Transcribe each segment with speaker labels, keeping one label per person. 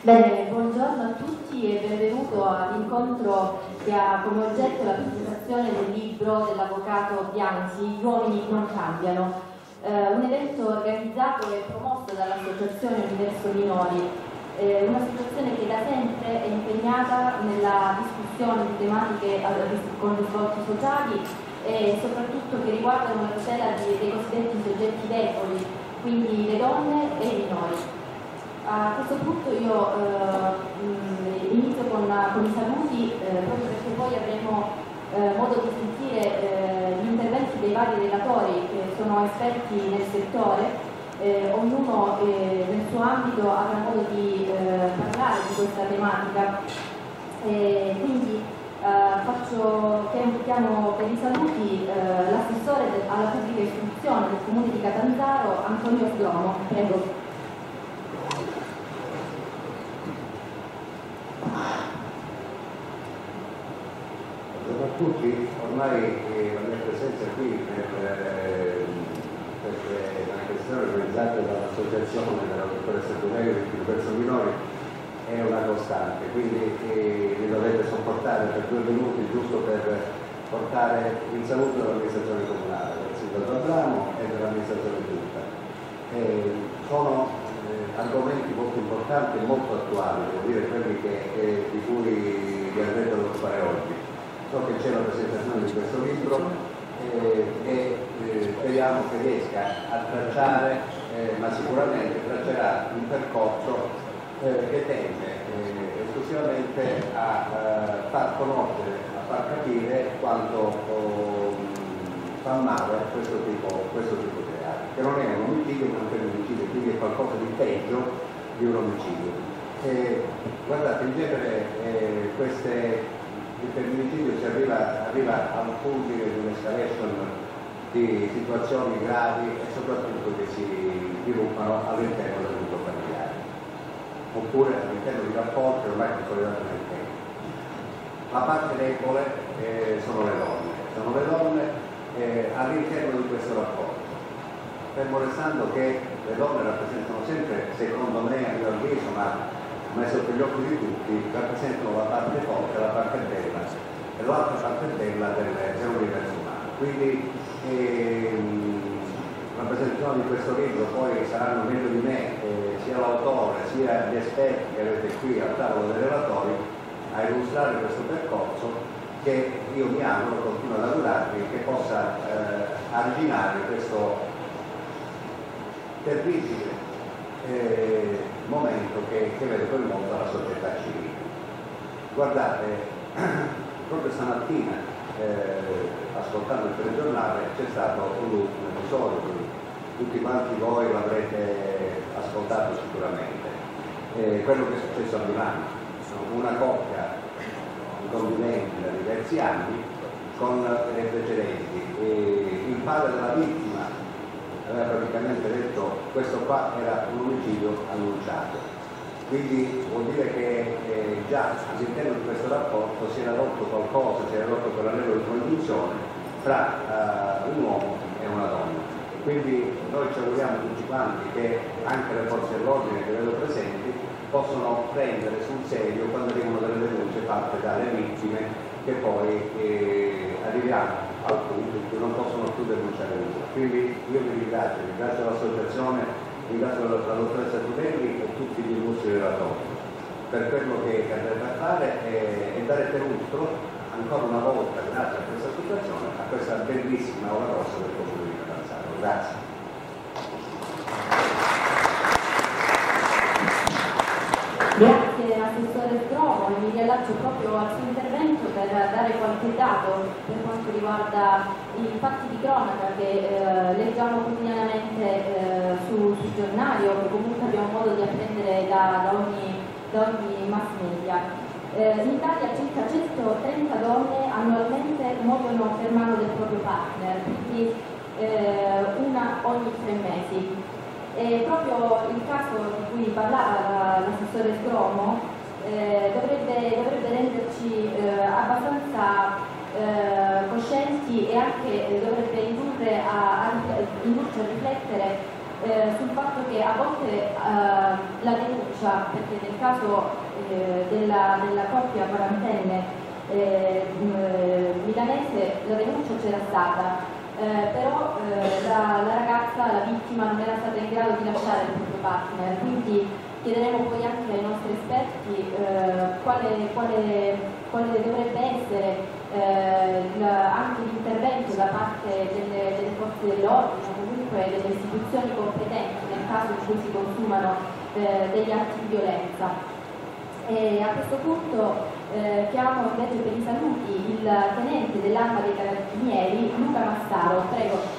Speaker 1: Bene, buongiorno a tutti e benvenuto all'incontro che ha come oggetto la presentazione del libro dell'avvocato Bianchi, Gli uomini non cambiano, un evento organizzato e promosso dall'Associazione Universo Minori, un'associazione che da sempre è impegnata nella discussione di tematiche con risvolti sociali e soprattutto che riguardano la tutela dei cosiddetti soggetti deboli, quindi le donne e i minori. A questo punto io inizio con i saluti, proprio perché poi avremo modo di sentire gli interventi dei vari relatori che sono esperti nel settore, ognuno nel suo ambito avrà modo di parlare di questa tematica. Quindi chiamo per i saluti l'assessore alla pubblica istruzione del Comune di Catanzaro, Antonio Sgromo. Prego.
Speaker 2: Buongiorno a tutti, ormai la mia presenza qui per le manifestazioni organizzate dall'associazione della dottoressa Tonelli di Universo Minori è una costante, quindi mi dovete sopportare per 2 minuti giusto per portare il saluto dell'amministrazione comunale, del sindaco Abramo e dell'amministrazione tutta. Sono argomenti molto importanti e molto attuali, devo dire quelli di cui vi avrete da fare oggi. So che c'è la presentazione di questo libro e speriamo che riesca a tracciare, ma sicuramente traccerà un percorso che tende esclusivamente a far conoscere, a far capire quanto fa male questo tipo di reati, che non è un omicidio ma anche un omicidio, quindi è qualcosa di peggio di un omicidio. Guardate, in genere il femminicidio si arriva al fulmine di un'escalation di situazioni gravi e soprattutto che si sviluppano all'interno del gruppo familiare oppure all'interno di rapporti ormai consolidati nel tempo. La parte debole sono le donne all'interno di questo rapporto, fermo restando che le donne rappresentano sempre, secondo me, a mio avviso, ma sotto gli occhi di tutti, rappresentano la parte forte, la parte bella e l'altra parte bella dell'universo umano. Quindi la presentazione di questo libro poi saranno meglio di me sia l'autore sia gli esperti che avete qui al tavolo dei relatori a illustrare questo percorso che io mi auguro continua ad augurarvi che possa arginare questo terribile momento che vede coinvolta la società civile. Guardate, proprio stamattina ascoltando il telegiornale c'è stato un ultimo episodio, tutti quanti voi l'avrete ascoltato sicuramente, quello che è successo a Milano, una coppia di conviventi da diversi anni con dei precedenti, il padre della vittima aveva praticamente detto questo qua era un omicidio annunciato, quindi vuol dire che già all'interno di questo rapporto si era rotto qualcosa, si era rotto quell'anello di congiunzione tra un uomo e una donna. Quindi noi ci auguriamo tutti quanti che anche le forze dell'ordine che vedo presenti possono prendere sul serio quando arrivano delle denunce fatte dalle vittime che poi arriviamo al punto in cui non possono più denunciare nulla. Quindi io vi ringrazio l'associazione, ringrazio la dottoressa Tudelli e tutti gli illustri relatori per quello che andrete a fare e darete lustro ancora una volta, grazie a questa associazione, a questa bellissima Aula Rossa del Comune di Catanzaro. Grazie.
Speaker 1: Grazie assessore Sgromo, mi riallaccio proprio al suo intervento per dare qualche dato per quanto riguarda i fatti di cronaca che leggiamo quotidianamente sui giornali o che comunque abbiamo modo di apprendere da ogni mass media. In Italia circa 130 donne annualmente muoiono per mano del proprio partner, quindi una ogni 3 mesi. E proprio il caso di cui parlava l'assessore Sgromo dovrebbe renderci abbastanza coscienti e anche dovrebbe indurci a riflettere sul fatto che a volte la denuncia, perché nel caso della coppia quarantenne milanese la denuncia c'era stata, però la ragazza, la vittima, non era stata in grado di lasciare il proprio partner, quindi chiederemo poi anche ai nostri esperti quale dovrebbe essere anche l'intervento da parte delle forze dell'ordine o comunque delle istituzioni competenti nel caso in cui si consumano degli atti di violenza. E a questo punto chiamo invece per i saluti il tenente dell'Arma dei Carabinieri Luca Massaro, prego.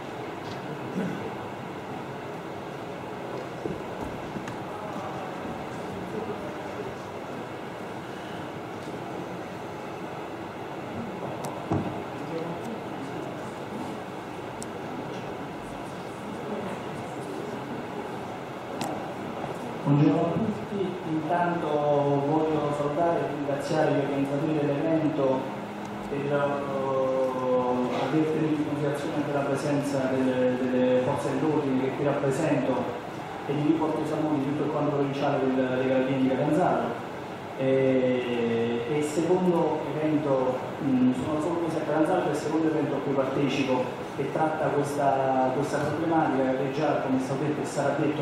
Speaker 3: Buongiorno a tutti, intanto voglio salutare e ringraziare gli organizzatori dell'evento per aver tenuto in considerazione anche la presenza delle forze dell'ordine che qui rappresento e di riporto i saluti di tutto il quadro provinciale dei Carabinieri di Catanzaro. E il secondo evento, sono solo mesi a Catanzaro, è il secondo evento a cui partecipo che tratta questa problematica che già, come è stato detto e sarà detto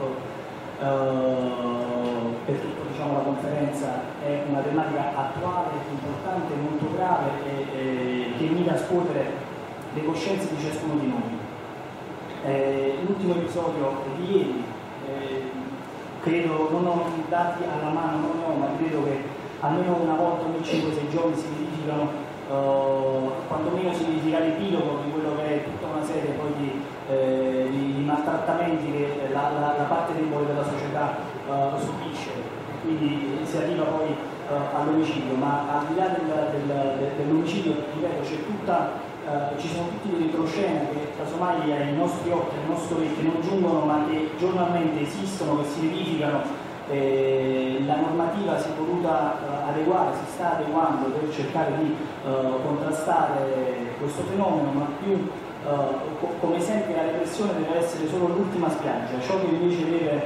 Speaker 3: per tutta diciamo, la conferenza, è una tematica attuale, importante, molto grave e che mira a scuotere le coscienze di ciascuno di noi. L'ultimo episodio di ieri, credo, non ho dati alla mano, non ne ho, ma credo che almeno una volta ogni 5-6 giorni si verificano, quantomeno si verifica l'epilogo di quello che è tutta una serie poi di maltrattamenti che la parte debole della società subisce, quindi si arriva poi all'omicidio, ma al di là dell'omicidio, ripeto, ci sono tutti dei retroscena che casomai ai nostri occhi, ai nostri orecchi non giungono, ma che giornalmente esistono, che si verificano. La normativa si è voluta adeguare, si sta adeguando per cercare di contrastare questo fenomeno, ma più come sempre la repressione deve essere solo l'ultima spiaggia, ciò che invece deve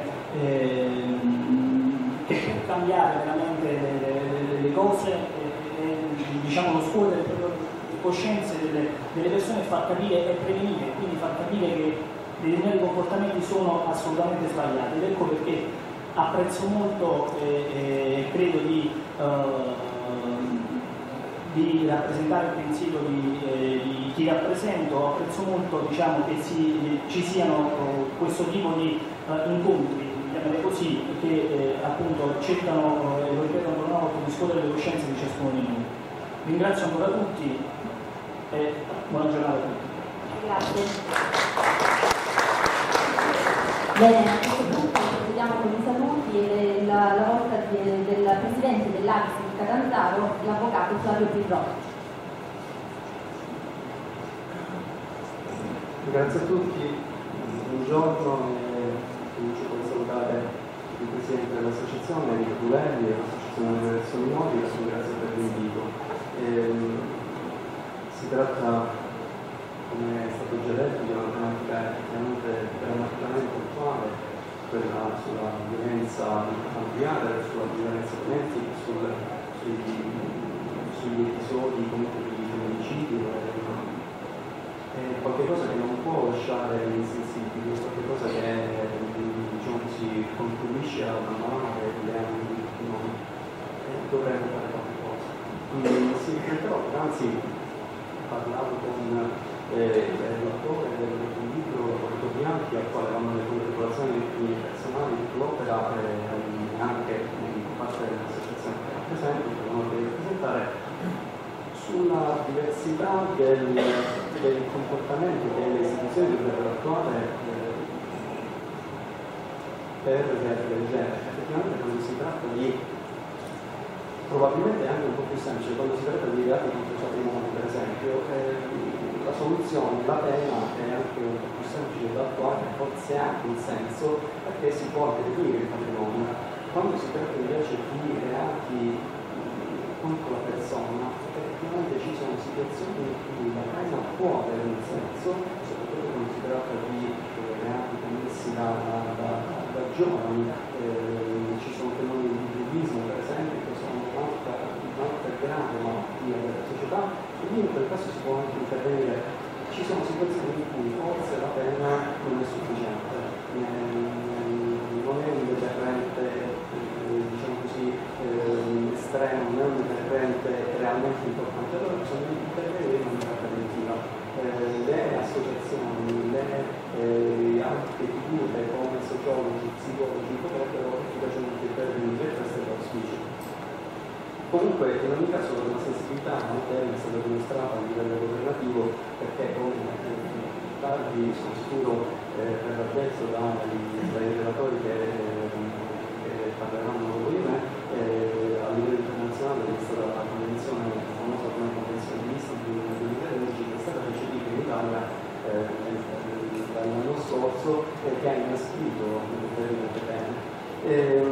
Speaker 3: che può cambiare veramente le cose diciamo lo scuotere proprio le coscienze delle persone e far capire e prevenire, quindi far capire che determinati comportamenti sono assolutamente sbagliati, ed ecco perché apprezzo molto e credo di rappresentare il pensiero di chi rappresento, apprezzo molto diciamo, che ci siano questo tipo di incontri, chiamiamoli così, che appunto cercano, e lo ripeto ancora una volta, di scuotere le coscienze di ciascuno di noi. Ringrazio ancora tutti e buona giornata a tutti.
Speaker 1: Grazie. Bene, a questo punto procediamo con i saluti e la volta del presidente dell'AXI di Catanzaro, l'avvocato Flavio Pirro.
Speaker 4: Grazie a tutti, buongiorno, comincio con salutare il presidente dell'associazione, Enrico Puvelli, l'associazione delle persone minori, grazie per l'invito. Si tratta, come è stato già detto, di una tematica effettivamente drammaticamente attuale, quella sulla violenza familiare, sulla violenza domestica, sugli episodi comunque di femminicidio. È qualcosa che non può lasciare insensibili, è qualcosa che diciamo, si contribuisce a una male le anni di noi e dovremmo fare qualche cosa. Quindi si rifletterò, anzi parlavo con l'autore del libro Roberto Bianchi, al quale vanno le congratulazioni personali di l'opera anche in parte dell'associazione che rappresento, che non devo rappresentare, sulla diversità del comportamento che le istituzioni dovrebbero attuare per reati del genere. Effettivamente quando si tratta di, probabilmente anche un po' più semplice, quando si tratta di reati contro il patrimonio per esempio, la soluzione, la pena è anche un po' più semplice da attuare, forse ha anche un senso, perché si può anche definire il patrimonio. Quando si tratta invece di reati contro la persona, effettivamente ci sono situazioni in cui la pena può avere un senso, soprattutto quando si tratta di reati giovani, ci sono fenomeni di bullismo per esempio che sono un'altra grave malattia della società, e lì in quel caso si può anche intervenire. Ci sono situazioni in cui forse la pena non è sufficiente, non è un deterrente diciamo così estremo, non è un deterrente realmente importante, allora bisogna intervenire in maniera preventiva. Le associazioni, le altre figure come sociologi, psicologi potrebbero efficacemente intervenire, questo è l'auspicio. Comunque in ogni caso una sensibilità anche è stata dimostrata a livello governativo, perché come tardi sono sicuro verrà dai relatori che parleranno dopo di me, a livello internazionale è stata la convenzione, la famosa convenzione di Istanbul del 2013, che è stata recepita in Italia dall'anno scorso e che ha inasprito determinate pene.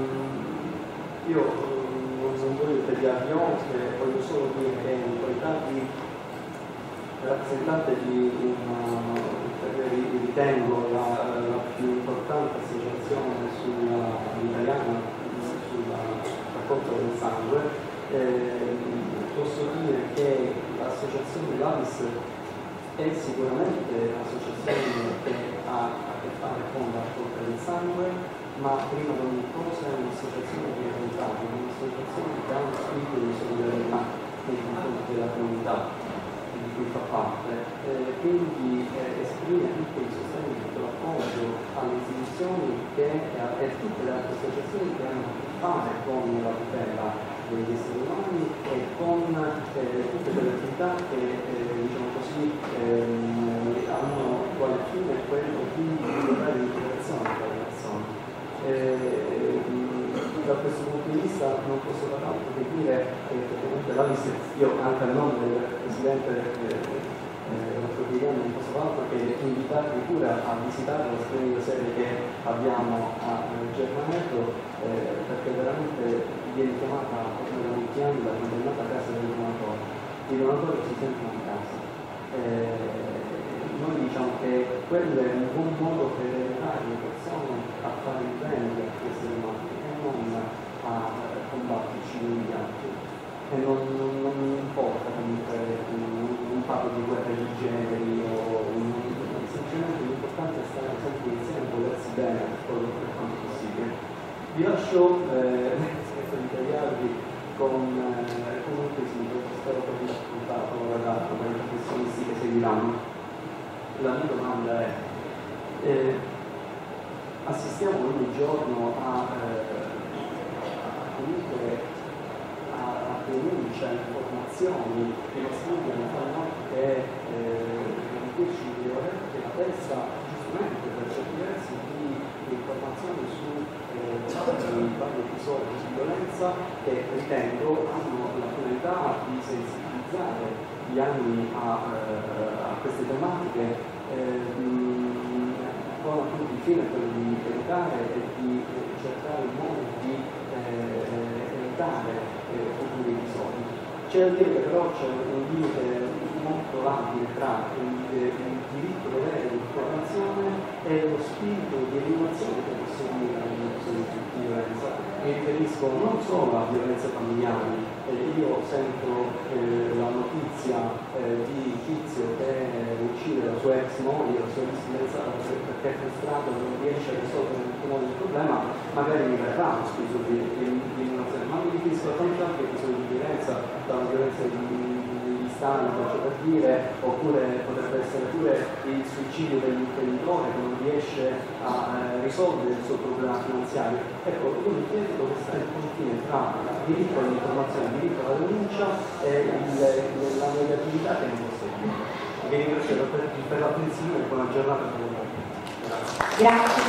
Speaker 4: Io non voglio tagliarvi oltre, voglio solo dire che in qualità di rappresentante di ritengo la più importante associazione italiana sul raccolto del sangue, posso dire che l'associazione LAVIS è sicuramente un'associazione che ha a che fare con la raccolta del sangue, ma prima di ogni cosa è un'associazione di volontà, un'associazione che ha uno spirito di solidarietà nei confronti della comunità di cui fa parte, quindi esprime tutto il sostegno, tutto l'appoggio alle istituzioni e tutte le altre associazioni che hanno a che fare con la tutela degli esseri umani e con tutte quelle attività che diciamo così hanno quale fine quello di migliorare l'integrazione delle persone. Da questo punto di vista non posso far altro che dire che comunque io anche a nome del Presidente del quotidiano non posso far altro che invitarvi pure a visitare la splendida sede che abbiamo a Germanetto, perché veramente viene chiamata ormai da molti anni la condannata casa del donatore. I donatori si sentono a casa. Noi diciamo che quello è un buon modo per aiutare le persone a fare il bene per queste domande e non a combatterci negli altri. E non importa comunque, non parlo di guerre di generi semplicemente l'importante è stare sempre insieme e volersi bene per quanto possibile. Vi lascio senza ritagliarvi con comunque sì, spero che vi raccontato ragazzi per le professionisti che seguiranno. La mia domanda è, assistiamo ogni giorno a denuncia, informazioni che lo studiano fanno che in cui ci dovrebbe che la testa giustamente per certi versi di informazioni su vari episodi di violenza che ritengo hanno la finalità di sensibilizzare gli anni a queste tematiche con appunto il fine quello di educare e di cercare il modo di evitare futuri episodi. C'è da dire che però c'è un limite molto labile tra il diritto dovere di informazione e lo spirito di eliminazione che possiamo dire all'episodio di violenza. Mi riferisco non solo a violenze familiari, io sento la notizia di Tizio che uccide la sua ex moglie, la sua ex fidanzata perché è frustrato e non riesce a risolvere il problema, magari mi verrà uno spirito di eliminazione, ma mi riferisco a tanti altri episodi di violenza, dalla violenza di Stano, per dire, oppure potrebbe essere pure il suicidio dell'imprenditore che non riesce a risolvere il suo problema finanziario. Ecco, io mi chiedo dove sta il confine tra il diritto all'informazione, il diritto alla denuncia e la negatività che non possiede. Vi ringrazio per l'attenzione e buona giornata a tutti.
Speaker 1: Grazie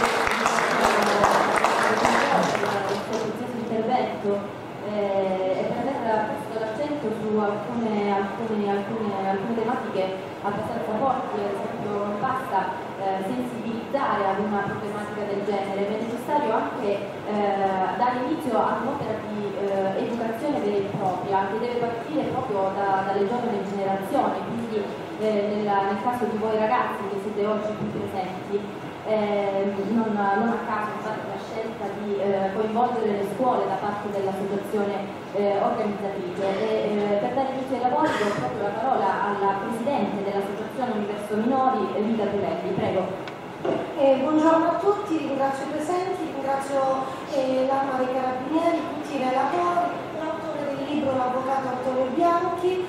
Speaker 1: per questo intervento. E per aver posto l'accento su alcune tematiche abbastanza forti, ad esempio non basta sensibilizzare ad una problematica del genere, ma è necessario anche dare inizio a un'opera di educazione vera e propria che deve partire proprio dalle giovani generazioni, quindi nel caso di voi ragazzi che siete oggi qui presenti. Non a caso infatti la scelta di coinvolgere le scuole da parte dell'associazione organizzatrice. Per dare inizio ai lavori do proprio la parola alla Presidente dell'Associazione Universo Minori, Rita Tulelli. Prego.
Speaker 5: Buongiorno a tutti, ringrazio i presenti, ringrazio l'Arma dei Carabinieri, tutti i relatori, l'autore del libro, l'avvocato Antonio Bianchi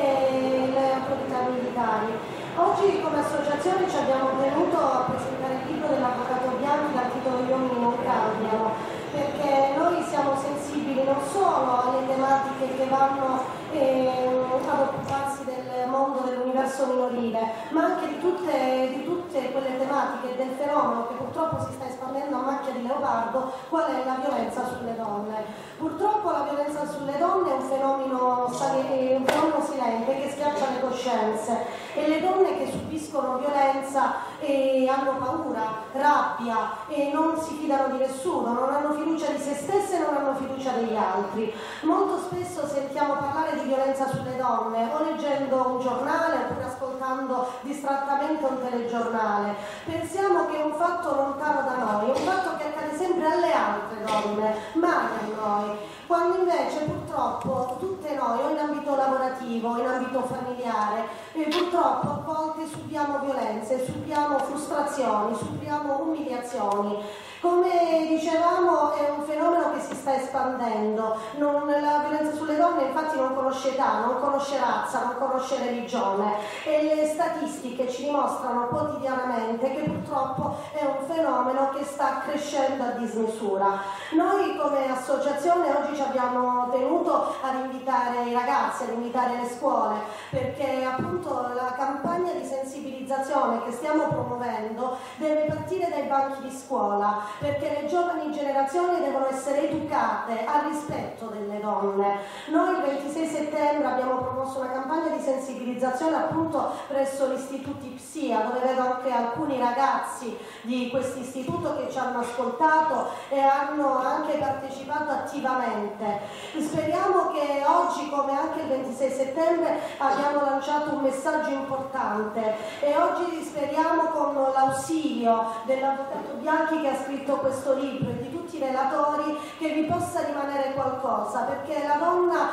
Speaker 5: e le autorità militari. Oggi come associazione ci abbiamo tenuto a presentare il libro dell'avvocato Bianchi dal titolo Gli uomini non cambiano, perché noi siamo sensibili non solo alle tematiche che vanno ad occuparsi del mondo dell'universo minorile, ma anche di tutte quelle tematiche del fenomeno che purtroppo si sta espandendo a macchia di leopardo, qual è la violenza sulle donne. Purtroppo la violenza sulle donne è un fenomeno silente che schiaccia le coscienze, e le donne che subiscono violenza hanno paura, rabbia e non si fidano di nessuno, non hanno fiducia di se stesse e non hanno fiducia degli altri. Molto spesso sentiamo parlare di violenza sulle donne o leggendo un giornale oppure ascoltando distrattamente un telegiornale. Pensiamo che è un fatto lontano da noi, è un fatto che accade sempre alle altre donne, mai a noi, quando invece purtroppo tutte noi, o in ambito lavorativo, o in ambito familiare, purtroppo a volte subiamo violenze, subiamo frustrazioni, subiamo umiliazioni. Come dicevamo, è un fenomeno che si sta espandendo. La violenza sulle donne infatti non conosce età, non conosce razza, non conosce religione, e le statistiche ci dimostrano quotidianamente che purtroppo è un fenomeno che sta crescendo a dismisura. Noi come associazione oggi ci abbiamo tenuto ad invitare i ragazzi, ad invitare le scuole, perché appunto la campagna di sensibilizzazione che stiamo promuovendo deve partire dai banchi di scuola, perché le giovani generazioni devono essere educate al rispetto delle donne. Noi il 26 settembre abbiamo promosso una campagna di sensibilizzazione appunto presso l'istituto IPSIA, dove vedo anche alcuni ragazzi di questo istituto che ci hanno ascoltato e hanno anche partecipato attivamente. Speriamo che oggi, come anche il 26 settembre, abbiamo lanciato un messaggio importante, e oggi speriamo con l'ausilio dell'avvocato Bianchi che ha scritto questo libro e di tutti i relatori che vi possa rimanere qualcosa, perché la donna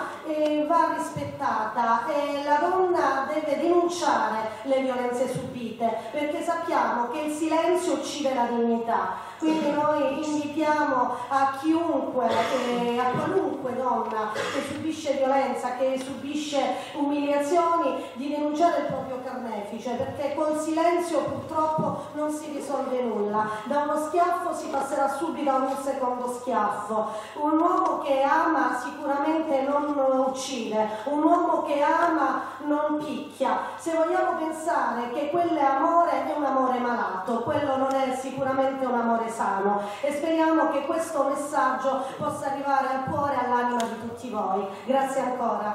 Speaker 5: va rispettata e la donna deve denunciare le violenze subite, perché sappiamo che il silenzio uccide la dignità. Quindi noi invitiamo a chiunque, a qualunque donna che subisce violenza, che subisce umiliazioni, di denunciare il proprio carnefice, perché col silenzio purtroppo non si risolve nulla. Da uno schiaffo si passerà subito a un secondo schiaffo. Un uomo che ama sicuramente non uccide, un uomo che ama non picchia. Se vogliamo pensare che quello è amore, è un amore malato, quello non è sicuramente un amore sano, e speriamo che questo messaggio possa arrivare al cuore e all'anima di tutti voi. Grazie ancora.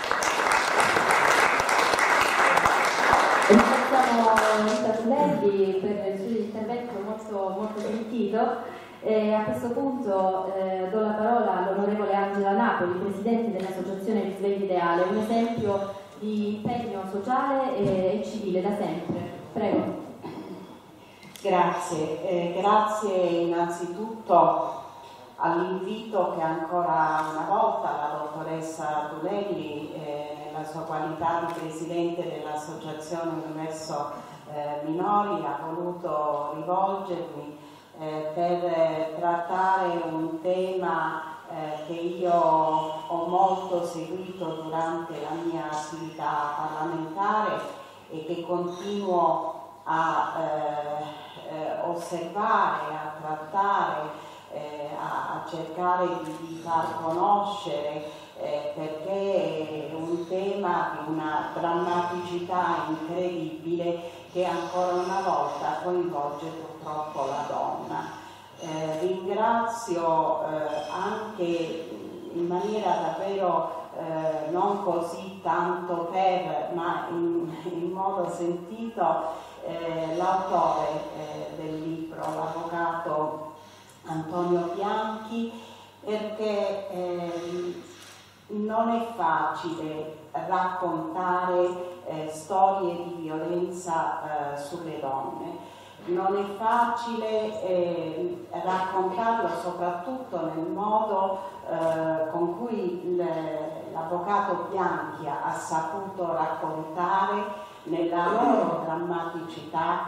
Speaker 1: Ringraziamo Rita Tulelli per il suo intervento molto sentito. A questo punto do la parola all'onorevole Angela Napoli, Presidente dell'Associazione Risveglio Ideale, un esempio di impegno sociale e civile da sempre. Prego.
Speaker 6: Grazie, grazie innanzitutto all'invito che ancora una volta la dottoressa Tulelli, nella sua qualità di Presidente dell'Associazione Universo Minori, ha voluto rivolgermi per trattare un tema che io ho molto seguito durante la mia attività parlamentare e che continuo a osservare, a trattare, a cercare di far conoscere, perché è un tema di una drammaticità incredibile che ancora una volta coinvolge purtroppo la donna. Ringrazio anche in maniera davvero non così tanto ma in modo sentito l'autore del libro, l'avvocato Antonio Bianchi, perché non è facile raccontare storie di violenza sulle donne. non è facile raccontarlo, soprattutto nel modo con cui l'avvocato Bianchi ha saputo raccontare nella loro drammaticità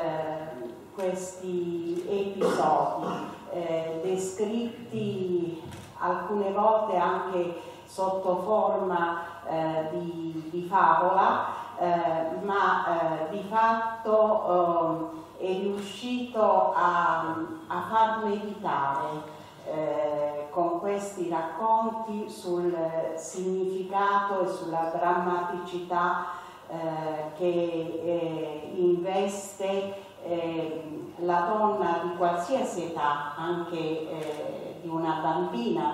Speaker 6: questi episodi, descritti alcune volte anche sotto forma di favola, ma di fatto è riuscito a far meditare con questi racconti sul significato e sulla drammaticità che investe la donna di qualsiasi età, anche di una bambina,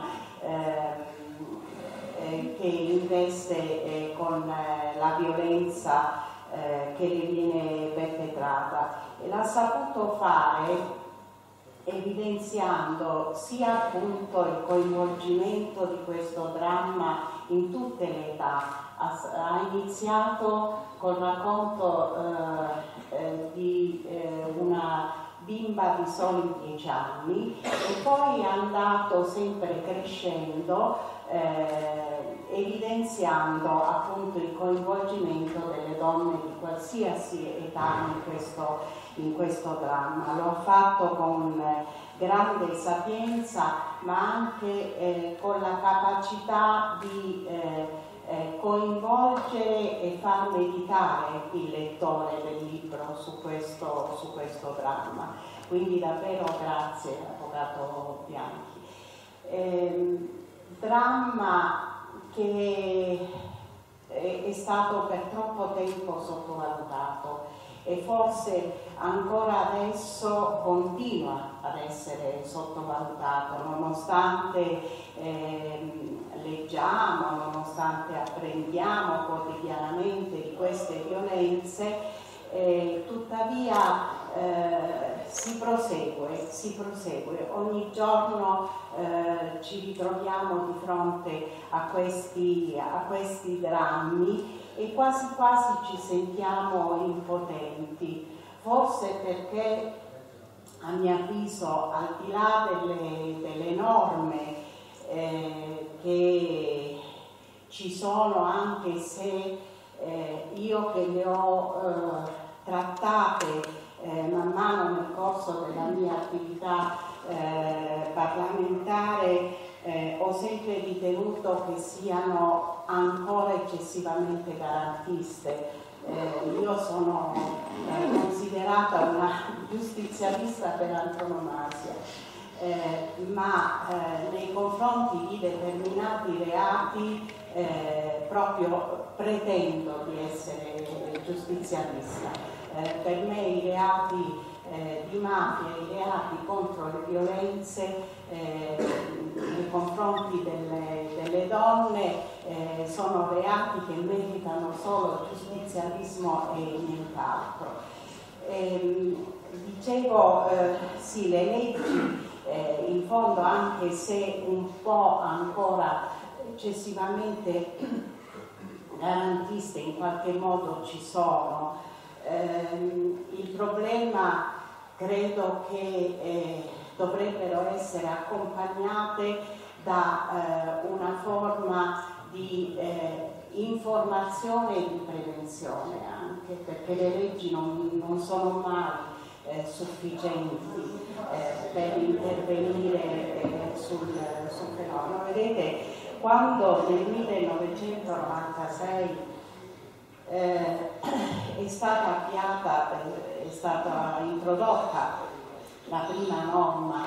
Speaker 6: che investe con la violenza che le viene perpetrata, e l'ha saputo fare evidenziando sia appunto il coinvolgimento di questo dramma in tutte le età. Ha iniziato col racconto di una bimba di soli 10 anni e poi è andato sempre crescendo, evidenziando appunto il coinvolgimento delle donne di qualsiasi età in questo dramma. Lo ha fatto con grande sapienza, ma anche con la capacità di coinvolgere e far meditare il lettore del libro su questo dramma. Quindi davvero grazie, avvocato Bianchi. Dramma che è stato per troppo tempo sottovalutato e forse ancora adesso continua ad essere sottovalutato, nonostante leggiamo, nonostante apprendiamo quotidianamente di queste violenze, tuttavia si prosegue. Ogni giorno ci ritroviamo di fronte a questi drammi e quasi ci sentiamo impotenti, forse perché a mio avviso, al di là delle norme che ci sono, anche se io che le ho trattate man mano nel corso della mia attività parlamentare, ho sempre ritenuto che siano ancora eccessivamente garantiste. Io sono considerata una giustizialista per antonomasia, ma nei confronti di determinati reati proprio pretendo di essere giustizialista. Per me i reati di mafia, i reati contro le violenze nei confronti delle donne sono reati che meritano solo giustizialismo e nient'altro. Dicevo, sì, le leggi in fondo, anche se un po' ancora eccessivamente garantiste, in qualche modo ci sono. Il problema credo che dovrebbero essere accompagnate da una forma di informazione e di prevenzione, anche perché le leggi non sono mai sufficienti per intervenire sul fenomeno. Vedete, quando nel 1996 è stata introdotta la prima norma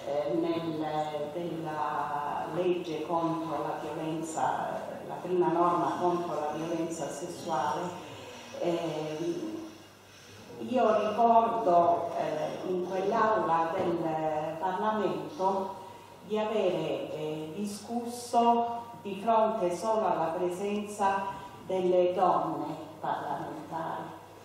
Speaker 6: della legge contro la violenza, la prima norma contro la violenza sessuale, io ricordo in quell'aula del Parlamento di avere discusso di fronte solo alla presenza delle donne parlamentari,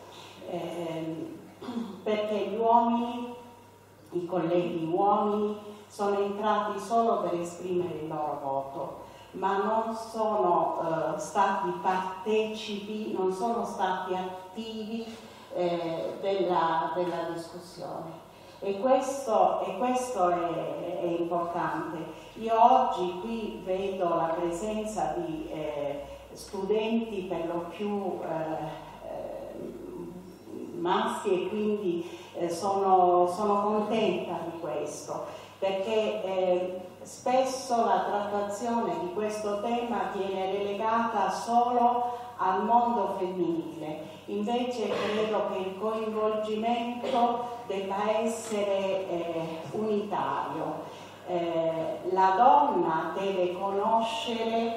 Speaker 6: perché gli uomini, i colleghi uomini, sono entrati solo per esprimere il loro voto, ma non sono stati partecipi, non sono stati attivi della discussione. E questo è importante. Io oggi qui vedo la presenza di studenti per lo più maschi, e quindi sono contenta di questo, perché spesso la trattazione di questo tema viene relegata solo al mondo femminile. Invece credo che il coinvolgimento debba essere unitario. La donna deve conoscere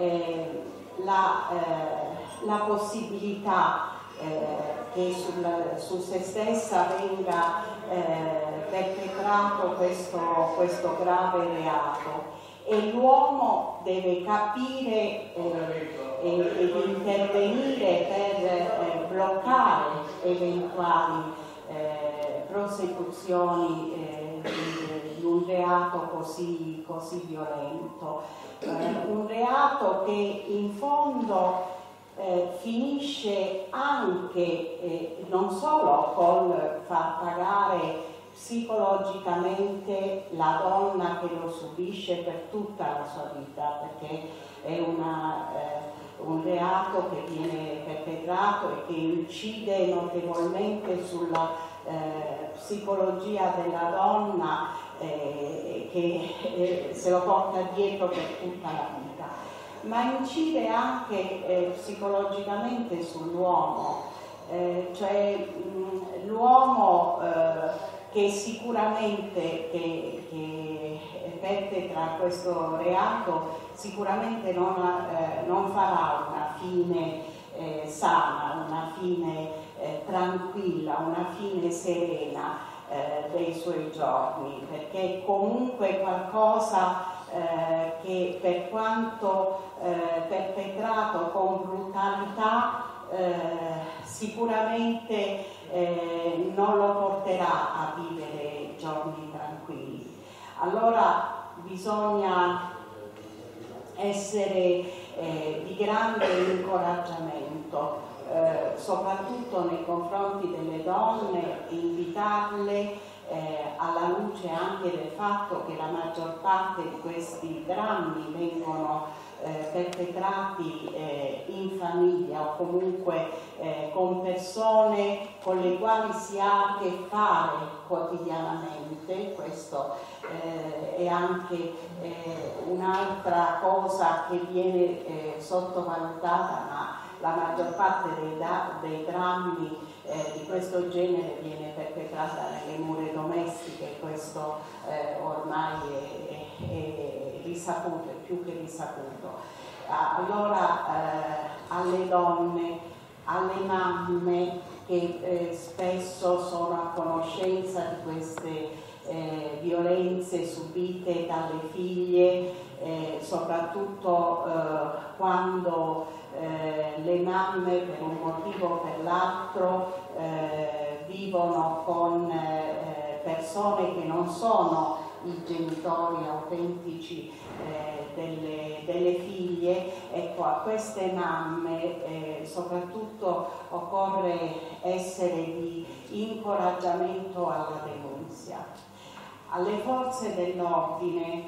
Speaker 6: la possibilità che su se stessa venga perpetrato questo grave reato, e l'uomo deve capire ed intervenire per bloccare eventuali prosecuzioni di un reato così violento, un reato che in fondo finisce anche non solo col far pagare psicologicamente la donna che lo subisce per tutta la sua vita, perché è un reato che viene perpetrato e che incide notevolmente sulla psicologia della donna, che se lo porta dietro per tutta la vita, ma incide anche psicologicamente sull'uomo, cioè l'uomo che sicuramente che perpetra questo reato sicuramente non farà una fine sana, una fine tranquilla, una fine serena dei suoi giorni, perché è comunque qualcosa che, per quanto perpetrato con brutalità, sicuramente non lo porterà a vivere giorni tranquilli. Allora bisogna essere di grande incoraggiamento, soprattutto nei confronti delle donne, invitarle alla luce anche del fatto che la maggior parte di questi drammi vengono perpetrati in famiglia, o comunque con persone con le quali si ha a che fare quotidianamente. Questo è anche un'altra cosa che viene sottovalutata, ma la maggior parte dei drammi di questo genere viene perpetrata nelle mura domestiche. Questo ormai è risaputo, è più che risaputo. Allora alle donne, alle mamme che spesso sono a conoscenza di queste violenze subite dalle figlie, soprattutto quando le mamme per un motivo o per l'altro vivono con persone che non sono i genitori autentici delle figlie. Ecco, a queste mamme soprattutto occorre essere di incoraggiamento alla denunzia. Alle forze dell'ordine,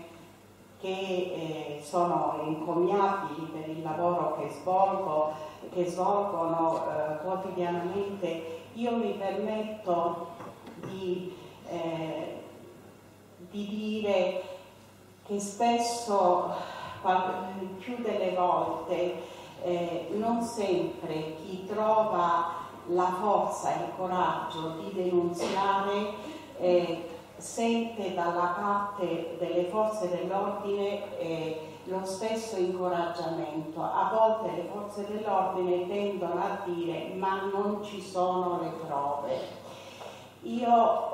Speaker 6: che sono encomiabili per il lavoro che svolgono quotidianamente, io mi permetto di dire che spesso, più delle volte, non sempre chi trova la forza e il coraggio di denunziare sente dalla parte delle forze dell'ordine lo stesso incoraggiamento. A volte le forze dell'ordine tendono a dire: ma non ci sono le prove. Io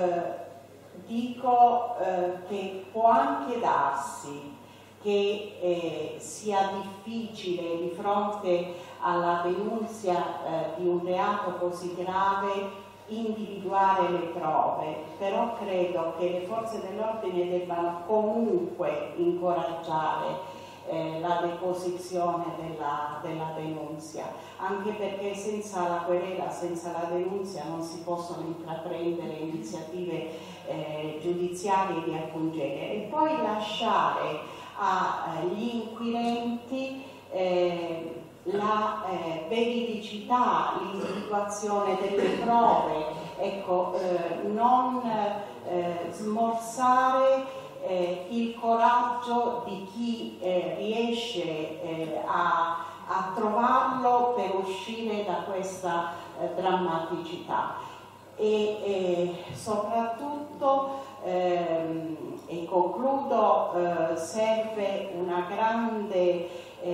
Speaker 6: dico che può anche darsi che sia difficile di fronte alla denunzia di un reato così grave individuare le prove, però credo che le forze dell'ordine debbano comunque incoraggiare la deposizione della denunzia, anche perché senza la querela, senza la denunzia non si possono intraprendere iniziative giudiziarie di alcun genere, e poi lasciare agli inquirenti la veridicità, l'individuazione delle prove, ecco, non smorzare il coraggio di chi riesce a trovarlo per uscire da questa drammaticità. E soprattutto, e concludo, serve una grande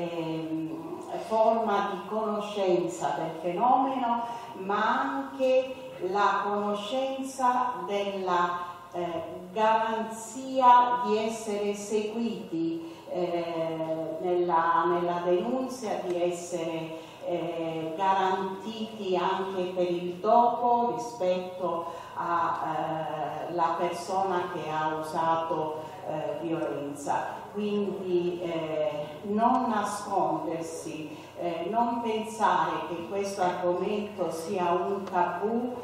Speaker 6: forma di conoscenza del fenomeno, ma anche la conoscenza della garanzia di essere seguiti nella denunzia, di essere garantiti anche per il dopo rispetto alla persona che ha usato violenza. Quindi non nascondersi, non pensare che questo argomento sia un tabù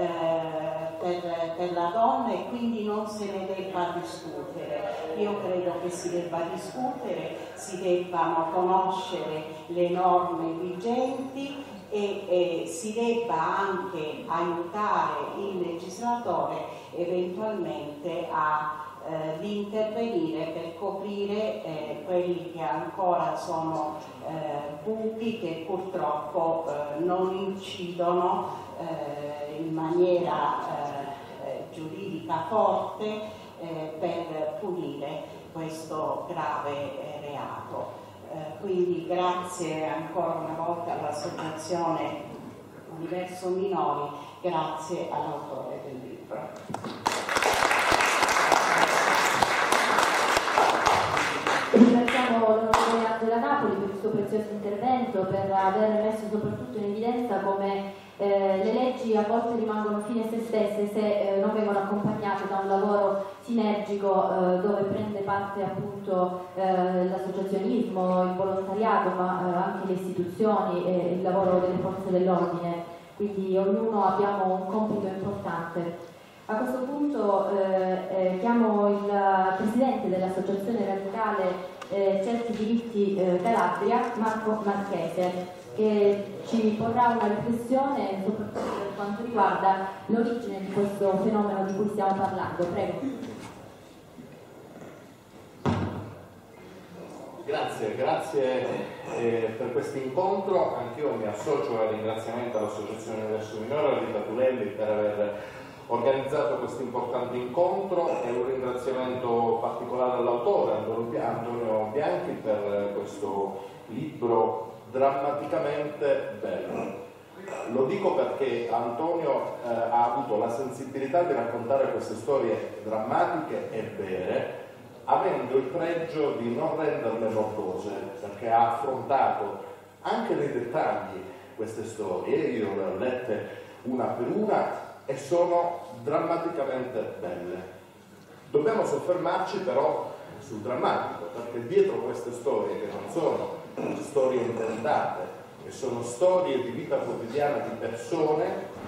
Speaker 6: per la donna e quindi non se ne debba discutere. Io credo che si debba discutere, si debbano conoscere le norme vigenti e si debba anche aiutare il legislatore eventualmente ad intervenire per coprire quelli che ancora sono buchi che purtroppo non incidono in maniera giuridica forte per punire questo grave reato. Quindi grazie ancora una volta all'Associazione Universo Minori, grazie all'autore del libro.
Speaker 1: Ringraziamo l'onorevole Angela Napoli per il suo prezioso intervento, per aver messo soprattutto in evidenza come le leggi a volte rimangono fine a se stesse se non vengono accompagnate da un lavoro sinergico dove prende parte appunto l'associazionismo, il volontariato, ma anche le istituzioni e il lavoro delle forze dell'ordine. Quindi ognuno abbiamo un compito importante. A questo punto chiamo il presidente dell'Associazione Radicale Certi Diritti Calabria, Marco Marchese, che ci porrà una riflessione soprattutto per quanto riguarda l'origine di questo fenomeno di cui stiamo parlando. Prego.
Speaker 7: Grazie per questo incontro. Anch'io mi associo al ringraziamento all'Associazione Universo Minore, a Rita Tulelli per aver organizzato questo importante incontro, e un ringraziamento particolare all'autore Antonio Bianchi per questo libro drammaticamente bello. Lo dico perché Antonio ha avuto la sensibilità di raccontare queste storie drammatiche e vere, avendo il pregio di non renderle nottose, perché ha affrontato anche nei dettagli queste storie. Io le ho lette una per una e sono drammaticamente belle. Dobbiamo soffermarci però sul drammatico, perché dietro queste storie, che non sono storie inventate, che sono storie di vita quotidiana di persone,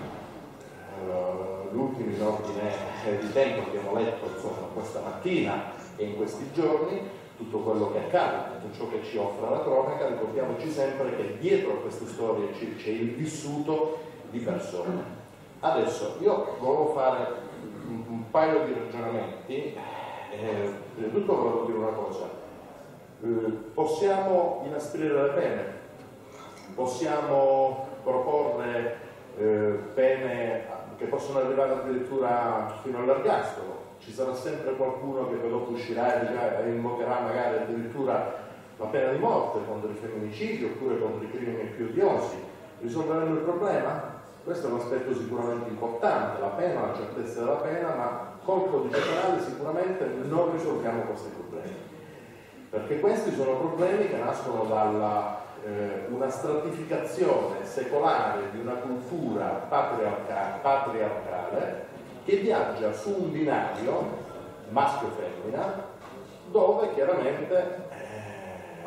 Speaker 7: l'ultimo in ordine di tempo che abbiamo letto questa mattina e in questi giorni, tutto quello che accade, tutto ciò che ci offre la cronaca, ricordiamoci sempre che dietro a queste storie c'è il vissuto di persone. Adesso io volevo fare un paio di ragionamenti. Prima di tutto volevo dire una cosa: possiamo inasprire le pene, possiamo proporre pene che possono arrivare addirittura fino all'ergastolo. Ci sarà sempre qualcuno che dopo uscirà e invocherà magari addirittura la pena di morte contro i femminicidi oppure contro i crimini più odiosi. Risolveremo il problema? Questo è un aspetto sicuramente importante, la pena, la certezza della pena, ma col codice penale sicuramente non risolviamo questi problemi, perché questi sono problemi che nascono dalla una stratificazione secolare di una cultura patriarcale che viaggia su un binario maschio-femmina, dove chiaramente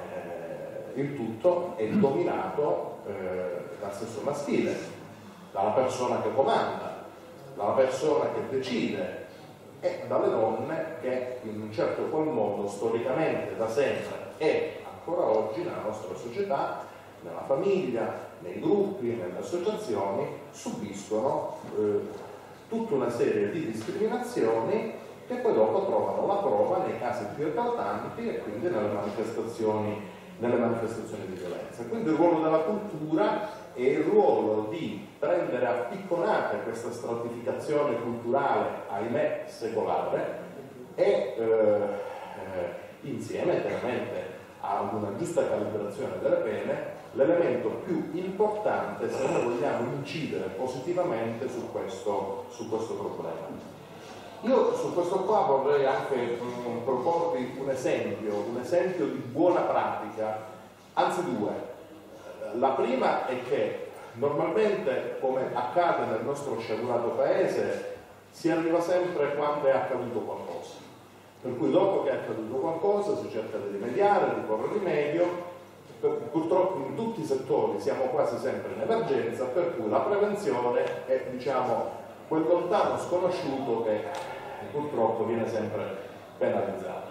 Speaker 7: il tutto è dominato dal sesso maschile, dalla persona che comanda, dalla persona che decide, e dalle donne che in un certo qual modo storicamente da sempre e ancora oggi nella nostra società, nella famiglia, nei gruppi, nelle associazioni subiscono tutta una serie di discriminazioni che poi dopo trovano la prova nei casi più eclatanti e quindi nelle manifestazioni di violenza. Quindi il ruolo della cultura è il ruolo di prendere a picconate questa stratificazione culturale, ahimè, secolare, e insieme chiaramente a una giusta calibrazione delle pene, l'elemento più importante se noi vogliamo incidere positivamente su questo problema. Io su questo qua vorrei anche proporvi un esempio di buona pratica, anzi due. La prima è che normalmente, come accade nel nostro sciagurato paese, si arriva sempre quando è accaduto qualcosa. Per cui dopo che è accaduto qualcosa si cerca di rimediare, di porre rimedio. Purtroppo in tutti i settori siamo quasi sempre in emergenza, per cui la prevenzione è, diciamo, quel lontano sconosciuto che purtroppo viene sempre penalizzato.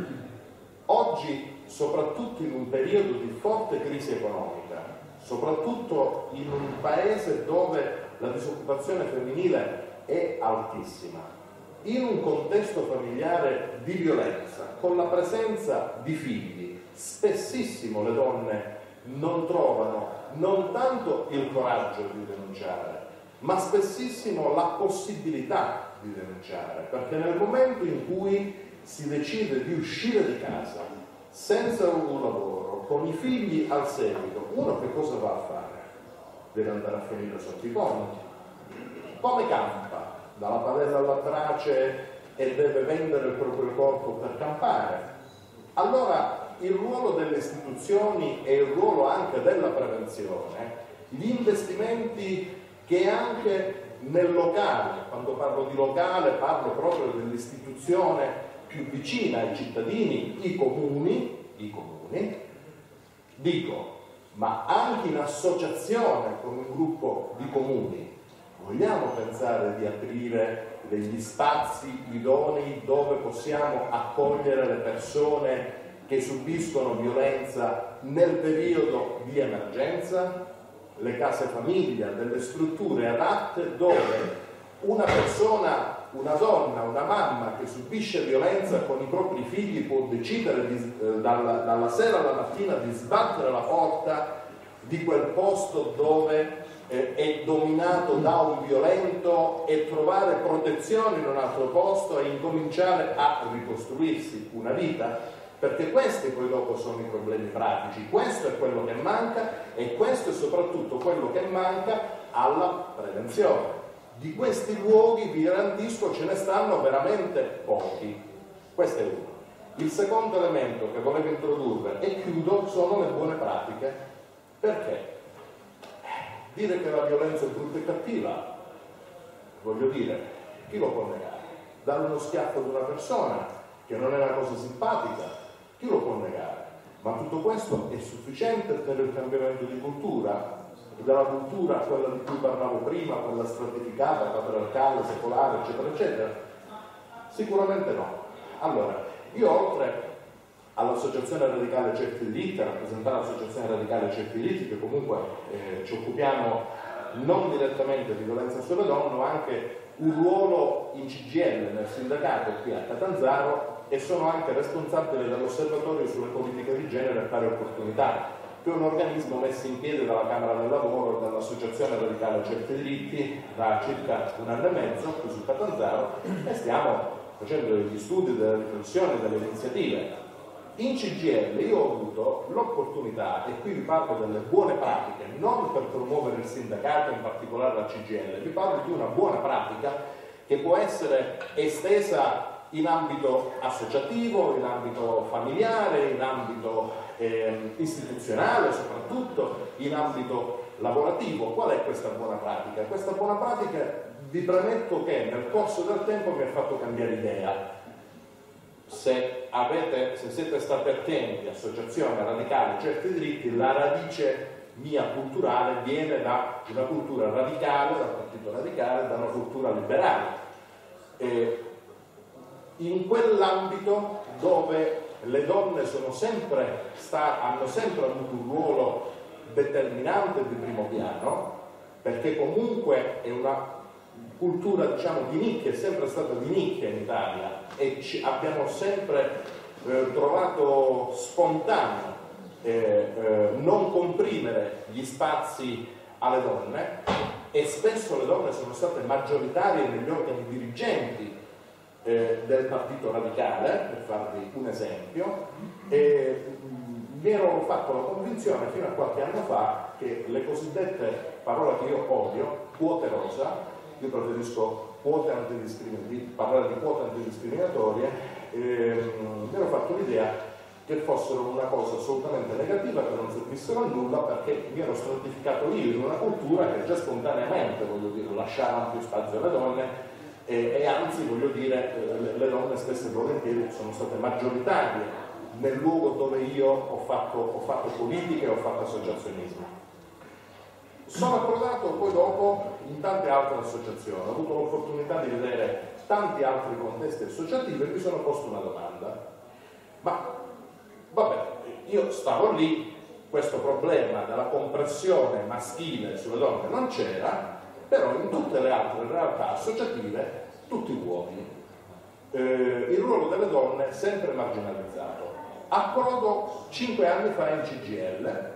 Speaker 7: Oggi, soprattutto in un periodo di forte crisi economica, soprattutto in un paese dove la disoccupazione femminile è altissima, in un contesto familiare di violenza, con la presenza di figli, spessissimo le donne non trovano non tanto il coraggio di denunciare, ma spessissimo la possibilità di denunciare, perché nel momento in cui si decide di uscire di casa senza un lavoro, con i figli al seguito, uno che cosa va a fare? Deve andare a finire sotto i ponti. Come campa? Dalla padella alla brace e deve vendere il proprio corpo per campare. Allora il ruolo delle istituzioni e il ruolo anche della prevenzione, gli investimenti che anche nel locale, quando parlo di locale parlo proprio dell'istituzione più vicina ai cittadini, i comuni, dico, ma anche in associazione con un gruppo di comuni, vogliamo pensare di aprire degli spazi idonei dove possiamo accogliere le persone che subiscono violenza nel periodo di emergenza? Le case famiglia, delle strutture adatte dove una persona, una donna, una mamma che subisce violenza con i propri figli può decidere dalla sera alla mattina di sbattere la porta di quel posto dove è dominato da un violento e trovare protezione in un altro posto e incominciare a ricostruirsi una vita. Perché questi poi dopo sono i problemi pratici, questo è quello che manca e questo è soprattutto quello che manca alla prevenzione. Di questi luoghi, vi garantisco, ce ne stanno veramente pochi. Questo è uno. Il secondo elemento che volevo introdurre, e chiudo, sono le buone pratiche. Perché? Dire che la violenza è brutta e cattiva, voglio dire, chi lo può negare? Dare uno schiaffo ad una persona che non è una cosa simpatica, chi lo può negare? Ma tutto questo è sufficiente per il cambiamento di cultura? Dalla cultura, quella di cui parlavo prima, quella stratificata, patriarcale, secolare, eccetera, eccetera? Sicuramente no. Allora, io oltre all'Associazione Radicale Certi Diritti, a rappresentare l'Associazione Radicale Certi Diritti, che comunque ci occupiamo non direttamente di violenza sulle donne, ho anche un ruolo in CGIL, nel sindacato qui a Catanzaro, e sono anche responsabile dell'Osservatorio sulle politiche di genere e pari opportunità, che è un organismo messo in piedi dalla Camera del Lavoro e dall'Associazione Radicale Certi Diritti da circa un anno e mezzo qui su Catanzaro, e stiamo facendo degli studi, delle riflessioni, delle iniziative. In CGIL io ho avuto l'opportunità, e qui vi parlo delle buone pratiche, non per promuovere il sindacato, in particolare la CGIL, vi parlo di una buona pratica che può essere estesa in ambito associativo, in ambito familiare, in ambito istituzionale, soprattutto in ambito lavorativo. Qual è questa buona pratica? Questa buona pratica, vi premetto che nel corso del tempo mi ha fatto cambiare idea. se siete stati attenti, associazione radicale, certi diritti, la radice mia culturale viene da una cultura radicale, dal partito radicale, da una cultura liberale. In quell'ambito dove le donne hanno sempre avuto un ruolo determinante di primo piano, perché comunque è una cultura, diciamo, di nicchia, è sempre stata di nicchia in Italia, e abbiamo sempre trovato spontaneo non comprimere gli spazi alle donne, e spesso le donne sono state maggioritarie negli organi dirigenti del partito radicale, per farvi un esempio, e mi ero fatto la convinzione fino a qualche anno fa che le cosiddette, parola che io odio, quote rosa, io preferisco quote parlare di quote antidiscriminatorie, mi ero fatto l'idea che fossero una cosa assolutamente negativa, che non servissero a nulla, perché mi ero stratificato io in una cultura che già spontaneamente, voglio dire, lasciava ampio spazio alle donne, e anzi, voglio dire, le donne stesse volentieri sono state maggioritarie nel luogo dove io ho fatto politica e ho fatto associazionismo. Sono approdato poi dopo in tante altre associazioni, ho avuto l'opportunità di vedere tanti altri contesti associativi e mi sono posto una domanda. Ma vabbè, io stavo lì, questo problema della compressione maschile sulle donne non c'era, però in tutte le altre realtà associative tutti uomini. Il ruolo delle donne sempre marginalizzato. Approdo 5 anni fa in CGIL,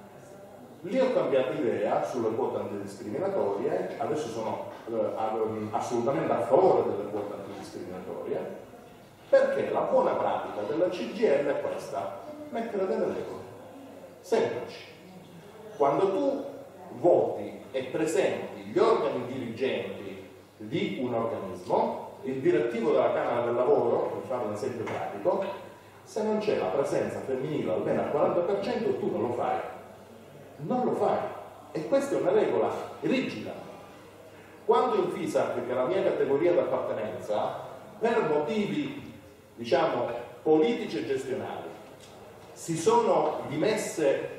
Speaker 7: lì ho cambiato idea sulle quote antidiscriminatorie, adesso sono assolutamente a favore delle quote antidiscriminatorie, perché la buona pratica della CGIL è questa: mettere delle regole semplici. Quando tu voti e presenti gli organi dirigenti di un organismo, il direttivo della Camera del Lavoro, per fare un esempio pratico, se non c'è la presenza femminile almeno al 40%, tu non lo fai. Non lo fai. E questa è una regola rigida. Quando in FISAC, che è la mia categoria d'appartenenza, per motivi, diciamo, politici e gestionali, si sono dimesse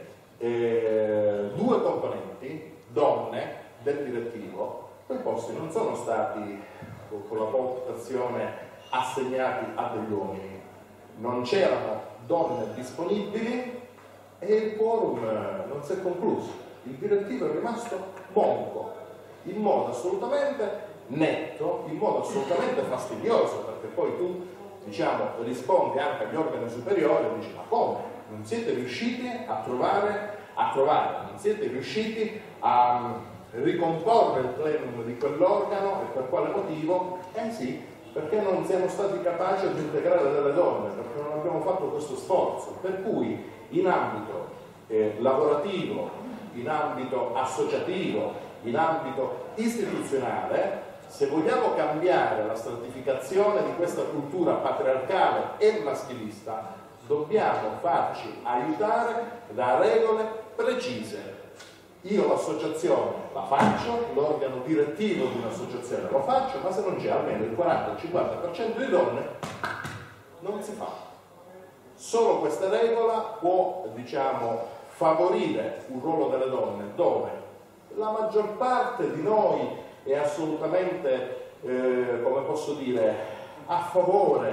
Speaker 7: 2 componenti, donne, del direttivo, quei posti non sono stati con la votazione assegnati a degli uomini, non c'erano donne disponibili e il quorum non si è concluso. Il direttivo è rimasto monco, in modo assolutamente netto, in modo assolutamente fastidioso, perché poi tu, diciamo, rispondi anche agli organi superiori e dici: ma come? Non siete riusciti a trovare, non siete riusciti a ricomporre il plenum di quell'organo, e per quale motivo? Sì, perché non siamo stati capaci di integrare delle donne, perché non abbiamo fatto questo sforzo. Per cui in ambito lavorativo, in ambito associativo, in ambito istituzionale, se vogliamo cambiare la stratificazione di questa cultura patriarcale e maschilista, dobbiamo farci aiutare da regole precise. Io l'associazione la faccio, l'organo direttivo di un'associazione lo faccio, ma se non c'è almeno il 40-50% di donne, non si fa. Solo questa regola può, diciamo, favorire un ruolo delle donne dove la maggior parte di noi è assolutamente, come posso dire, a favore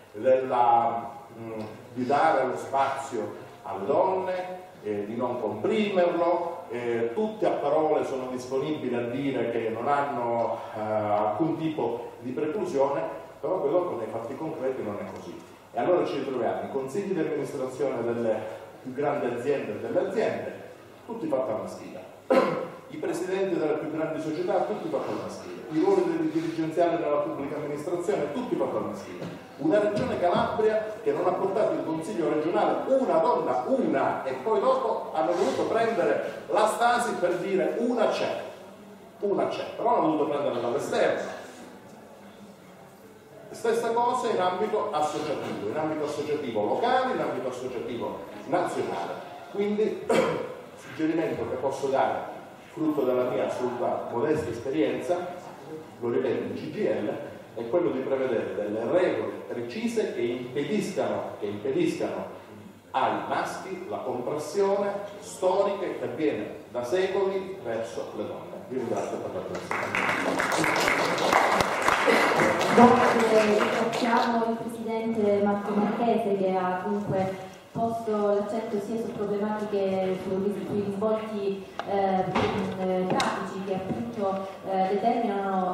Speaker 7: di dare lo spazio alle donne, di non comprimerlo, tutti a parole sono disponibili a dire che non hanno alcun tipo di preclusione, però poi dopo nei fatti concreti non è così. E allora ci ritroviamo i consigli di amministrazione delle più grandi aziende e delle aziende, tutti fatti al maschile, i presidenti delle più grandi società, tutti fatti al maschile, i ruoli dirigenziali della pubblica amministrazione, tutti fatti al maschile. Una regione Calabria che non ha portato in consiglio regionale una donna, una, e poi dopo hanno dovuto prendere la Stasi per dire una c'è, però hanno dovuto prendere dall'esterno. Stessa cosa in ambito associativo locale, in ambito associativo nazionale. Quindi il suggerimento che posso dare, frutto della mia assoluta modesta esperienza, lo ripeto in CGIL, è quello di prevedere delle regole precise che impediscano ai maschi la compressione storica che avviene da secoli verso le donne. Vi ringrazio per l'attenzione.
Speaker 1: Ringraziamo il Presidente Marco Marchese, che ha dunque posto l'accento sia su problematiche, sui risvolti pratici che appunto determinano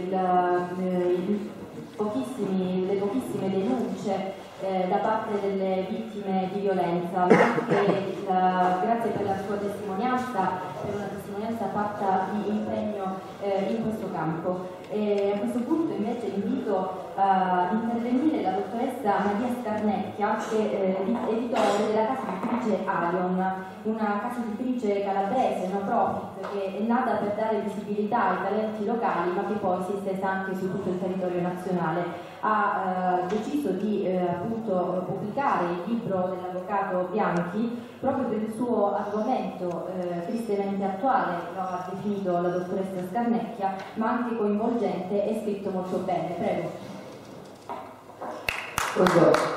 Speaker 1: le pochissime denunce da parte delle vittime di violenza, ma anche grazie per la sua testimonianza, per una testimonianza fatta di impegno in questo campo. E a questo punto invece invito ad intervenire la dottoressa Maria Scarnecchia, che è editore della casa editrice Alion, una casa editrice calabrese, no profit, che è nata per dare visibilità ai talenti locali, ma che poi si è estesa anche su tutto il territorio nazionale. Ha deciso di appunto pubblicare il libro dell'avvocato Bianchi proprio per il suo argomento tristemente attuale, lo ha definito la dottoressa Scarnecchia, ma anche coinvolgente e scritto molto bene. Prego.
Speaker 8: Buongiorno.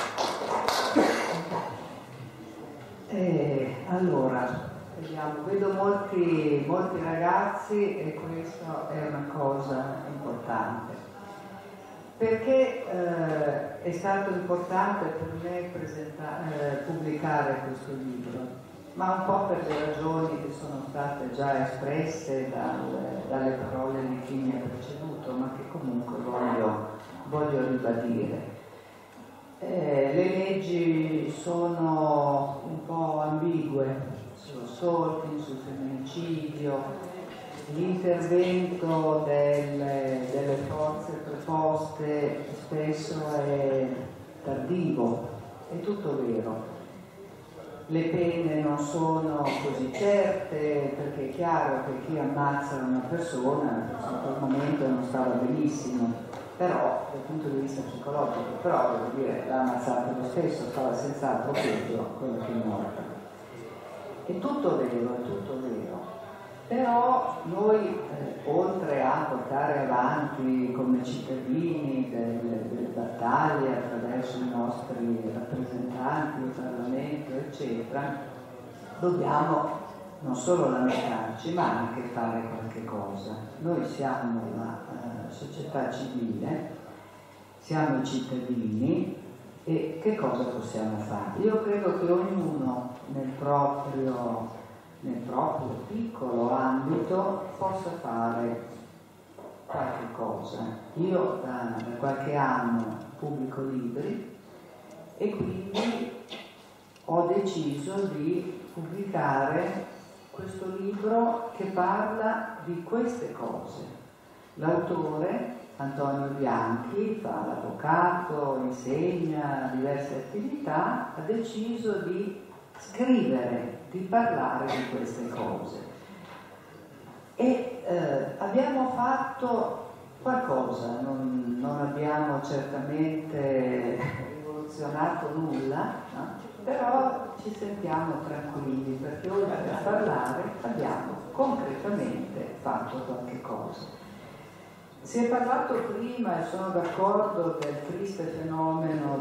Speaker 8: Allora, vediamo, vedo molti ragazzi e questo è una cosa importante. Perché è stato importante per me pubblicare questo libro, ma un po' per le ragioni che sono state già espresse dalle parole di chi mi ha preceduto, ma che comunque voglio ribadire. Le leggi sono un po' ambigue sullo stalking, sul femminicidio. L'intervento delle forze preposte spesso è tardivo, è tutto vero. Le pene non sono così certe, perché è chiaro che chi ammazza una persona in quel momento non stava benissimo, però dal punto di vista psicologico, però devo dire, l'ha ammazzata lo stesso, stava senz'altro peggio quello che è morto. È tutto vero. Però noi, oltre a portare avanti come cittadini delle battaglie attraverso i nostri rappresentanti, il Parlamento, eccetera, dobbiamo non solo lamentarci, ma anche fare qualche cosa. Noi siamo una società civile, siamo i cittadini e che cosa possiamo fare? Io credo che ognuno nel proprio piccolo ambito possa fare qualche cosa. Io da qualche anno pubblico libri e quindi ho deciso di pubblicare questo libro che parla di queste cose. L'autore, Antonio Bianchi, fa l'avvocato, insegna diverse attività, ha deciso di scrivere, di parlare di queste cose e abbiamo fatto qualcosa, non abbiamo certamente rivoluzionato nulla, no? Però ci sentiamo tranquilli perché oltre a parlare abbiamo concretamente fatto qualche cosa. Si è parlato prima, e sono d'accordo, del triste fenomeno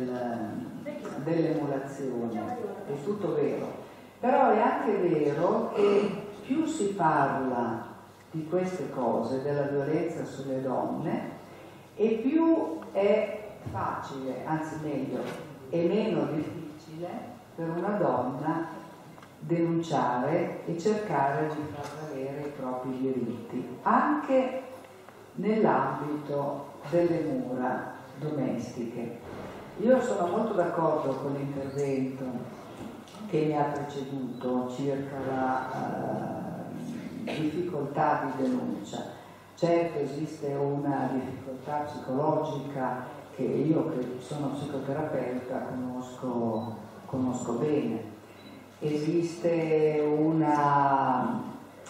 Speaker 8: dell'emulazione, è tutto vero, però è anche vero che più si parla di queste cose, della violenza sulle donne, e più è facile, anzi meglio, è meno difficile per una donna denunciare e cercare di far valere i propri diritti, anche nell'ambito delle mura domestiche. Io sono molto d'accordo con l'intervento che mi ha preceduto circa la difficoltà di denuncia. Certo esiste una difficoltà psicologica che io, che sono psicoterapeuta, conosco bene. Esiste una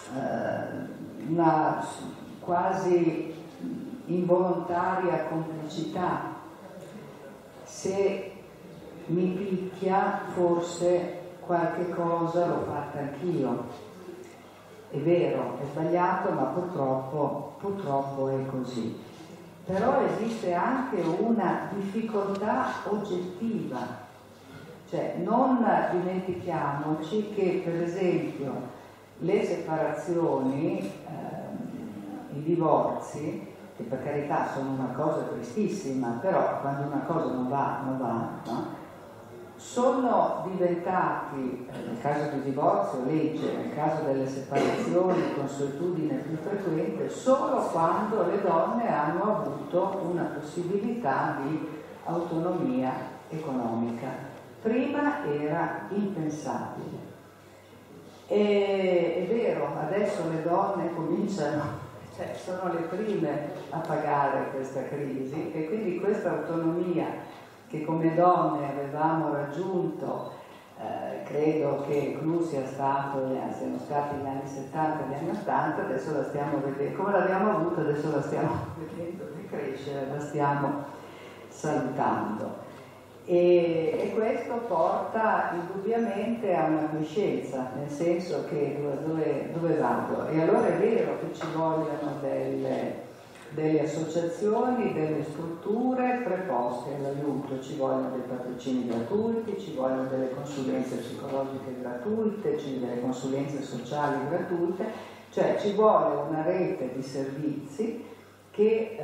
Speaker 8: quasi involontaria complicità. Se mi picchia, forse qualche cosa l'ho fatta anch'io. È vero, è sbagliato, ma purtroppo è così. però esiste anche una difficoltà oggettiva, cioè non dimentichiamoci che per esempio le separazioni, i divorzi, che per carità sono una cosa tristissima, però quando una cosa non va, no? Sono diventati, nel caso di divorzio, legge, nel caso delle separazioni, consuetudine più frequente, solo quando le donne hanno avuto una possibilità di autonomia economica. Prima era impensabile. E è vero, adesso le donne cominciano, cioè sono le prime a pagare questa crisi, e quindi questa autonomia che come donne avevamo raggiunto, credo che clou siano stati gli anni 70 e gli anni 80, adesso la stiamo vedendo, come l'abbiamo avuta adesso la stiamo vedendo crescere, la stiamo salutando. E questo porta indubbiamente a una quiescenza, nel senso che dove vado? E allora è vero che ci vogliono delle associazioni, delle strutture preposte all'aiuto, ci vogliono dei patrocini gratuiti, ci vogliono delle consulenze psicologiche gratuite, delle consulenze sociali gratuite, cioè ci vuole una rete di servizi che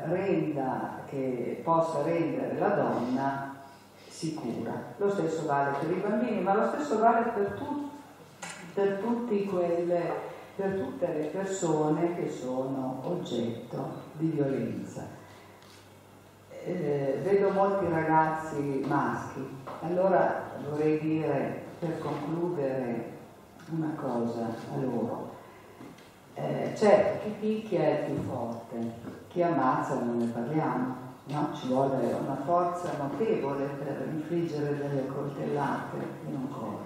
Speaker 8: possa rendere la donna sicura. Lo stesso vale per i bambini, ma lo stesso vale per tutte le persone che sono oggetto di violenza. Vedo molti ragazzi maschi, allora vorrei dire, per concludere, una cosa a loro. Certo, chi picchia è il più forte, chi ammazza non ne parliamo, no? Ci vuole una forza notevole per infliggere delle coltellate in un corpo.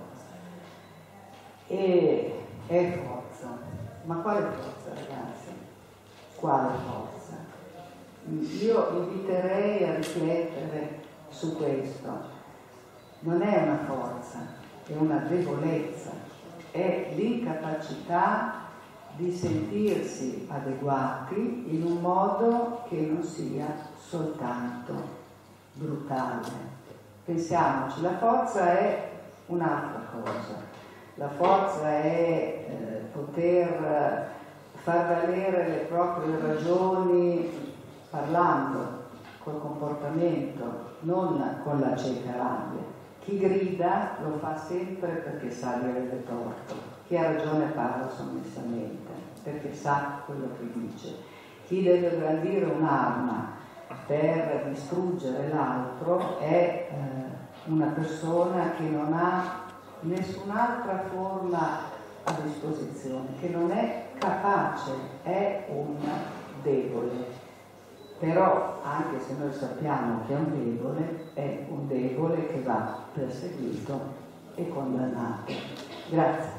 Speaker 8: E è forza. Ma quale forza, ragazzi? Quale forza? Io inviterei a riflettere su questo. Non è una forza, è una debolezza, è l'incapacità di sentirsi adeguati in un modo che non sia soltanto brutale. Pensiamoci, la forza è un'altra cosa. La forza è poter far valere le proprie ragioni parlando, col comportamento, non con la cieca rabbia. Chi grida lo fa sempre perché sa di avere torto. Chi ha ragione parla sommessamente perché sa quello che dice. Chi deve brandire un'arma per distruggere l'altro è una persona che non ha nessun'altra forma a disposizione, che non è capace, è un debole. Però, anche se noi sappiamo che è un debole che va perseguito e condannato. Grazie.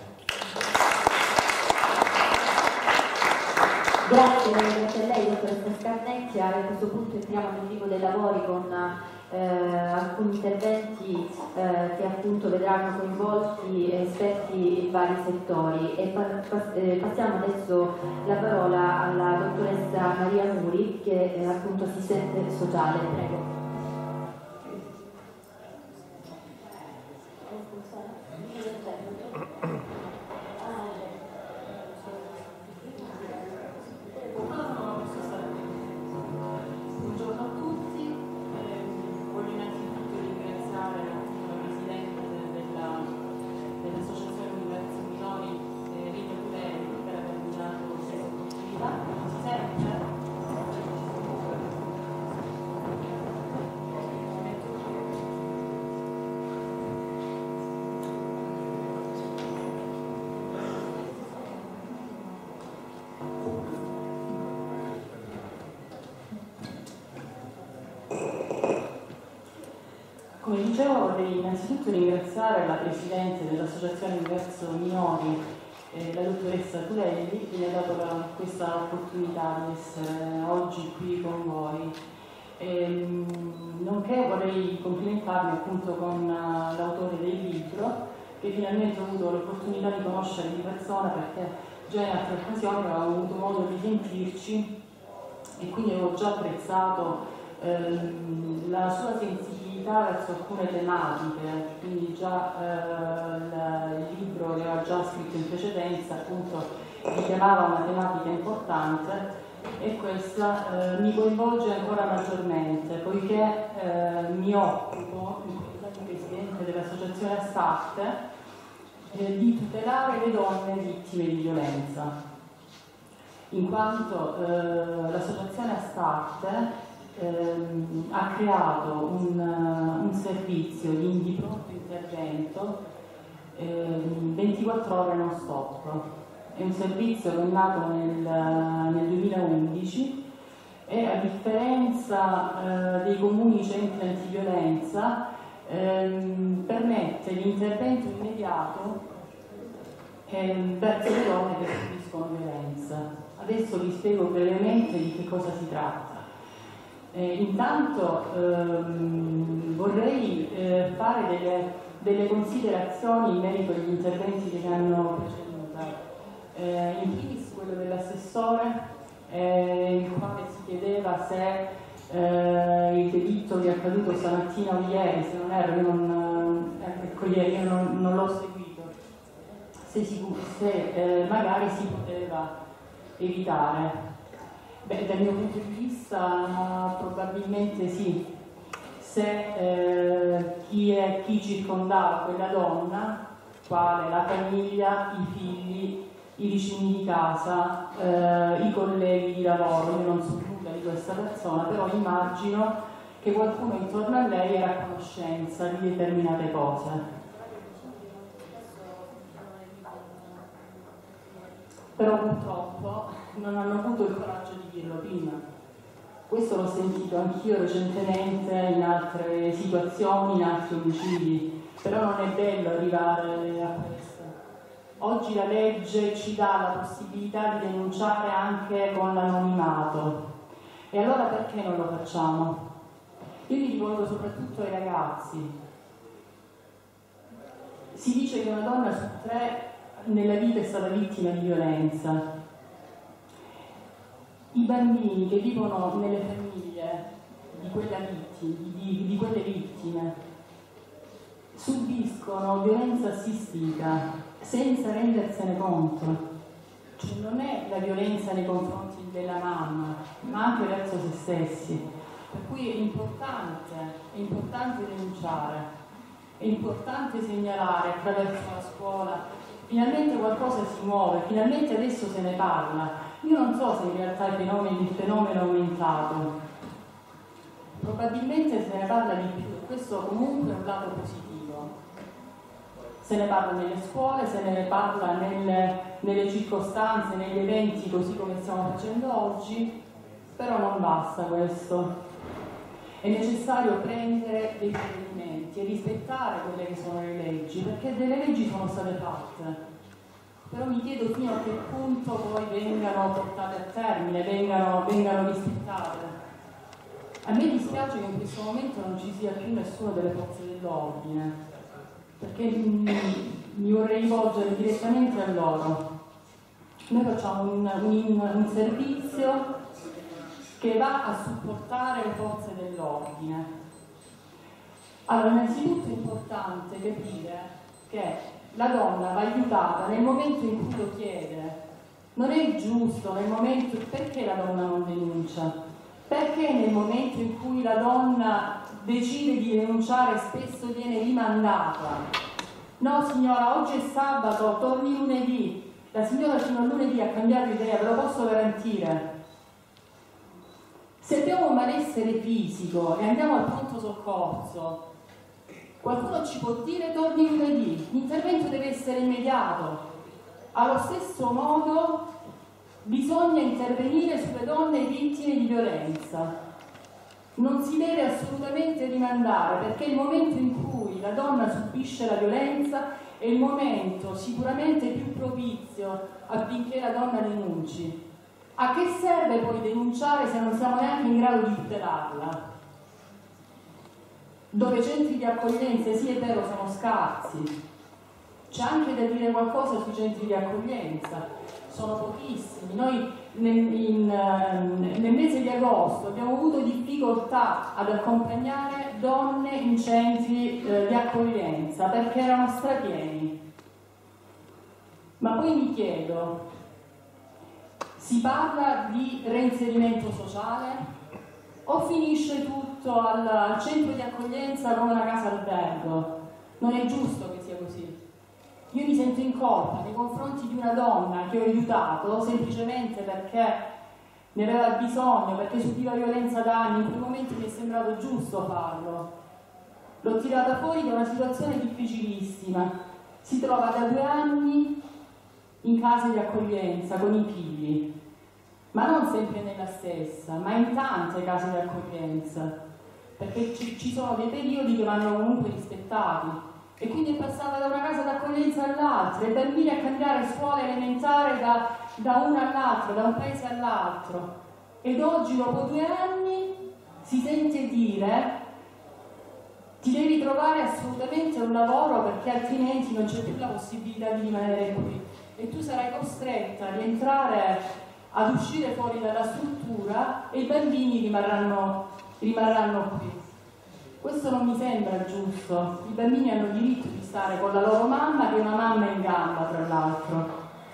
Speaker 1: Grazie a lei, dottoressa Scarnecchia. A questo punto entriamo nel vivo dei lavori con alcuni interventi che appunto vedranno coinvolti esperti in vari settori, e passiamo adesso la parola alla dottoressa Maria Muri, che è appunto assistente sociale. Prego.
Speaker 9: Come dicevo, vorrei innanzitutto ringraziare la Presidente dell'Associazione Universo Minori, la dottoressa Tulelli, che mi ha dato questa opportunità di essere oggi qui con voi. Nonché vorrei complimentarmi appunto con l'autore del libro, che finalmente ho avuto l'opportunità di conoscere di persona, perché già in altre occasioni avevamo avuto modo di sentirci e quindi avevo già apprezzato la sua sensibilità verso alcune tematiche, quindi già il libro che aveva già scritto in precedenza appunto richiamava una tematica importante, e questa mi coinvolge ancora maggiormente poiché mi occupo, in qualità di presidente dell'associazione Astarte, di tutelare le donne vittime di violenza, in quanto l'associazione Astarte ha creato un servizio di pronto intervento 24 ore non stop. È un servizio che è nato nel 2011 e, a differenza dei comuni centri antiviolenza, permette l'intervento immediato verso le donne che subiscono violenza. Adesso vi spiego brevemente di che cosa si tratta. Intanto vorrei fare delle considerazioni in merito agli interventi che mi hanno preceduta. In primis quello dell'assessore, il quale si chiedeva se il delitto che è accaduto stamattina o ieri, se non erro, io non l'ho seguito, se magari si poteva evitare. Beh, dal mio punto di vista probabilmente sì, se chi circondava quella donna, quale la famiglia, i figli, i vicini di casa, i colleghi di lavoro, io non so nulla di questa persona, però immagino che qualcuno intorno a lei era a conoscenza di determinate cose. Però purtroppo non hanno avuto il coraggio di dirlo prima. Questo l'ho sentito anch'io recentemente in altre situazioni, in altri omicidi, però non è bello arrivare a questo. Oggi la legge ci dà la possibilità di denunciare anche con l'anonimato, e allora perché non lo facciamo? Io mi rivolgo soprattutto ai ragazzi. Si dice che una donna su 3 nella vita è stata vittima di violenza. I bambini che vivono nelle famiglie di quelle vittime subiscono violenza assistita senza rendersene conto. Cioè non è la violenza nei confronti della mamma, ma anche verso se stessi. Per cui è importante denunciare, è importante segnalare attraverso la scuola. Finalmente qualcosa si muove, finalmente adesso se ne parla. Io non so se in realtà il fenomeno è aumentato, probabilmente se ne parla di più, e questo comunque è un lato positivo. Se ne parla nelle scuole, se ne parla nelle circostanze, negli eventi, così come stiamo facendo oggi, però non basta questo. È necessario prendere dei provvedimenti e rispettare quelle che sono le leggi, perché delle leggi sono state fatte, però mi chiedo fino a che punto poi vengano portate a termine, vengano rispettate. A me dispiace che in questo momento non ci sia più nessuno delle forze dell'ordine, perché mi vorrei rivolgere direttamente a loro. Noi facciamo un servizio che va a supportare le forze dell'ordine. Allora, innanzitutto è importante capire che la donna va aiutata nel momento in cui lo chiede. Non è giusto nel momento... Perché la donna non denuncia? Perché nel momento in cui la donna decide di denunciare spesso viene rimandata? No signora, oggi è sabato, torni lunedì. La signora fino a lunedì ha cambiato idea, ve lo posso garantire. Se abbiamo un malessere fisico e andiamo al pronto soccorso, qualcuno ci può dire torni lunedì, l'intervento deve essere immediato. Allo stesso modo bisogna intervenire sulle donne vittime di violenza. Non si deve assolutamente rimandare, perché il momento in cui la donna subisce la violenza è il momento sicuramente più propizio affinché la donna denunci. A che serve poi denunciare se non siamo neanche in grado di tutelarla? Dove centri di accoglienza, sì è vero, sono scarsi. C'è anche da dire qualcosa sui centri di accoglienza. Sono pochissimi. Noi nel mese di agosto abbiamo avuto difficoltà ad accompagnare donne in centri di accoglienza perché erano strapieni. Ma poi mi chiedo, si parla di reinserimento sociale o finisce tutto al centro di accoglienza come una casa albergo? Non è giusto che sia così. Io mi sento in colpa nei confronti di una donna che ho aiutato semplicemente perché ne aveva bisogno, perché subiva violenza da anni. In quel momento mi è sembrato giusto farlo. L'ho tirata fuori da una situazione difficilissima. Si trova da 2 anni in case di accoglienza con i figli, ma non sempre nella stessa, ma in tante case di accoglienza, perché ci sono dei periodi che vanno comunque rispettati. E quindi è passata da una casa d'accoglienza all'altra, i bambini a cambiare scuola elementare da una all'altra, da un paese all'altro. Ed oggi, dopo 2 anni, si sente dire: ti devi trovare assolutamente un lavoro perché altrimenti non c'è più la possibilità di rimanere qui. E tu sarai costretta a rientrare, ad uscire fuori dalla struttura e i bambini rimarranno qui. Questo non mi sembra giusto. I bambini hanno diritto di stare con la loro mamma, che è una mamma in gamba, tra l'altro.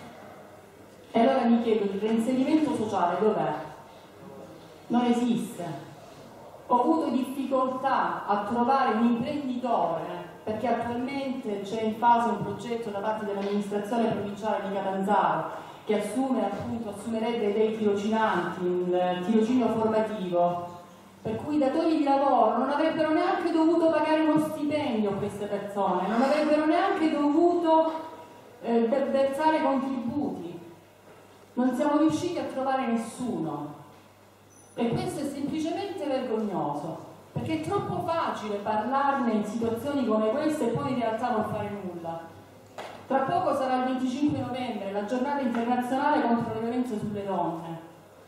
Speaker 9: E allora mi chiedo, il reinserimento sociale dov'è? Non esiste. Ho avuto difficoltà a trovare un imprenditore, perché attualmente c'è in fase un progetto da parte dell'amministrazione provinciale di Catanzaro che assumerebbe dei tirocinanti, un tirocinio formativo, per cui i datori di lavoro non avrebbero neanche dovuto pagare uno stipendio a queste persone, non avrebbero neanche dovuto versare contributi. Non siamo riusciti a trovare nessuno e questo è semplicemente vergognoso, perché è troppo facile parlarne in situazioni come queste e poi in realtà non fare nulla. Tra poco sarà il 25 novembre, la giornata internazionale contro le violenze sulle donne.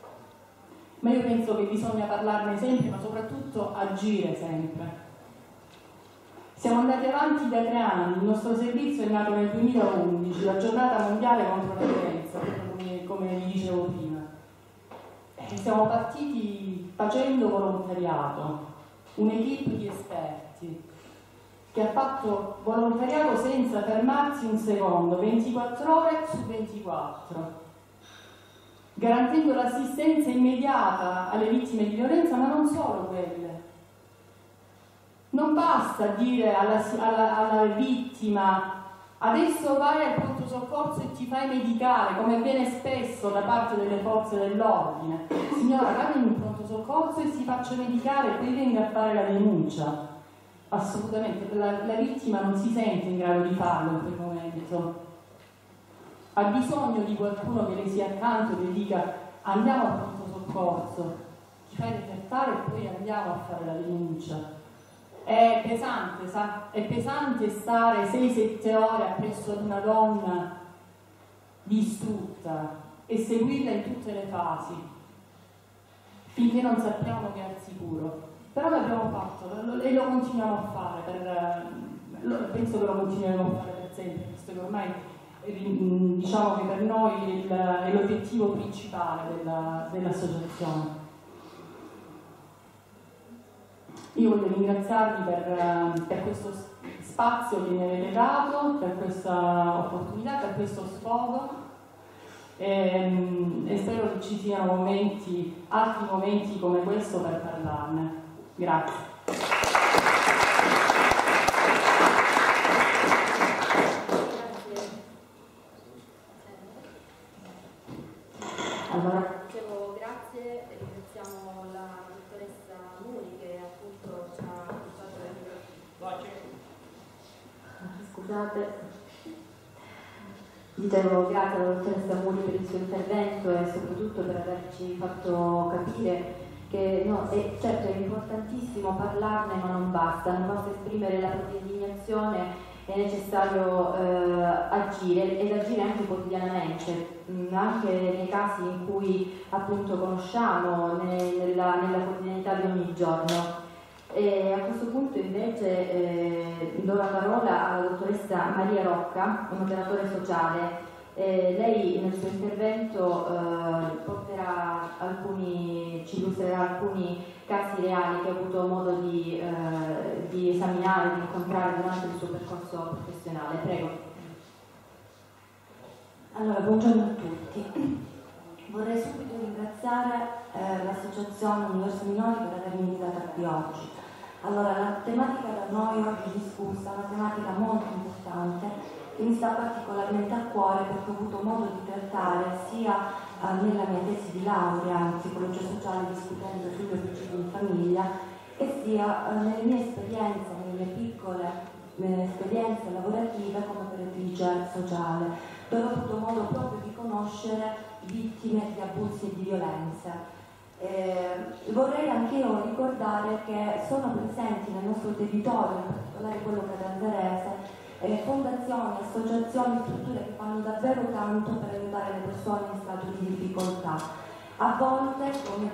Speaker 9: Ma io penso che bisogna parlarne sempre, ma soprattutto agire sempre. Siamo andati avanti da 3 anni, il nostro servizio è nato nel 2011, la giornata mondiale contro la violenza, come vi dicevo prima. E siamo partiti facendo volontariato, un'equipe di esperti che ha fatto volontariato senza fermarsi un secondo, 24 ore su 24. Garantendo l'assistenza immediata alle vittime di violenza, ma non solo quelle. Non basta dire alla vittima: adesso vai al pronto soccorso e ti fai medicare, come avviene spesso da parte delle forze dell'ordine. Signora, vada in pronto soccorso e si faccia medicare e poi venga a fare la denuncia. Assolutamente, la vittima non si sente in grado di farlo in quel momento. Ha bisogno di qualcuno che le sia accanto e le dica: andiamo al pronto soccorso, ti fai refertare e poi andiamo a fare la denuncia. È pesante, sa? È pesante stare 6-7 ore appresso ad una donna distrutta e seguirla in tutte le fasi finché non sappiamo che è al sicuro. Però l'abbiamo fatto e lo continuiamo a fare, penso che lo continueremo a fare per sempre, visto che ormai diciamo che per noi è l'obiettivo principale dell'associazione. Io voglio ringraziarvi per questo spazio che mi avete dato, per questa opportunità, per questo sfogo e spero che ci siano altri momenti come questo per parlarne. Grazie.
Speaker 1: Allora, dicevo grazie e ringraziamo la dottoressa Muri che appunto ci ha portato Scusate. Dicevo grazie alla dottoressa Muri per il suo intervento e soprattutto per averci fatto capire che no, certo è importantissimo parlarne, ma non basta esprimere la propria indignazione, è necessario agire ed agire anche quotidianamente, anche nei casi in cui appunto conosciamo, nella quotidianità di ogni giorno. E a questo punto invece do la parola alla dottoressa Maria Rocca, un operatore sociale Lei nel suo intervento ci illustrerà alcuni casi reali che ho avuto modo di esaminare, di incontrare durante il suo percorso professionale. Prego.
Speaker 10: Allora, buongiorno a tutti. Vorrei subito ringraziare l'associazione Universo Minori per avermi invitata qui oggi. Allora, la tematica da noi oggi discussa è una tematica molto importante che mi sta particolarmente a cuore perché ho avuto modo di trattare sia nella mia tesi di laurea in psicologia sociale discutendo sugli omicidi in famiglia e sia nelle mie esperienze, nelle mie piccole esperienze lavorative come operatrice sociale, dove ho avuto modo proprio di conoscere vittime di abusi e di violenze. Vorrei anche io ricordare che sono presenti nel nostro territorio, in particolare quello catanzarese, fondazioni, associazioni, strutture che fanno davvero tanto per aiutare le persone in stato di difficoltà. A volte, come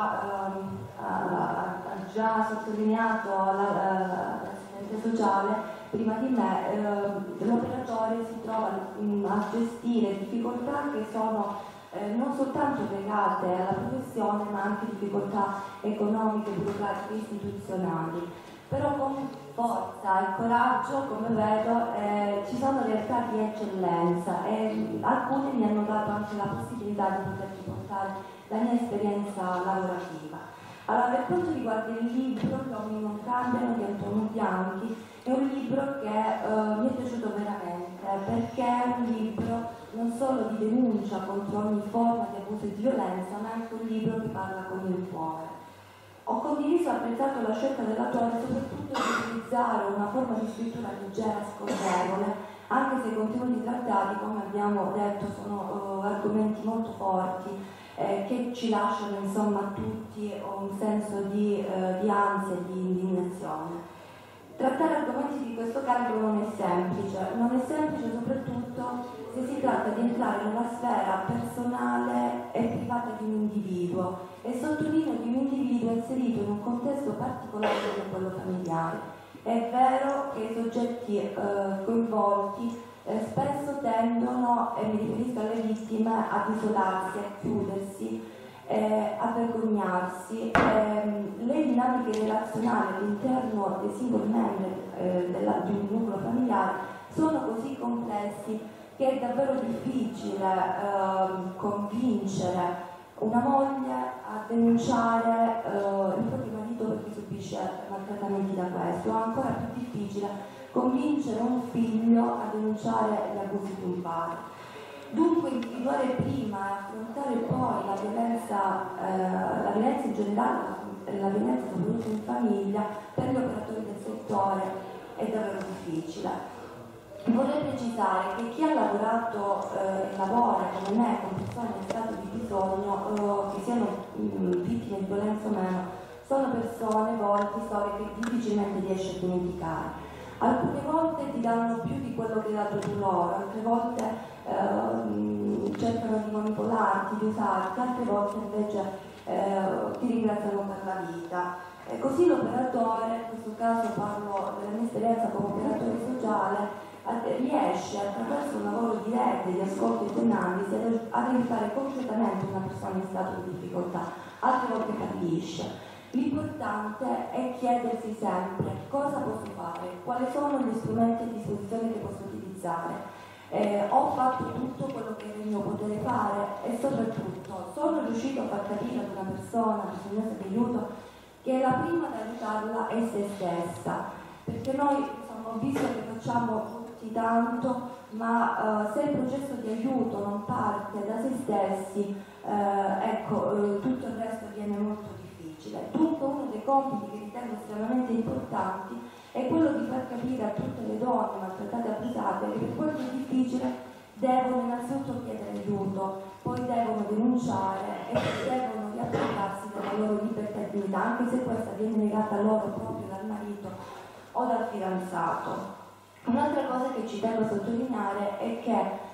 Speaker 10: ha già sottolineato l'assistente sociale prima di me, l'operatore si trova a gestire difficoltà che sono non soltanto legate alla professione ma anche difficoltà economiche, burocratiche e istituzionali. Però con forza e coraggio, come vedo, ci sono realtà di eccellenza e alcune mi hanno dato anche la possibilità di poterci portare la mia esperienza lavorativa. Allora, per quanto riguarda il libro Gli uomini non cambiano di Antonio Bianchi, è un libro che mi è piaciuto veramente perché è un libro non solo di denuncia contro ogni forma di abuso e di violenza, ma è anche un libro che parla con il cuore. Ho condiviso e apprezzato la scelta dell'autore soprattutto di utilizzare una forma di scrittura leggera e scorrevole, anche se i contenuti trattati, come abbiamo detto, sono argomenti molto forti che ci lasciano insomma tutti un senso di ansia e di indignazione. Trattare argomenti di questo calibro non è semplice soprattutto se si tratta di entrare nella sfera personale e privata di un individuo, e sottolineo di un individuo inserito in un contesto particolare come quello familiare. È vero che i soggetti coinvolti spesso tendono, e mi riferisco alle vittime, ad isolarsi, a chiudersi, a vergognarsi. Le dinamiche relazionali all'interno dei singoli membri di un nucleo familiare sono così complessi che è davvero difficile convincere una moglie a denunciare il proprio marito perché subisce maltrattamenti da questo, o ancora più difficile convincere un figlio a denunciare gli abusi di un padre. Dunque individuare prima e affrontare poi la violenza in generale, la violenza soprattutto in famiglia, per gli operatori del settore è davvero difficile. Vorrei precisare che chi ha lavorato e lavora come me con persone in stato di bisogno, che siano vittime di violenza o meno, sono persone, volte, storie che difficilmente riesci a dimenticare. Alcune volte ti danno più di quello che hai dato tu loro, altre volte cercano di manipolarti, di usarti, altre volte invece ti ringraziano per la vita. Così l'operatore, in questo caso parlo della mia esperienza come operatore sociale, riesce attraverso un lavoro di rete, di ascolto e di analisi ad aiutare concretamente una persona in stato di difficoltà, altre volte fallisce. L'importante è chiedersi sempre cosa posso fare, quali sono gli strumenti a disposizione che posso utilizzare. Ho fatto tutto quello che era in mio potere fare e soprattutto sono riuscito a far capire ad una persona bisognosa di aiuto che la prima da aiutarla è se stessa, perché noi ho visto che facciamo tutti tanto, ma se il processo di aiuto non parte da se stessi, tutto il resto viene molto difficile. Dunque uno dei compiti che ritengo estremamente importanti è quello di far capire a tutte le donne maltrattate e abusate che per quanto è difficile devono innanzitutto chiedere aiuto, poi devono denunciare e poi devono riappropriarsi della loro libertà e dignità, anche se questa viene negata loro proprio dal marito o dal fidanzato. Un'altra cosa che ci tengo a sottolineare è che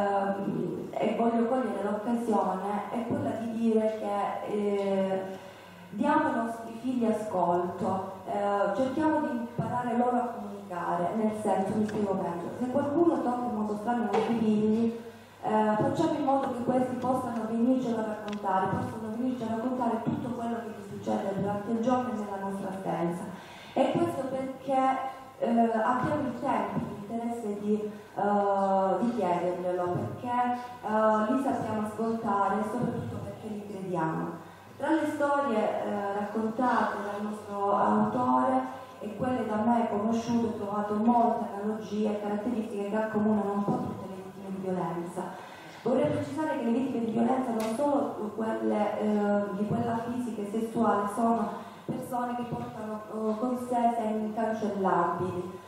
Speaker 10: e voglio cogliere l'occasione è quella di dire che diamo ai nostri figli ascolto, cerchiamo di imparare loro a comunicare, nel senso, mi spiego meglio, se qualcuno tocca in modo strano i nostri figli, facciamo in modo che questi possano venircelo a raccontare, tutto quello che gli succede durante il giorno e nella nostra assenza. E questo perché abbiamo il tempo, l'interesse di chiederglielo, perché li sappiamo ascoltare e soprattutto perché li crediamo. Tra le storie raccontate dal nostro autore e quelle da me conosciute ho trovato molte analogie e caratteristiche che accomunano un po' tutte le vittime di violenza. Vorrei precisare che le vittime di violenza non solo quelle di quella fisica e sessuale, sono persone che portano con sé segni incancellabili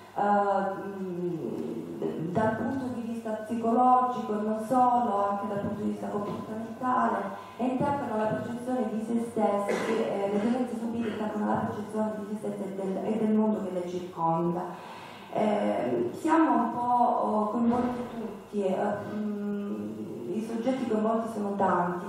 Speaker 10: dal punto di vista psicologico, non solo, anche dal punto di vista comportamentale, e intaccano la percezione di se stessi, le violenze subite intaccano la percezione di se stessi e del mondo che le circonda. Siamo un po' coinvolti tutti, i soggetti coinvolti sono tanti,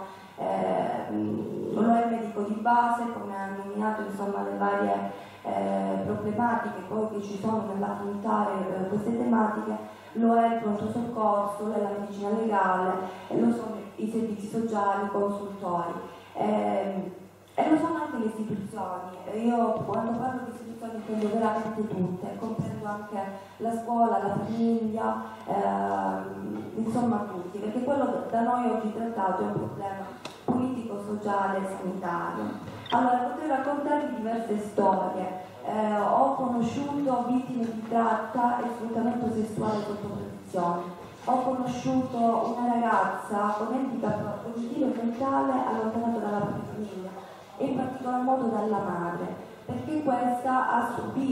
Speaker 10: lo è il medico di base, come ha nominato, insomma, le varie problematiche poi che ci sono nell'affrontare queste tematiche, lo è il pronto soccorso, lo è la medicina legale, lo sono i servizi sociali, i consultori e lo sono anche le istituzioni. Io quando parlo di istituzioni intendo veramente tutte, comprendo anche la scuola, la famiglia, insomma tutti, perché quello da noi oggi trattato è un problema politico, sociale e sanitario. Allora, potrei raccontarvi diverse storie. Ho conosciuto vittime di tratta e sfruttamento sessuale sotto protezione. Ho conosciuto una ragazza con handicap cognitivo e mentale allontanata dalla propria famiglia, e in particolar modo dalla madre, perché questa ha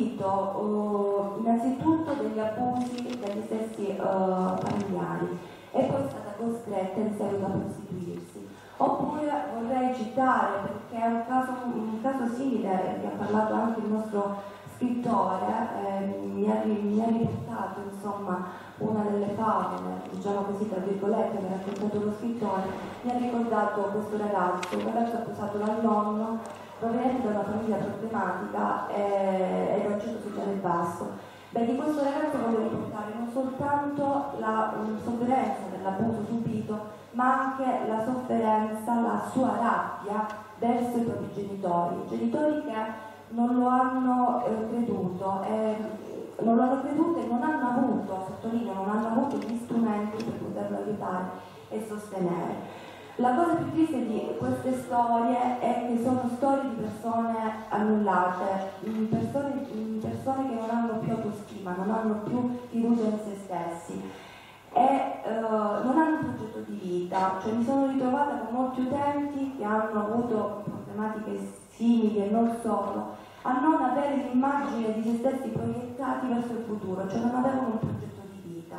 Speaker 10: subito innanzitutto degli abusi dagli stessi familiari e poi è stata costretta in seguito a prostituirsi. Oppure vorrei citare, perché è un caso simile che ha parlato anche il nostro scrittore, mi ha riportato insomma una delle favole, diciamo così tra virgolette, che ha raccontato lo scrittore, mi ha ricordato questo ragazzo, un ragazzo accusato dal nonno, proveniente da una famiglia problematica e da un centro sociale basso. Beh, di questo ragazzo voglio riportare non soltanto la sofferenza dell'abuso subito, ma anche la sofferenza, la sua rabbia verso i propri genitori che non lo hanno creduto e non hanno avuto, sottolineo, non hanno avuto gli strumenti per poterlo aiutare e sostenere. La cosa più triste di queste storie è che sono storie di persone annullate, persone che non hanno più autostima, non hanno più fiducia in se stessi e non hanno un progetto di vita. Cioè, mi sono ritrovata con molti utenti che hanno avuto problematiche simili e non solo, a non avere l'immagine di se stessi proiettati verso il futuro, cioè non avevano un progetto di vita.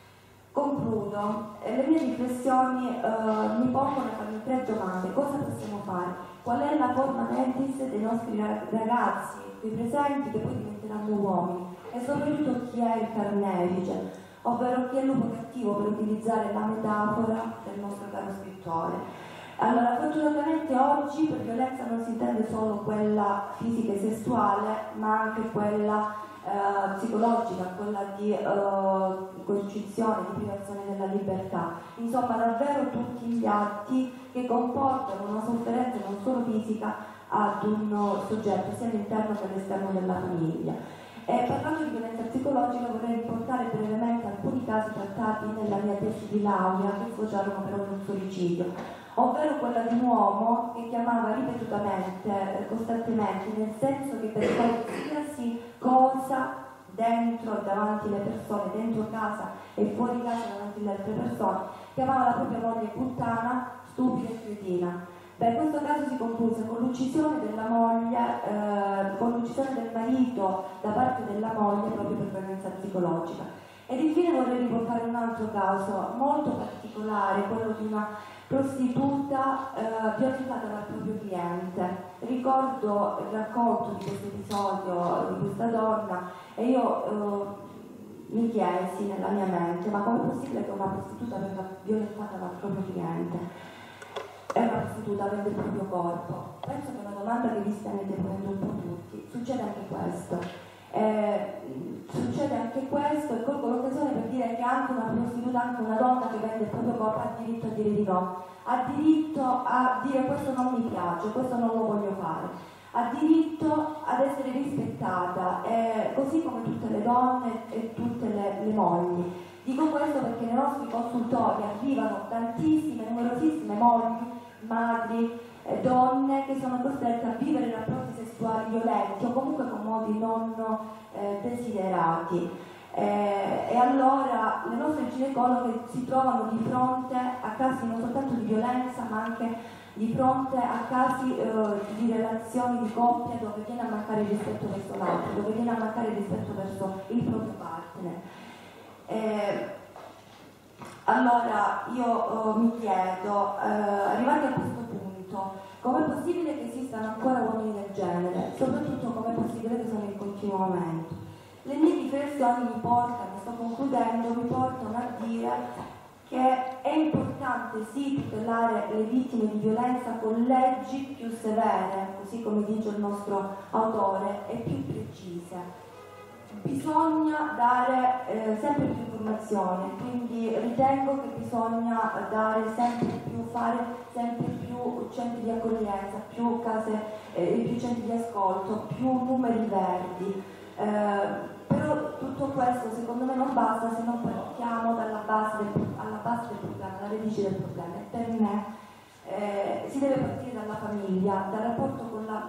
Speaker 10: Concludo, le mie riflessioni mi pongono a farmi 3 domande. Cosa possiamo fare? Qual è la forma mentis dei nostri ragazzi, quei presenti che poi diventeranno uomini? E soprattutto chi è il carnefice, ovvero chi è il lupo cattivo, per utilizzare la metafora del nostro caro scrittore. Allora, fortunatamente oggi per violenza non si intende solo quella fisica e sessuale, ma anche quella psicologica, quella di coercizione, di privazione della libertà. Insomma, davvero tutti gli atti che comportano una sofferenza non solo fisica ad un soggetto, sia all'interno che all'esterno della famiglia. E parlando di violenza psicologica vorrei riportare brevemente alcuni casi trattati nella mia tesi di laurea che sfociarono però in un suicidio, ovvero quella di un uomo che chiamava ripetutamente, costantemente, nel senso che per qualsiasi cosa dentro e davanti alle persone, dentro casa e fuori casa davanti alle altre persone, chiamava la propria moglie puttana, stupida e cretina. Beh, questo caso si concluse con l'uccisione della moglie, con l'uccisione del marito da parte della moglie proprio per violenza psicologica. Ed infine vorrei riportare un altro caso molto particolare, quello di una prostituta violentata dal proprio cliente. Ricordo il racconto di questo episodio di questa donna e io mi chiesi nella mia mente: ma com'è possibile che una prostituta venga violentata dal proprio cliente? È una prostituta, vende il proprio corpo. Penso che è una domanda che vi stanete ponendo un po' tutti. Succede anche questo. Succede anche questo, e colgo l'occasione per dire che anche anche una prostituta, anche una donna che vende il proprio corpo ha diritto a dire di no, ha diritto a dire questo non mi piace, questo non lo voglio fare, ha diritto ad essere rispettata, così come tutte le donne e tutte le mogli. Dico questo perché nei nostri consultori arrivano tantissime, numerosissime mogli, madri, donne che sono costrette a vivere rapporti sessuali violenti o comunque con modi non desiderati. E allora le nostre ginecologhe si trovano di fronte a casi non soltanto di violenza ma anche di fronte a casi di relazioni di coppia dove viene a mancare il rispetto verso l'altro, dove viene a mancare il rispetto verso il proprio partner. Allora io mi chiedo, arrivati a questo punto, com'è possibile che esistano ancora uomini del genere? Soprattutto com'è possibile che sono in continuo aumento? Le mie riflessioni mi portano, sto concludendo, mi portano a dire che è importante sì tutelare le vittime di violenza con leggi più severe, così come dice il nostro autore, e più precise. Bisogna dare sempre più informazioni, quindi ritengo che bisogna dare sempre più, fare sempre più centri di accoglienza, più case, più centri di ascolto, più numeri verdi. Però tutto questo secondo me non basta se non partiamo alla base del problema, alla radice del problema. E per me si deve partire dalla famiglia, dal rapporto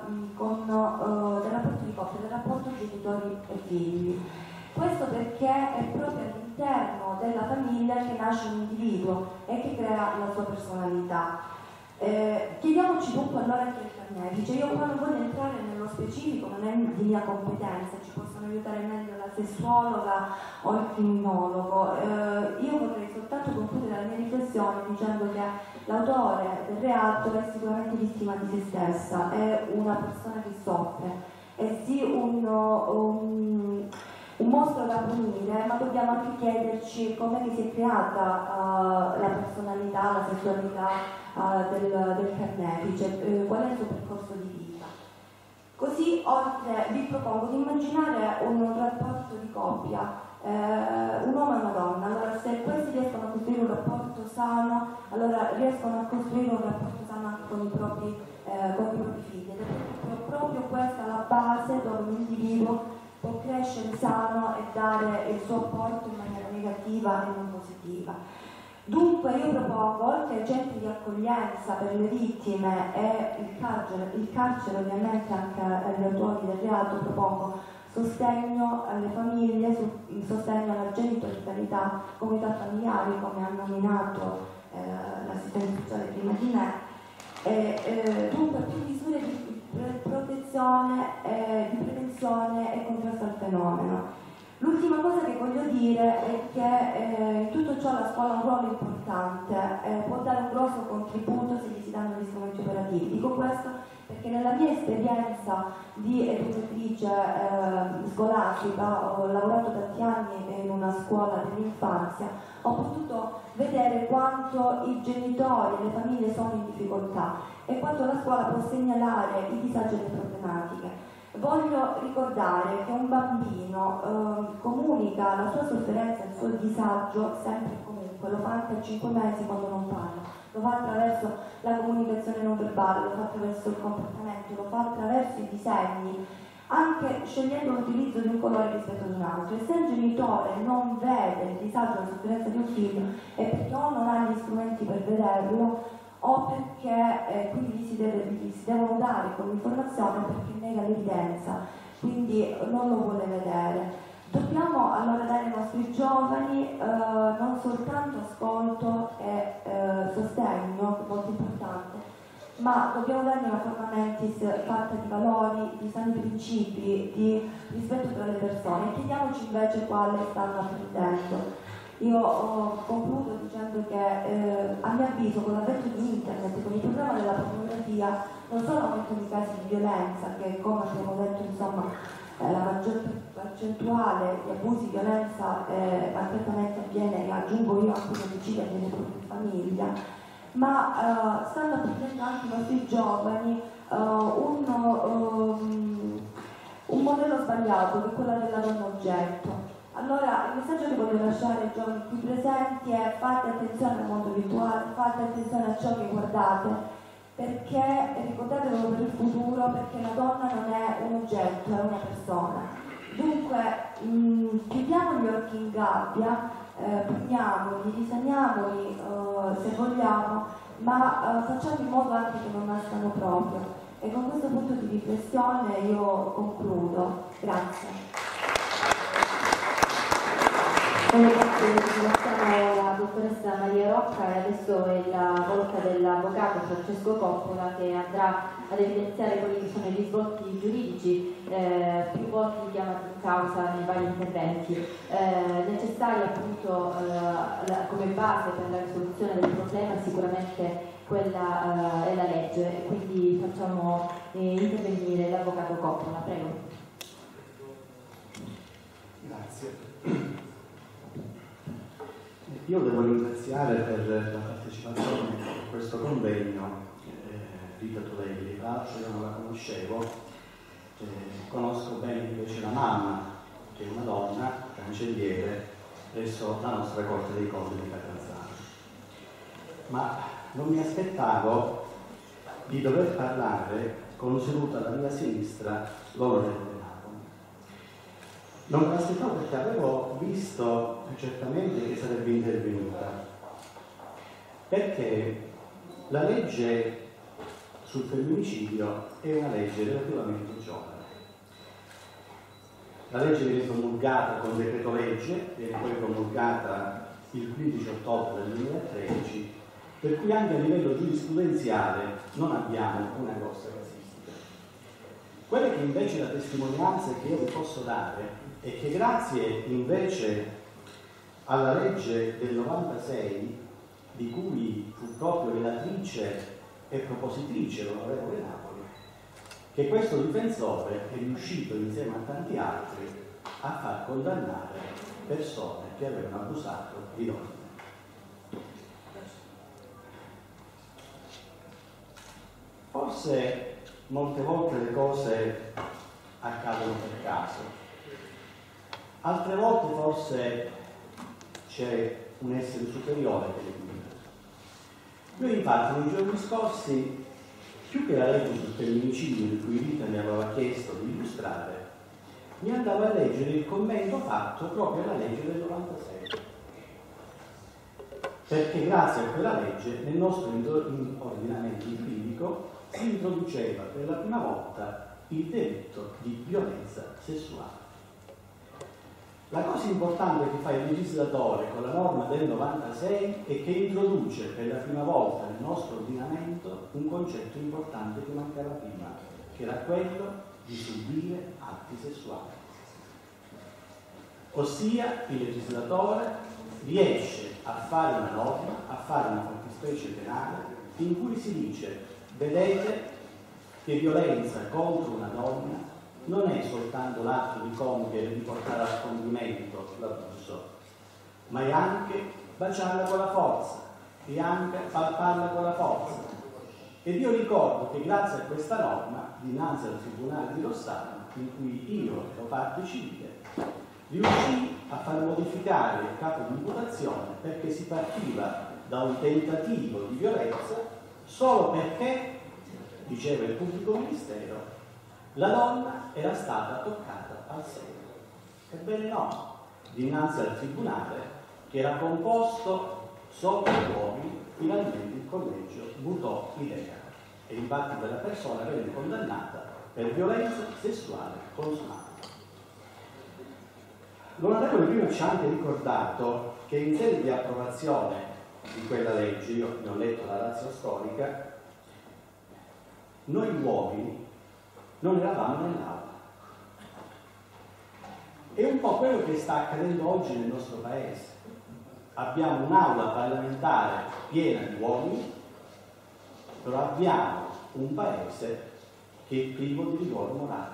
Speaker 10: dal rapporto di coppia, dal rapporto genitori e figli. Questo perché è proprio all'interno della famiglia che nasce un individuo e che crea la sua personalità. Chiediamoci dunque allora chi è il carnefice. Io qua non voglio entrare nello specifico, non è di mia competenza, ci possono aiutare meglio la sessuologa o il criminologo. Io vorrei soltanto concludere la mia riflessione dicendo che l'autore del reato è sicuramente vittima di se stessa, è una persona che soffre, è sì un mostro da punire, ma dobbiamo anche chiederci come si è creata la personalità, la sessualità del carnefice, qual è il suo percorso di vita. Così oltre vi propongo di immaginare un rapporto di coppia, un uomo e una donna. Allora se questi riescono a costruire un rapporto sano, allora riescono a costruire un rapporto sano anche con i propri figli, ed è proprio questa la base dove l'individuo può crescere sano e dare il suo apporto in maniera negativa e non positiva. Dunque io propongo, oltre ai centri di accoglienza per le vittime e il carcere ovviamente anche agli autori del reato, propongo sostegno alle famiglie, sostegno alla genitorialità, comunità familiari, come ha nominato l'assistente sociale prima di me, dunque più misure di protezione, di prevenzione e contrasto al fenomeno. L'ultima cosa che voglio dire è che in tutto ciò la scuola ha un ruolo importante, può dare un grosso contributo se gli si danno gli strumenti operativi. Dico questo perché nella mia esperienza di educatrice scolastica, ho lavorato tanti anni in una scuola dell'infanzia, ho potuto vedere quanto i genitori e le famiglie sono in difficoltà e quanto la scuola può segnalare i disagi e le problematiche. Voglio ricordare che un bambino comunica la sua sofferenza, il suo disagio sempre e comunque, lo fa anche a 5 mesi quando non parla, lo fa attraverso la comunicazione non verbale, lo fa attraverso il comportamento, lo fa attraverso i disegni, anche scegliendo l'utilizzo di un colore rispetto ad un altro. E se il genitore non vede il disagio e la sofferenza di un figlio è perché o non ha gli strumenti per vederlo o perché quindi gli si devono dare come informazione perché nega l'evidenza, quindi non lo vuole vedere. Dobbiamo allora dare ai nostri giovani non soltanto ascolto e sostegno, molto importante, ma dobbiamo dargli una forma mentis fatta di valori, di sani principi, di rispetto tra le persone. Chiediamoci invece quale stanno apprendendo. Io concludo dicendo che a mio avviso con l'avvento di internet, con il problema della pornografia, non solo aumentano i casi di violenza, che come abbiamo detto insomma la maggior percentuale di abusi di violenza concretamente avviene, e aggiungo io anche l'omicidio avviene proprio in famiglia, ma stanno apprendendo anche i nostri giovani un modello sbagliato, che è quello della donna oggetto. Allora, il messaggio che voglio lasciare ai giovani qui presenti è: fate attenzione al mondo virtuale, fate attenzione a ciò che guardate, perché ricordatelo per il futuro, perché la donna non è un oggetto, è una persona. Dunque, chiudiamo gli occhi in gabbia, pugniamoli, disegniamoli se vogliamo, ma facciamo in modo anche che non nascano proprio. E con questo punto di riflessione io concludo. Grazie.
Speaker 1: Ringraziamo la dottoressa Maria Rocca e adesso è la volta dell'avvocato Francesco Coppola che andrà ad evidenziare quelli che sono i risvolti giuridici più volte chiamati in causa nei vari interventi, necessari appunto come base per la risoluzione del problema. Sicuramente quella è la legge, quindi facciamo intervenire l'avvocato Coppola, prego.
Speaker 4: Grazie. Io devo ringraziare per la partecipazione a questo convegno Rita Tulelli. Tra l'altro io non la conoscevo, conosco bene invece la mamma, che è una donna cancelliere presso la nostra Corte dei Conti di Catanzaro. Ma non mi aspettavo di dover parlare con seduta alla mia sinistra l'onorevole. Non me l'aspettavo perché avevo visto certamente che sarebbe intervenuta, perché la legge sul femminicidio è una legge relativamente giovane. La legge viene promulgata con decreto legge, viene poi promulgata il 15 ottobre del 2013, per cui anche a livello giurisprudenziale non abbiamo una grossa casistica. Quelle che invece la testimonianza che io vi posso dare e che grazie invece alla legge del 96, di cui fu proprio relatrice e propositrice l'onorevole Napoli, che questo difensore è riuscito insieme a tanti altri a far condannare persone che avevano abusato di donne. Forse molte volte le cose accadono per caso. Altre volte forse c'è un essere superiore che le guida. Io infatti nei giorni scorsi, più che la legge sul femminicidio di cui Rita mi aveva chiesto di illustrare, mi andavo a leggere il commento fatto proprio alla legge del 96. Perché grazie a quella legge nel nostro ordinamento giuridico si introduceva per la prima volta il delitto di violenza sessuale. La cosa importante che fa il legislatore con la norma del 96 è che introduce per la prima volta nel nostro ordinamento un concetto importante che mancava prima, che era quello di subire atti sessuali. Ossia il legislatore riesce a fare una norma, a fare una fattispecie penale in cui si dice: vedete che violenza contro una donna non è soltanto l'atto di compiere, di portare al compimento l'abuso, ma è anche baciarla con la forza, e anche palparla con la forza. Ed io ricordo che grazie a questa norma, dinanzi al Tribunale di Rossano, in cui io ero parte civile, riuscii a far modificare il capo di imputazione perché si partiva da un tentativo di violenza solo perché, diceva il pubblico ministero, la donna era stata toccata al seno. Ebbene no, dinanzi al tribunale, che era composto solo da uomini, finalmente il collegio votò l'idea e infatti quella persona venne condannata per violenza sessuale consumata. L'onorevole prima ci ha anche ricordato che in sede di approvazione di quella legge, io ne ho letto la ratio storica, noi uomini non eravamo nell'aula. È un po' quello che sta accadendo oggi nel nostro paese. Abbiamo un'aula parlamentare piena di uomini, però abbiamo un paese che è privo di rigore morale.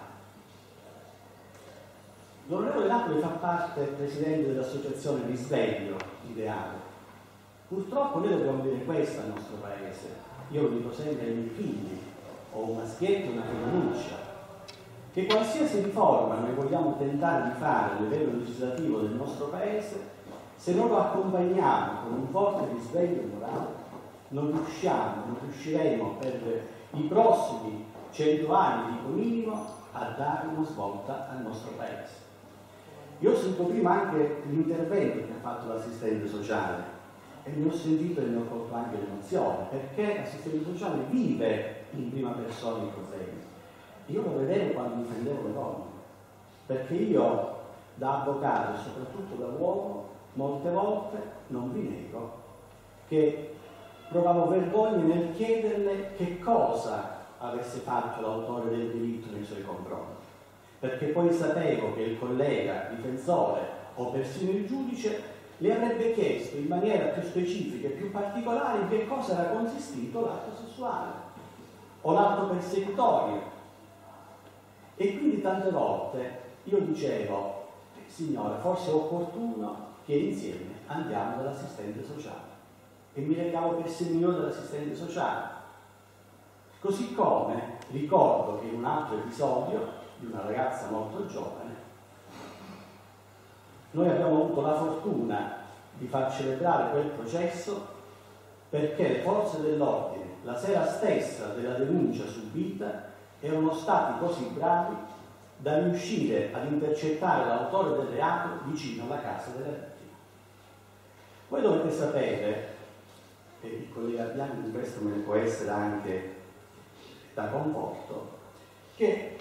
Speaker 4: L'onorevole Napoli fa parte, presidente dell'associazione Risveglio Ideale. Purtroppo noi dobbiamo dire questo al nostro paese. Io lo dico sempre ai miei figli: ho un maschietto e una femminuccia.
Speaker 11: che qualsiasi riforma noi vogliamo tentare di fare a livello legislativo del nostro Paese, se non lo accompagniamo con un forte risveglio morale, non riusciremo per i prossimi 100 anni, dico minimo, a dare una svolta al nostro Paese. Io ho sentito prima anche l'intervento che ha fatto l'assistente sociale e ne ho sentito e ne ho colto anche l'emozione, perché l'assistente sociale vive in prima persona i problemi. Io lo vedevo quando difendevo le donne, perché io da avvocato e soprattutto da uomo molte volte, non vi nego, che provavo vergogna nel chiederle che cosa avesse fatto l'autore del delitto nei suoi confronti, perché poi sapevo che il collega difensore o persino il giudice le avrebbe chiesto in maniera più specifica e più particolare in che cosa era consistito l'atto sessuale o l'atto persecutorio. E quindi tante volte io dicevo: signora, forse è opportuno che insieme andiamo dall'assistente sociale, e mi recavo persino io dall'assistente sociale. Così come ricordo che in un altro episodio di una ragazza molto giovane noi abbiamo avuto la fortuna di far celebrare quel processo perché le forze dell'ordine, la sera stessa della denuncia subita, erano stati così bravi da riuscire ad intercettare l'autore del reato vicino alla casa della vittima. Voi dovete sapere, e il collega Bianchi in questo me ne può essere anche da conforto, che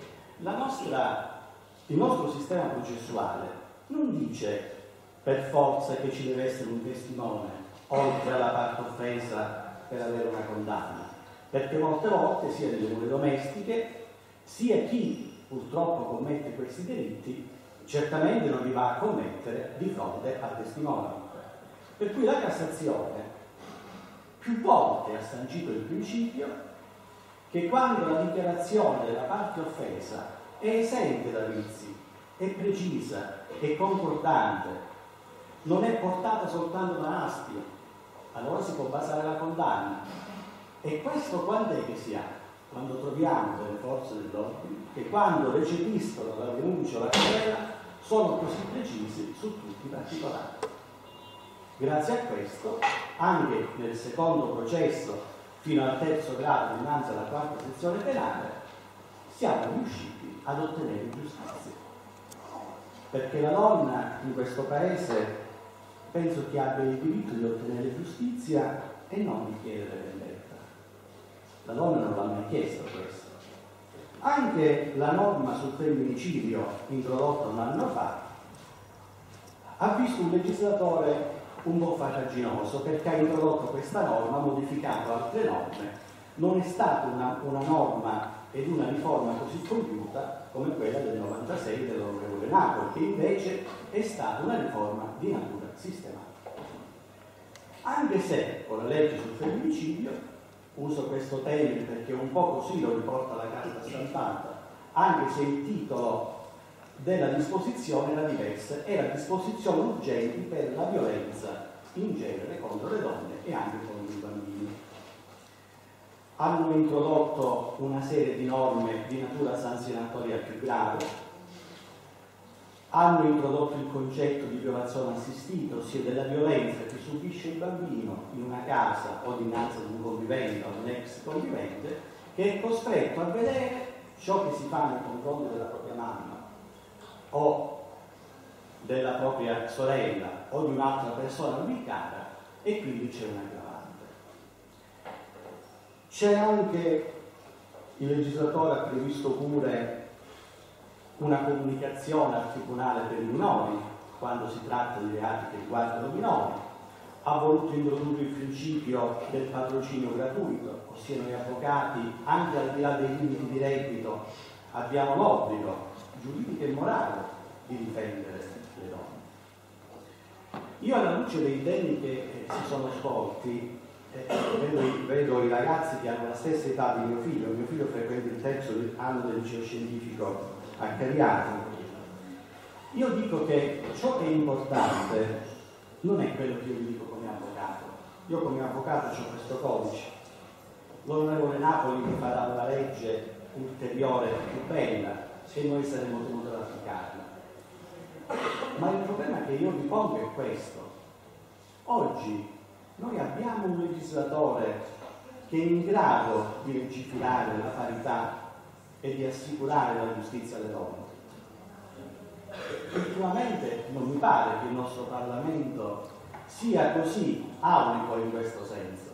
Speaker 11: il nostro sistema processuale non dice per forza che ci deve essere un testimone oltre alla parte offesa per avere una condanna, perché molte volte sia nelle mura domestiche sia chi purtroppo commette questi delitti certamente non li va a commettere di fronte a testimoni. Per cui la Cassazione più volte ha sancito il principio che quando la dichiarazione della parte offesa è esente da vizi, è precisa, è concordante, non è portata soltanto da astio, allora si può basare la condanna. E questo quando è che si ha? Quando troviamo delle forze dell'ordine che quando recepiscono la denuncia o la querela sono così precisi su tutti i particolari. Grazie a questo, anche nel secondo processo fino al terzo grado dinanzi alla quarta sezione penale, siamo riusciti ad ottenere giustizia. Perché la donna in questo paese penso che abbia il diritto di ottenere giustizia e non di chiedere vendetta. La donna non l'ha mai chiesto questo. Anche la norma sul femminicidio introdotta un anno fa ha visto un legislatore un po' farraginoso perché ha introdotto questa norma, ha modificato altre norme. Non è stata una norma ed una riforma così compiuta come quella del 96 dell'onorevole Napoli, che invece è stata una riforma di natura sistematica. Anche se con la legge sul femminicidio, uso questo termine perché un po' così lo riporta la carta stampata, anche se il titolo della disposizione era diversa, era disposizioni urgenti per la violenza in genere contro le donne e anche contro i bambini. Hanno introdotto una serie di norme di natura sanzionatoria più grave, hanno introdotto il concetto di violazione assistita, ossia della violenza che subisce il bambino in una casa o dinanzi ad un convivente o ad un ex convivente, che è costretto a vedere ciò che si fa nei confronti della propria mamma o della propria sorella o di un'altra persona non cara, e quindi c'è un aggravante. C'è anche, il legislatore ha previsto pure una comunicazione al tribunale per i minori quando si tratta di reati che riguardano minori, ha voluto introdurre il principio del patrocinio gratuito, ossia noi avvocati, anche al di là dei limiti di reddito, abbiamo l'obbligo giuridico e morale di difendere le donne. Io alla luce dei temi che si sono svolti vedo i ragazzi che hanno la stessa età di mio figlio frequenta il terzo anno del liceo scientifico a Cariati. Io dico che ciò che è importante non è quello che io vi dico come avvocato. Io come avvocato ho questo codice. L'onorevole Napoli mi farà una legge ulteriore più bella, e noi saremo tenuti ad applicarla. Ma il problema che io vi pongo è questo. Oggi noi abbiamo un legislatore che è in grado di legiferare la parità e di assicurare la giustizia alle donne. Ultimamente non mi pare che il nostro Parlamento sia così aulico in questo senso.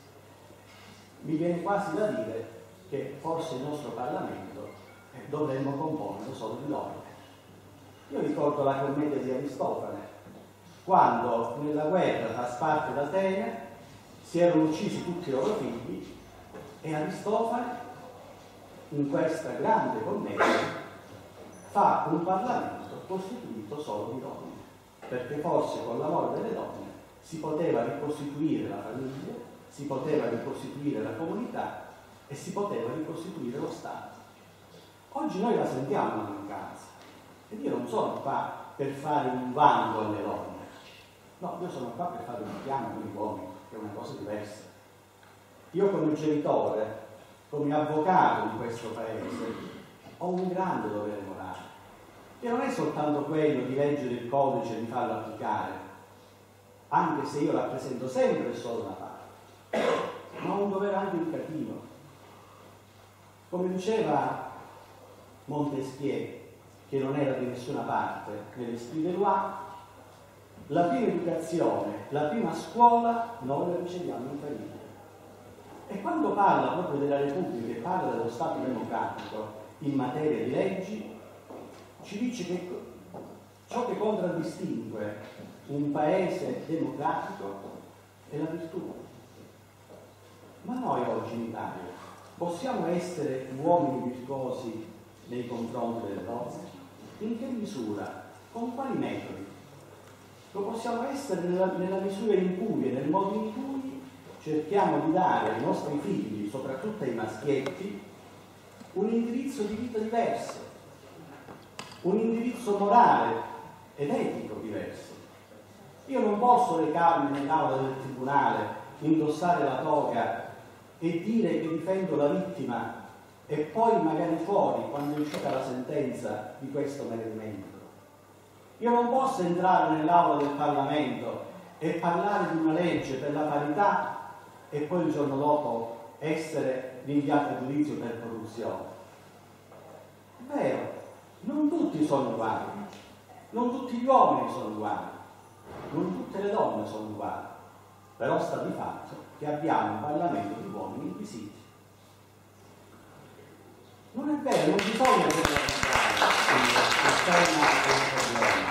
Speaker 11: Mi viene quasi da dire che forse il nostro Parlamento dovremmo comporlo solo di donne. Io ricordo la commedia di Aristofane, quando nella guerra tra Sparta ed Atene si erano uccisi tutti i loro figli e Aristofane in questa grande commedia fa un Parlamento costituito solo di donne, perché forse con l'amore delle donne si poteva ricostituire la famiglia, si poteva ricostituire la comunità e si poteva ricostituire lo Stato. Oggi noi la sentiamo una mancanza ed io non sono qua per fare un vanto alle donne, no, io sono qua per fare un piano con gli uomini, che è una cosa diversa. Io come genitore, come avvocato di questo paese, ho un grande dovere morale, che non è soltanto quello di leggere il codice e di farlo applicare, anche se io rappresento sempre solo una parte, ma ho un dovere anche educativo. Come diceva Montesquieu, che non era di nessuna parte nell'Esprit de Loi, la prima educazione, la prima scuola noi la riceviamo in famiglia. E quando parla proprio della Repubblica e parla dello Stato democratico in materia di leggi, ci dice che ciò che contraddistingue un paese democratico è la virtù. Ma noi oggi in Italia possiamo essere uomini virtuosi nei confronti delle donne? In che misura? Con quali metodi? Lo possiamo essere nella misura in cui e nel modo in cui cerchiamo di dare ai nostri figli, soprattutto ai maschietti, un indirizzo di vita diverso, un indirizzo morale ed etico diverso. Io non posso recarmi nell'aula del tribunale, indossare la toga e dire che difendo la vittima e poi magari fuori, quando è uscita la sentenza, di questo me ne dimentico. Io non posso entrare nell'aula del Parlamento e parlare di una legge per la parità e poi il giorno dopo essere rinviato a giudizio per corruzione. È vero, non tutti sono uguali, non tutti gli uomini sono uguali, non tutte le donne sono uguali, però sta di fatto che abbiamo un Parlamento di uomini inquisiti. Non è vero, non bisogna generalizzare il tema del problema.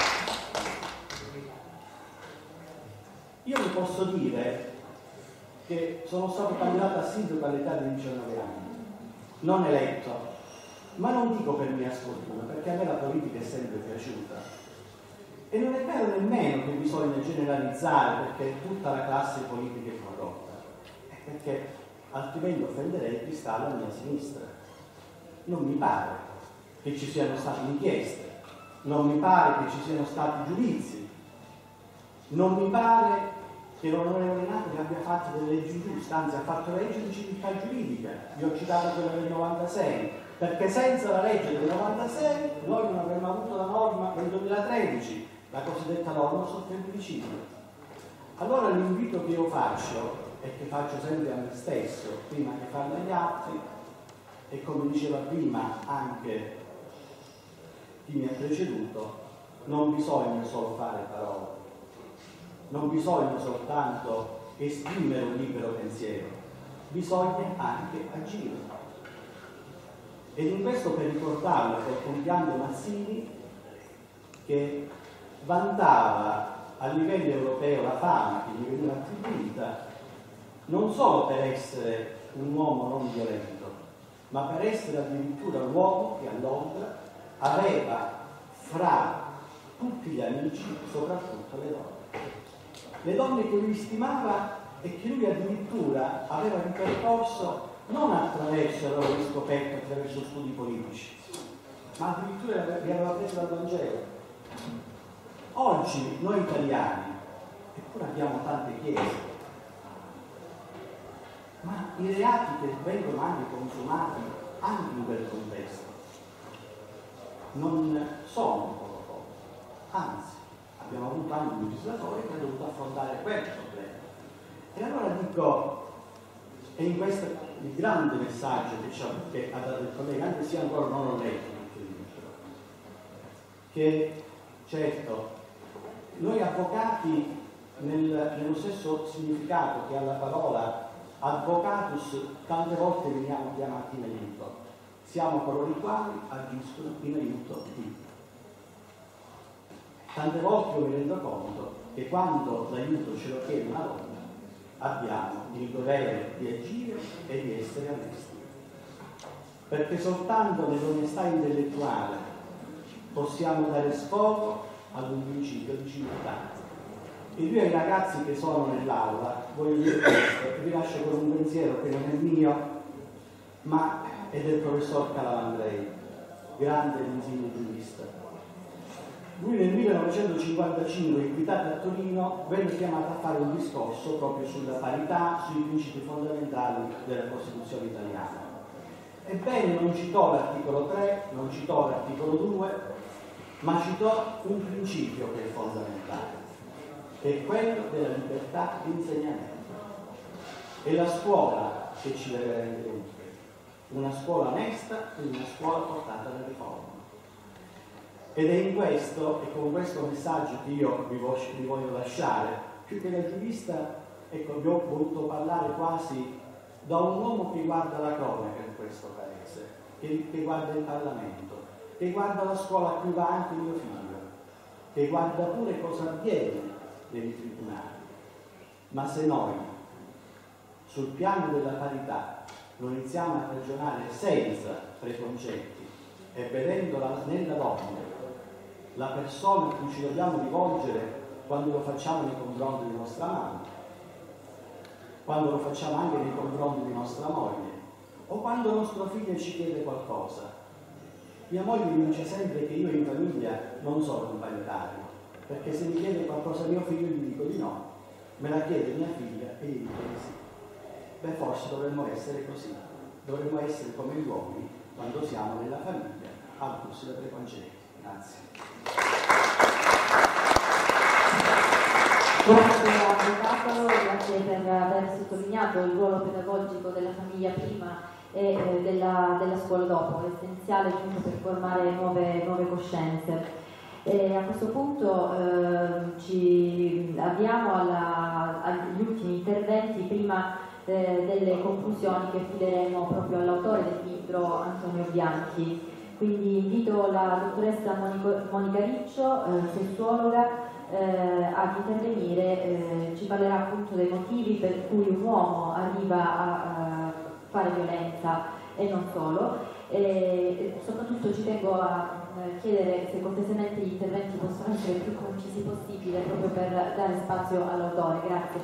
Speaker 11: Io vi posso dire che sono stato candidato a sindaco all'età di 19 anni, non eletto, ma non dico per mia sfortuna, perché a me la politica è sempre piaciuta. E non è vero nemmeno che bisogna generalizzare perché tutta la classe politica è corrotta, perché altrimenti offenderei chi sta alla mia sinistra. Non mi pare che ci siano state inchieste, non mi pare che ci siano stati giudizi, non mi pare che l'onorevole Napoli abbia fatto delle leggi giuste, anzi ha fatto leggi di civiltà giuridica. Io ho citato quella del 96, perché senza la legge del 96 noi non avremmo avuto la norma del 2013, la cosiddetta norma sul femminicidio. Allora l'invito che io faccio, e che faccio sempre a me stesso, prima che farlo agli altri, e come diceva prima anche chi mi ha preceduto, non bisogna solo fare parole, non bisogna soltanto esprimere un libero pensiero, bisogna anche agire. Ed in questo per ricordarlo col compianto Mazzini, che vantava a livello europeo la fama che gli veniva attribuita non solo per essere un uomo non violento, ma per essere addirittura l'uomo che a Londra aveva fra tutti gli amici soprattutto le donne. Le donne che lui stimava e che lui addirittura aveva ripercorso non attraverso le loro riscoperte, attraverso studi politici, ma addirittura li aveva presi dal Vangelo. Oggi noi italiani, eppure abbiamo tante chiese, ma i reati che vengono anche consumati anche in quel contesto non sono poco cose, anzi abbiamo avuto anche un legislatore che ha dovuto affrontare quel problema. E allora dico, e in questo il grande messaggio che ha dato il collega, anche se ancora non ho letto il libro, che certo noi avvocati nello stesso significato che ha la parola advocatus tante volte veniamo chiamati in aiuto, siamo coloro i quali agiscono in aiuto di. Tante volte io mi rendo conto che quando l'aiuto ce lo chiede una donna abbiamo il dovere di agire e di essere onesti, perché soltanto nell'onestà intellettuale possiamo dare sfogo ad un principio di civiltà. E io ai ragazzi che sono nell'aula voglio dire questo, e vi lascio con un pensiero che non è mio, ma è del professor Calamandrei, grande insigne giurista. Lui nel 1955, invitato a Torino, venne chiamato a fare un discorso proprio sulla parità, sui principi fondamentali della Costituzione italiana. Ebbene, non citò l'articolo 3, non citò l'articolo 2, ma citò un principio che è fondamentale, che è quello della libertà di insegnamento. È la scuola che ci deve rendere utili, una scuola onesta e una scuola portata alle riforme. Ed è in questo e con questo messaggio che io vi voglio lasciare, più che da giurista, ecco, vi ho voluto parlare quasi da un uomo che guarda la cronaca in questo paese, che guarda il Parlamento, che guarda la scuola a cui va anche mio figlio, che guarda pure cosa avviene nei tribunali. Ma se noi, sul piano della parità, non iniziamo a ragionare senza preconcetti e vedendo nella donna la persona a cui ci dobbiamo rivolgere quando lo facciamo nei confronti di nostra mamma, quando lo facciamo anche nei confronti di nostra moglie, o quando nostro figlio ci chiede qualcosa. Mia moglie mi dice sempre che io in famiglia non sono un paritario, perché se mi chiede qualcosa mio figlio gli dico di no, me la chiede mia figlia e gli dico di sì. Beh, forse dovremmo essere così, dovremmo essere come gli uomini quando siamo nella famiglia, al corso da preconcetti. Grazie.
Speaker 1: Grazie Avvocato, grazie per aver sottolineato il ruolo pedagogico della famiglia prima e della scuola dopo, essenziale appunto per formare nuove coscienze. E a questo punto ci avviamo agli ultimi interventi prima delle conclusioni che affideremo proprio all'autore del libro, Antonio Bianchi. Quindi invito la dottoressa Monica Riccio, sessuologa, ad intervenire, ci parlerà appunto dei motivi per cui un uomo arriva a fare violenza e non solo, e soprattutto ci tengo a chiedere se cortesemente gli interventi possono essere il più concisi possibile proprio per dare spazio all'autore.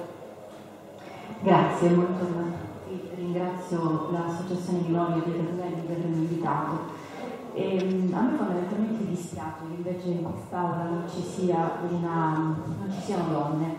Speaker 12: Grazie, molto ringrazio l'Associazione Minori e dei Fratelli per avermi invitato. A me fondamentalmente dispiace che invece in quest'aula non ci siano donne.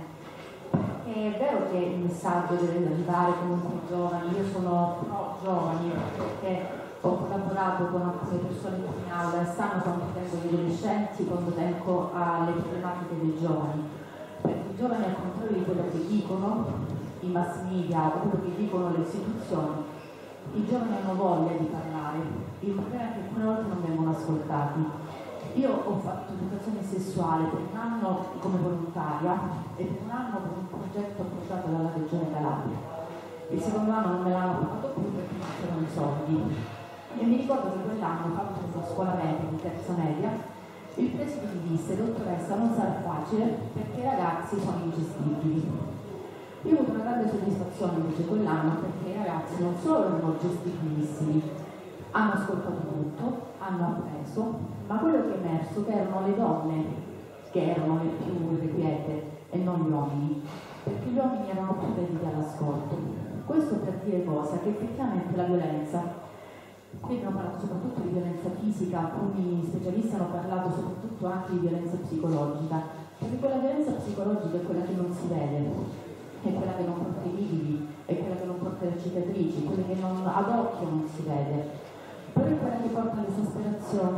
Speaker 12: È vero che il messaggio deve arrivare comunque ai giovani, io sono pro giovani perché ho collaborato con alcune persone qui in aula e sanno quanto tengo agli adolescenti, quanto tengo alle problematiche dei giovani, perché i giovani, al contrario di quello che dicono i mass media o quello che dicono le istituzioni, i giovani hanno voglia di parlare, il problema è che alcune volte non vengono ascoltati. Io ho fatto educazione sessuale per un anno come volontaria e per un anno con un progetto appoggiato dalla Regione Calabria. Il secondo anno non me l'hanno pagato più perché non c'erano i soldi. E mi ricordo che quell'anno ho fatto una scuola media, di terza media, il preside mi disse: dottoressa, non sarà facile perché i ragazzi sono ingestibili. Io ho avuto una grande soddisfazione invece quell'anno perché i ragazzi non solo erano gestibilissimi, hanno ascoltato tutto, hanno appreso, ma quello che è emerso è che erano le donne che erano le più irrequiete e non gli uomini, perché gli uomini erano più dediti all'ascolto. Questo per dire cosa? Che effettivamente la violenza, qui abbiamo parlato soprattutto di violenza fisica, alcuni specialisti hanno parlato soprattutto anche di violenza psicologica, perché quella violenza psicologica è quella che non si vede, è quella che non porta i lividi, è quella che non porta le cicatrici, quella che ad occhio non si vede, però è quella che porta all'esasperazione,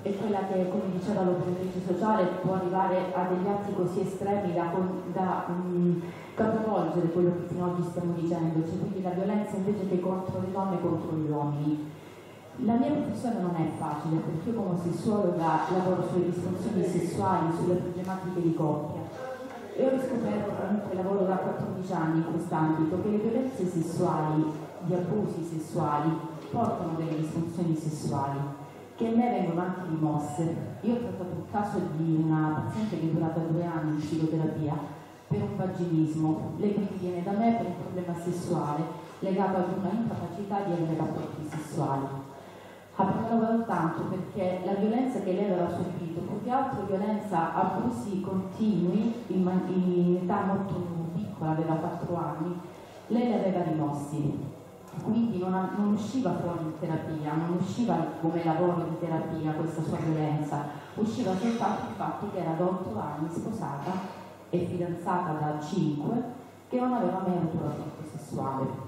Speaker 12: è quella che, come diceva l'operatrice sociale, può arrivare a degli atti così estremi da capovolgere quello che fino ad oggi stiamo dicendo, cioè quindi la violenza invece che contro le donne contro gli uomini. La mia professione non è facile perché io come sessuologa lavoro sulle disfunzioni sessuali, sulle problematiche di coppia e ho riscoperto, comunque lavoro da 14 anni in quest'ambito, che le violenze sessuali, gli abusi sessuali portano delle disfunzioni sessuali che a me vengono anche rimosse. Io ho trattato il caso di una paziente che è durata 2 anni in psicoterapia per un vaginismo. Lei quindi viene da me per un problema sessuale legato ad una incapacità di avere rapporti sessuali. Abbiamo lavorato tanto perché la violenza che lei aveva subito, più che altro violenza, abusi continui in età molto piccola, aveva 4 anni, lei li aveva rimossi. Quindi non usciva fuori in terapia, non usciva come lavoro di terapia questa sua violenza, usciva soltanto il fatto che era da 8 anni sposata e fidanzata da 5 che non aveva mai avuto rapporto sessuale.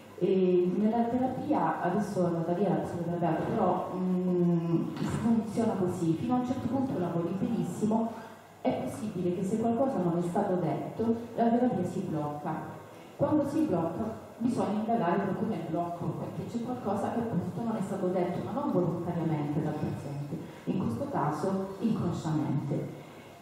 Speaker 12: E nella terapia, adesso è andata via la psicoterapeuta, però funziona così, fino a un certo punto lavori benissimo, è possibile che se qualcosa non è stato detto la terapia si blocca. Quando si blocca bisogna indagare proprio nel blocco, perché c'è qualcosa che appunto non è stato detto, ma non volontariamente dal paziente, in questo caso inconsciamente.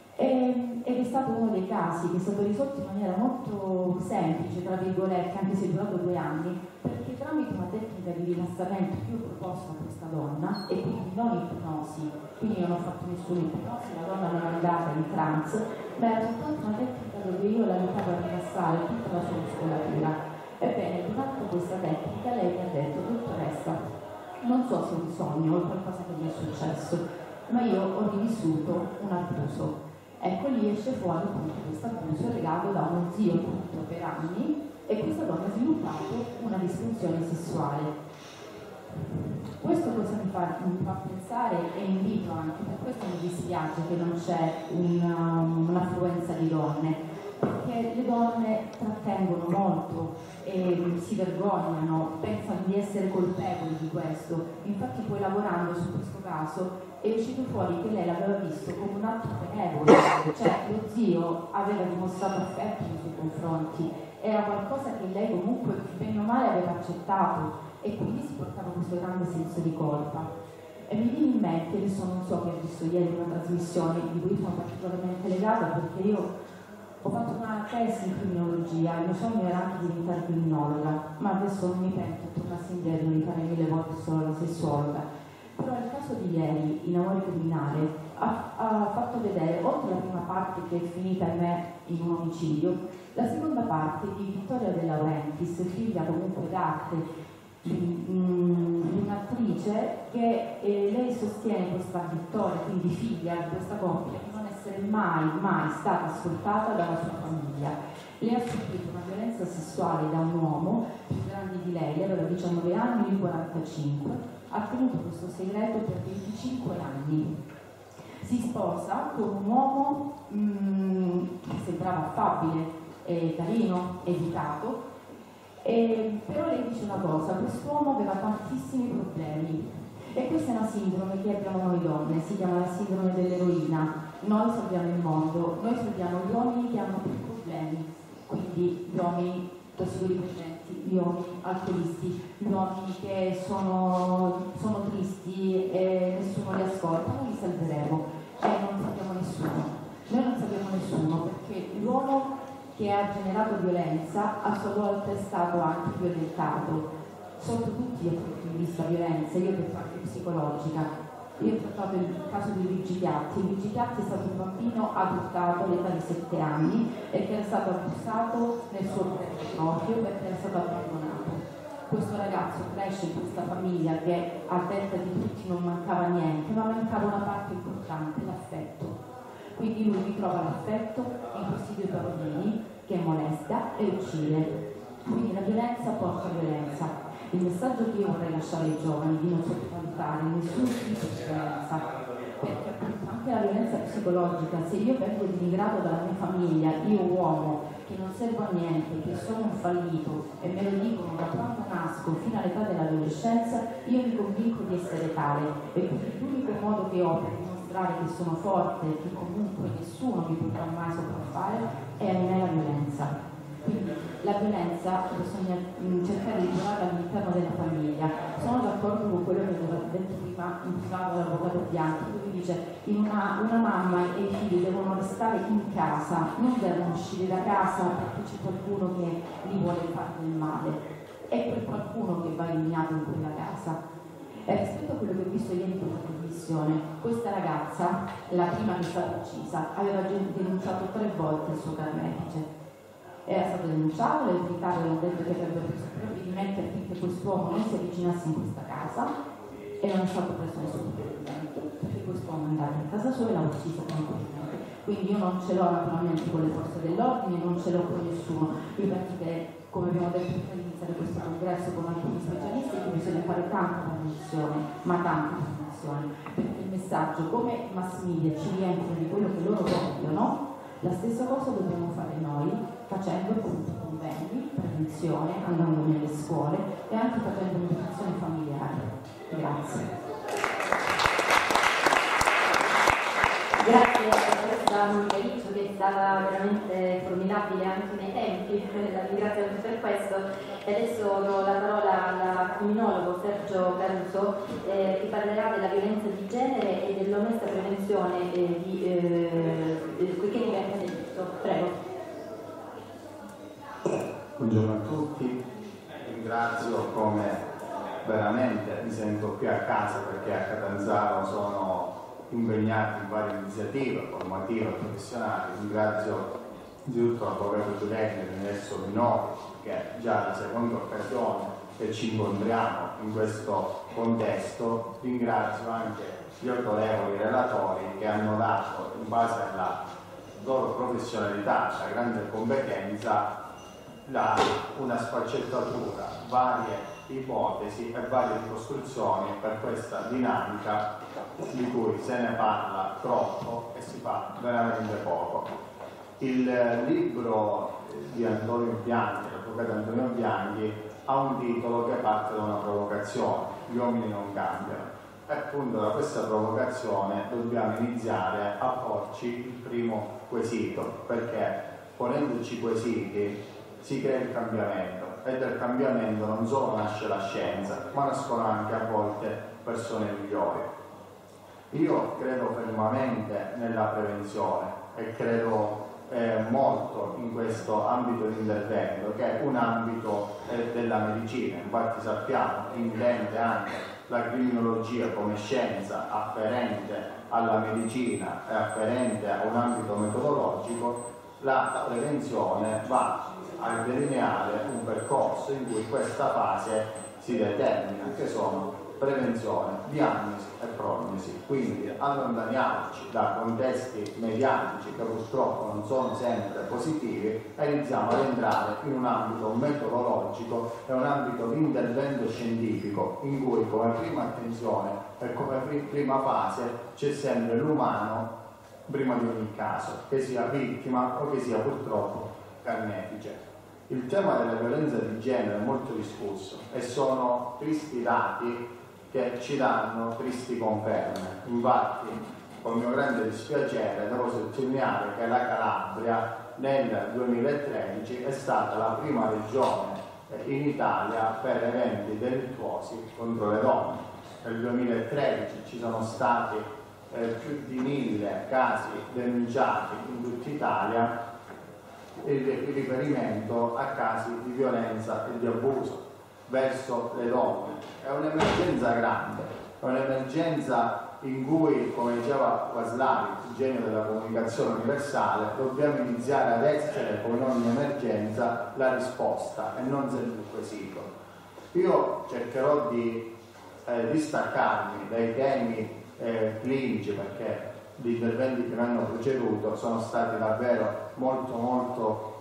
Speaker 12: Ed è stato uno dei casi che è stato risolto in maniera molto semplice, tra virgolette, anche se è durato 2 anni, perché tramite una tecnica di rilassamento che io ho proposto a questa donna, e quindi non ipnosi, quindi non ho fatto nessuna ipnosi, la donna non è andata in trance, ma era soltanto una tecnica dove io l'aiutavo a rilassare tutta la sua muscolatura. Ebbene, durante questa tecnica lei mi ha detto: dottoressa, non so se è un sogno o qualcosa che mi è successo, ma io ho rivissuto un abuso. Ecco, lì esce fuori appunto questo abuso legato da uno zio tutto per anni, e questa donna ha sviluppato una disfunzione sessuale. Questo cosa mi fa pensare, e invito anche, per questo mi dispiace che non c'è un'affluenza di donne, perché le donne trattengono molto e si vergognano, pensano di essere colpevoli di questo. Infatti poi lavorando su questo caso è uscito fuori che lei l'aveva visto come un atto benevolo, cioè lo zio aveva dimostrato affetto nei suoi confronti, era qualcosa che lei comunque bene o male aveva accettato, e quindi si portava questo grande senso di colpa. E mi viene in mente, adesso non so, che ho visto ieri una trasmissione di cui sono particolarmente legata, perché io ho fatto una tesi in criminologia, il mio sogno era anche diventare criminologa, ma adesso non mi pento, tornassi indietro di fare 1000 volte solo la sessuologa. Però il caso di ieri, in Amore Criminale, ha fatto vedere, oltre alla prima parte che è finita in me in un omicidio, la seconda parte di Vittoria De Laurentiis, figlia comunque d'arte di un'attrice, che lei sostiene questa Vittoria, quindi figlia di questa coppia, di non essere mai stata ascoltata dalla sua famiglia. Lei ha subito una violenza sessuale da un uomo più grande di lei aveva 19 anni, lui 45, ha tenuto questo segreto per 25 anni. Si sposa con un uomo che sembrava affabile, carino, educato, però lei dice una cosa: quest'uomo aveva tantissimi problemi, e questa è una sindrome che abbiamo noi donne, si chiama la sindrome dell'eroina. Noi salviamo il mondo, noi salviamo gli uomini che hanno più problemi, quindi gli uomini tossicodipendenti, gli uomini alcolisti, gli uomini che sono tristi e nessuno li ascolta. Noi li salveremo, e non sappiamo nessuno. Noi non sappiamo nessuno, perché l'uomo che ha generato violenza a sua volta è stato anche violentato sotto tutti i punti di vista violenza. Io ho detto anche psicologica. Io ho trattato il caso di Luigi Piatti. Luigi Piatti è stato un bambino adottato all'età di 7 anni e che era stato abusato nel suo proprio perché era stato abbandonato. Questo ragazzo cresce in questa famiglia che a detta di tutti non mancava niente, ma mancava una parte importante, l'affetto. Quindi lui ritrova l'affetto in questi 2 bambini che molesta e uccide. Quindi la violenza porta violenza. Il messaggio che io vorrei lasciare ai giovani è di non sottovalutare nessun tipo di violenza, perché appunto anche la violenza psicologica. Se io vengo denigrato dalla mia famiglia, io uomo, che non servo a niente, che sono un fallito, e me lo dicono da quando nasco fino all'età dell'adolescenza, io mi convinco di essere tale, e quindi l'unico modo che ho per dimostrare che sono forte e che comunque nessuno mi potrà mai sopraffare è la violenza. Quindi la violenza bisogna cercare di trovare all'interno della famiglia. Sono d'accordo con quello che aveva detto prima l'avvocato Bianchi, lui dice una mamma e i figli devono restare in casa, non devono uscire da casa perché c'è qualcuno che li vuole fare del male, è quel qualcuno che va eliminato in quella casa. Rispetto a quello che ho visto ieri in questa trasmissione, questa ragazza, la prima che è stata uccisa, aveva denunciato 3 volte il suo carnefice. Era stato denunciato, le autorità avevano detto che avrebbero preso provvedimenti affinché quest'uomo non si avvicinasse in questa casa e non è stato preso nessun provvedimento perché quest'uomo è andato in casa sua e l'ha ucciso tranquillamente. Quindi io non ce l'ho naturalmente con le forze dell'ordine, non ce l'ho con nessuno. Io penso che, come abbiamo detto prima di iniziare questo congresso con alcuni specialisti, che bisogna fare tanta prevenzione, ma tanta prevenzione, perché il messaggio, come i mass media ci riempiono di quello che loro vogliono, la stessa cosa dobbiamo fare noi, facendo appunto convegni, prevenzione, andando nelle scuole e anche facendo educazione familiare. Grazie.
Speaker 1: Grazie a questa Monica Riccio, che è stata veramente formidabile anche nei tempi, la ringrazio anche per questo. E adesso do la parola al criminologo Sergio Caruso, che parlerà della violenza di genere e dell'onesta prevenzione che diventa delitto. Prego.
Speaker 13: Buongiorno a tutti, ringrazio, come veramente mi sento qui a casa perché a Catanzaro sono impegnato in varie iniziative formative e professionali. Ringrazio innanzitutto l'avvocato Giuletti dell'Universo Minori, che è già la seconda occasione che ci incontriamo in questo contesto. Ringrazio anche gli autorevoli relatori che hanno dato, in base alla loro professionalità, la grande competenza, una sfaccettatura, varie ipotesi e varie ricostruzioni per questa dinamica di cui se ne parla troppo e si fa veramente poco. Il libro di Antonio Bianchi, l'avvocato Antonio Bianchi, ha un titolo che parte da una provocazione: gli uomini non cambiano. E appunto da questa provocazione dobbiamo iniziare a porci il primo quesito, perché ponendoci quesiti si crea il cambiamento, e dal cambiamento non solo nasce la scienza, ma nascono anche a volte persone migliori. Io credo fermamente nella prevenzione e credo molto in questo ambito di intervento, che è un ambito della medicina. Infatti sappiamo, intende anche la criminologia come scienza afferente alla medicina e afferente a un ambito metodologico. La prevenzione va a delineare un percorso in cui questa fase si determina, che sono prevenzione, diagnosi e prognosi. Quindi allontaniamoci da contesti mediatici che purtroppo non sono sempre positivi e iniziamo ad entrare in un ambito metodologico e un ambito di intervento scientifico in cui come prima attenzione e come prima fase c'è sempre l'umano prima di ogni caso, che sia vittima o che sia purtroppo carnefice. Il tema della violenza di genere è molto discusso e sono tristi dati che ci danno tristi conferme. Infatti, con mio grande dispiacere, devo sottolineare che la Calabria nel 2013 è stata la prima regione in Italia per eventi delittuosi contro le donne. Nel 2013 ci sono stati più di 1000 casi denunciati in tutta Italia in riferimento a casi di violenza e di abuso verso le donne. È un'emergenza grande, è un'emergenza in cui, come diceva Waslari, il genio della comunicazione universale, dobbiamo iniziare ad essere, come in ogni emergenza, la risposta e non sempre il quesito. Io cercherò di distaccarmi dai temi clinici, perché gli interventi che mi hanno preceduto sono stati davvero molto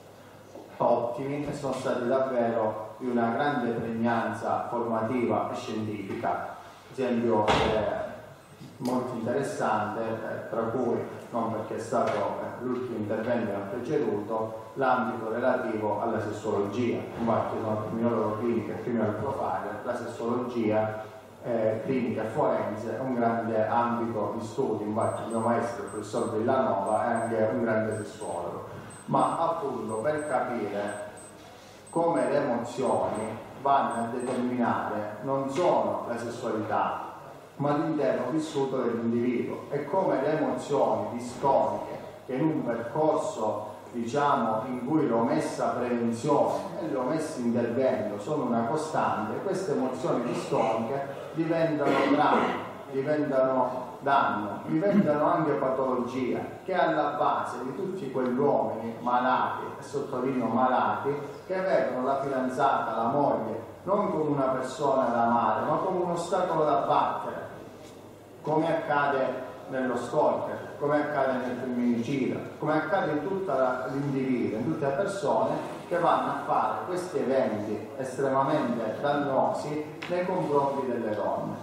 Speaker 13: ottimi e sono stati davvero di una grande pregnanza formativa e scientifica. Ad esempio molto interessante, tra cui, non perché è stato l'ultimo intervento che ha preceduto, l'ambito relativo alla sessuologia. Infatti sono criminologo clinico e criminal profiler, la sessuologia clinica forense è un grande ambito di studio, infatti il mio maestro, il professor Villanova, è anche un grande sessuologo, ma appunto per capire come le emozioni vanno a determinare non solo la sessualità, ma l'intero vissuto dell'individuo, e come le emozioni distoniche, che in un percorso diciamo in cui l'omessa prevenzione e l'omesso intervento sono una costante, queste emozioni distoniche diventano dramma, diventano danno, diventano anche patologia, che è alla base di tutti quegli uomini malati, e sottolineo malati, che vedono la fidanzata, la moglie, non come una persona da amare, ma come un ostacolo da battere, come accade nello stalker, come accade nel femminicida, come accade in tutta l'individuo, in tutte le persone che vanno a fare questi eventi estremamente dannosi nei confronti delle donne.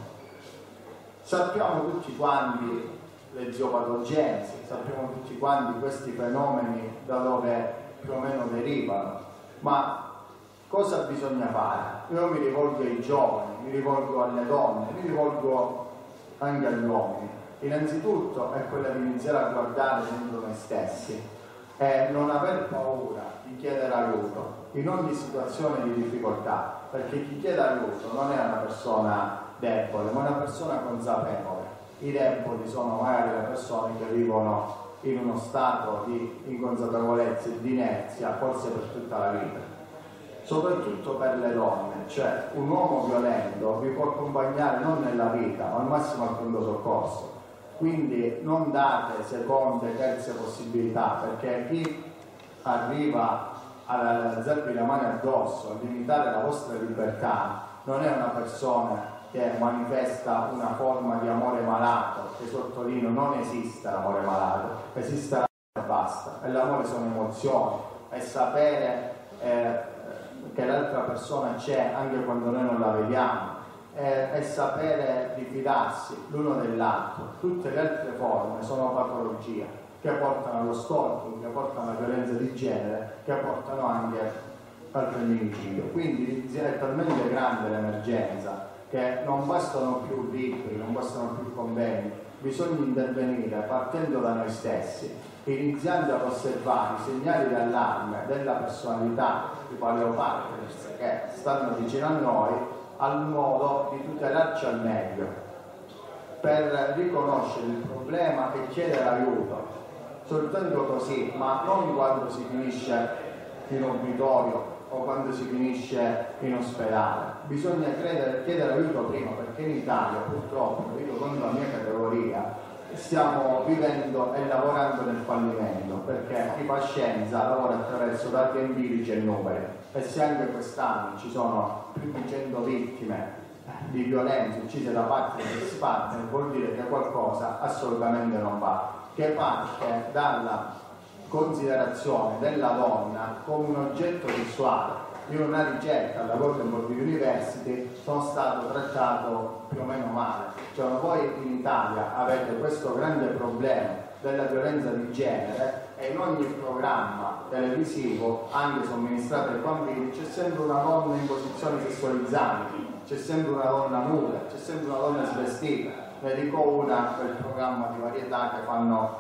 Speaker 13: Sappiamo tutti quanti le ziopatogenesi, sappiamo tutti quanti questi fenomeni da dove più o meno derivano, ma cosa bisogna fare? Io mi rivolgo ai giovani, mi rivolgo alle donne, mi rivolgo anche agli uomini. Innanzitutto è quella di iniziare a guardare dentro noi stessi e non aver paura di chiedere aiuto in ogni situazione di difficoltà, perché chi chiede aiuto non è una persona debole, ma una persona consapevole. I deboli sono magari le persone che vivono in uno stato di inconsapevolezza e di inerzia, forse per tutta la vita. Soprattutto per le donne, cioè un uomo violento vi può accompagnare non nella vita, ma al massimo al pronto soccorso. Quindi non date seconde, terze possibilità, perché chi arriva ad alzarvi le mani addosso, a limitare la vostra libertà, non è una persona che manifesta una forma di amore malato, che sottolineo non esiste l'amore malato, esiste l'amore e basta, e l'amore sono emozioni, è sapere che l'altra persona c'è anche quando noi non la vediamo, è sapere di fidarsi l'uno dell'altro. Tutte le altre forme sono patologie che portano allo stalking, che portano alla violenza di genere, che portano anche al femminicidio. Quindi è talmente grande l'emergenza che non bastano più libri, non bastano più convegni, bisogna intervenire partendo da noi stessi, iniziando ad osservare i segnali d'allarme della personalità di paleopartners che stanno vicino a noi, al modo di tutelarci al meglio, per riconoscere il problema e chiedere aiuto. Soltanto così, ma non quando si finisce in obitorio o quando si finisce in ospedale. Bisogna chiedere aiuto prima, perché in Italia purtroppo, io con la mia categoria, stiamo vivendo e lavorando nel fallimento, perché chi fa scienza lavora attraverso dati empirici e numeri, e se anche quest'anno ci sono più di 100 vittime di violenza uccise da parte degli partner, vuol dire che qualcosa assolutamente non va, che parte dalla considerazione della donna come un oggetto sessuale. In una ricerca alla Gothenburg University sono stato trattato più o meno male. Cioè, voi in Italia avete questo grande problema della violenza di genere e in ogni programma televisivo, anche somministrato ai bambini, c'è sempre una donna in posizioni sessualizzanti, c'è sempre una donna nuda, c'è sempre una donna svestita. Ne dico una per il programma di varietà che fanno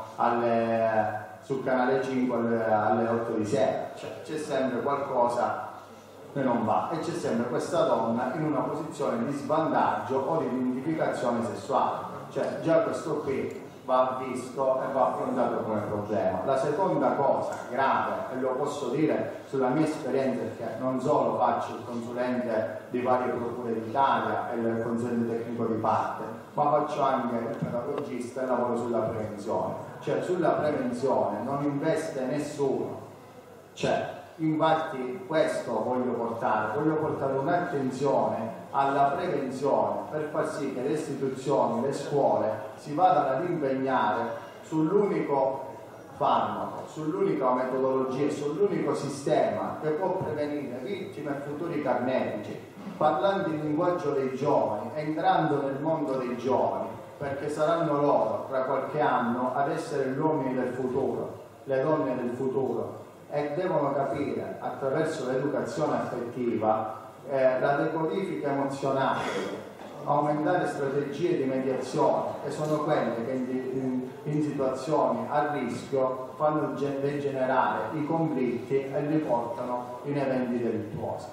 Speaker 13: sul canale 5 alle 8 di sera. Cioè, c'è sempre qualcosa che non va e c'è sempre questa donna in una posizione di svantaggio o di identificazione sessuale. Cioè, già questo qui va visto e va affrontato come problema. La seconda cosa grave, e lo posso dire sulla mia esperienza, perché non solo faccio il consulente di varie procure d'Italia e il consulente tecnico di parte, ma faccio anche il pedagogista e lavoro sulla prevenzione. Cioè, sulla prevenzione non investe nessuno. Cioè, infatti questo voglio portare un'attenzione alla prevenzione per far sì che le istituzioni, le scuole si vadano ad impegnare sull'unico farmaco, sull'unica metodologia, sull'unico sistema che può prevenire vittime e futuri carnefici, parlando il linguaggio dei giovani, entrando nel mondo dei giovani, perché saranno loro tra qualche anno ad essere gli uomini del futuro, le donne del futuro, e devono capire attraverso l'educazione affettiva, la decodifica emozionale, aumentare strategie di mediazione, che sono quelle che in situazioni a rischio fanno degenerare i conflitti e li portano in eventi delittuosi.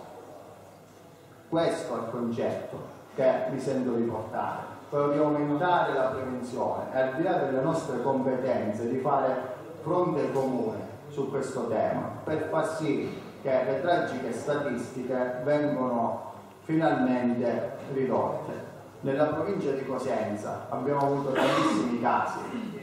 Speaker 13: Questo è il concetto che mi sento di portare, quello di aumentare la prevenzione e, al di là delle nostre competenze, di fare fronte comune su questo tema per far sì che le tragiche statistiche vengano finalmente ridotte. Nella provincia di Cosenza abbiamo avuto tantissimi casi,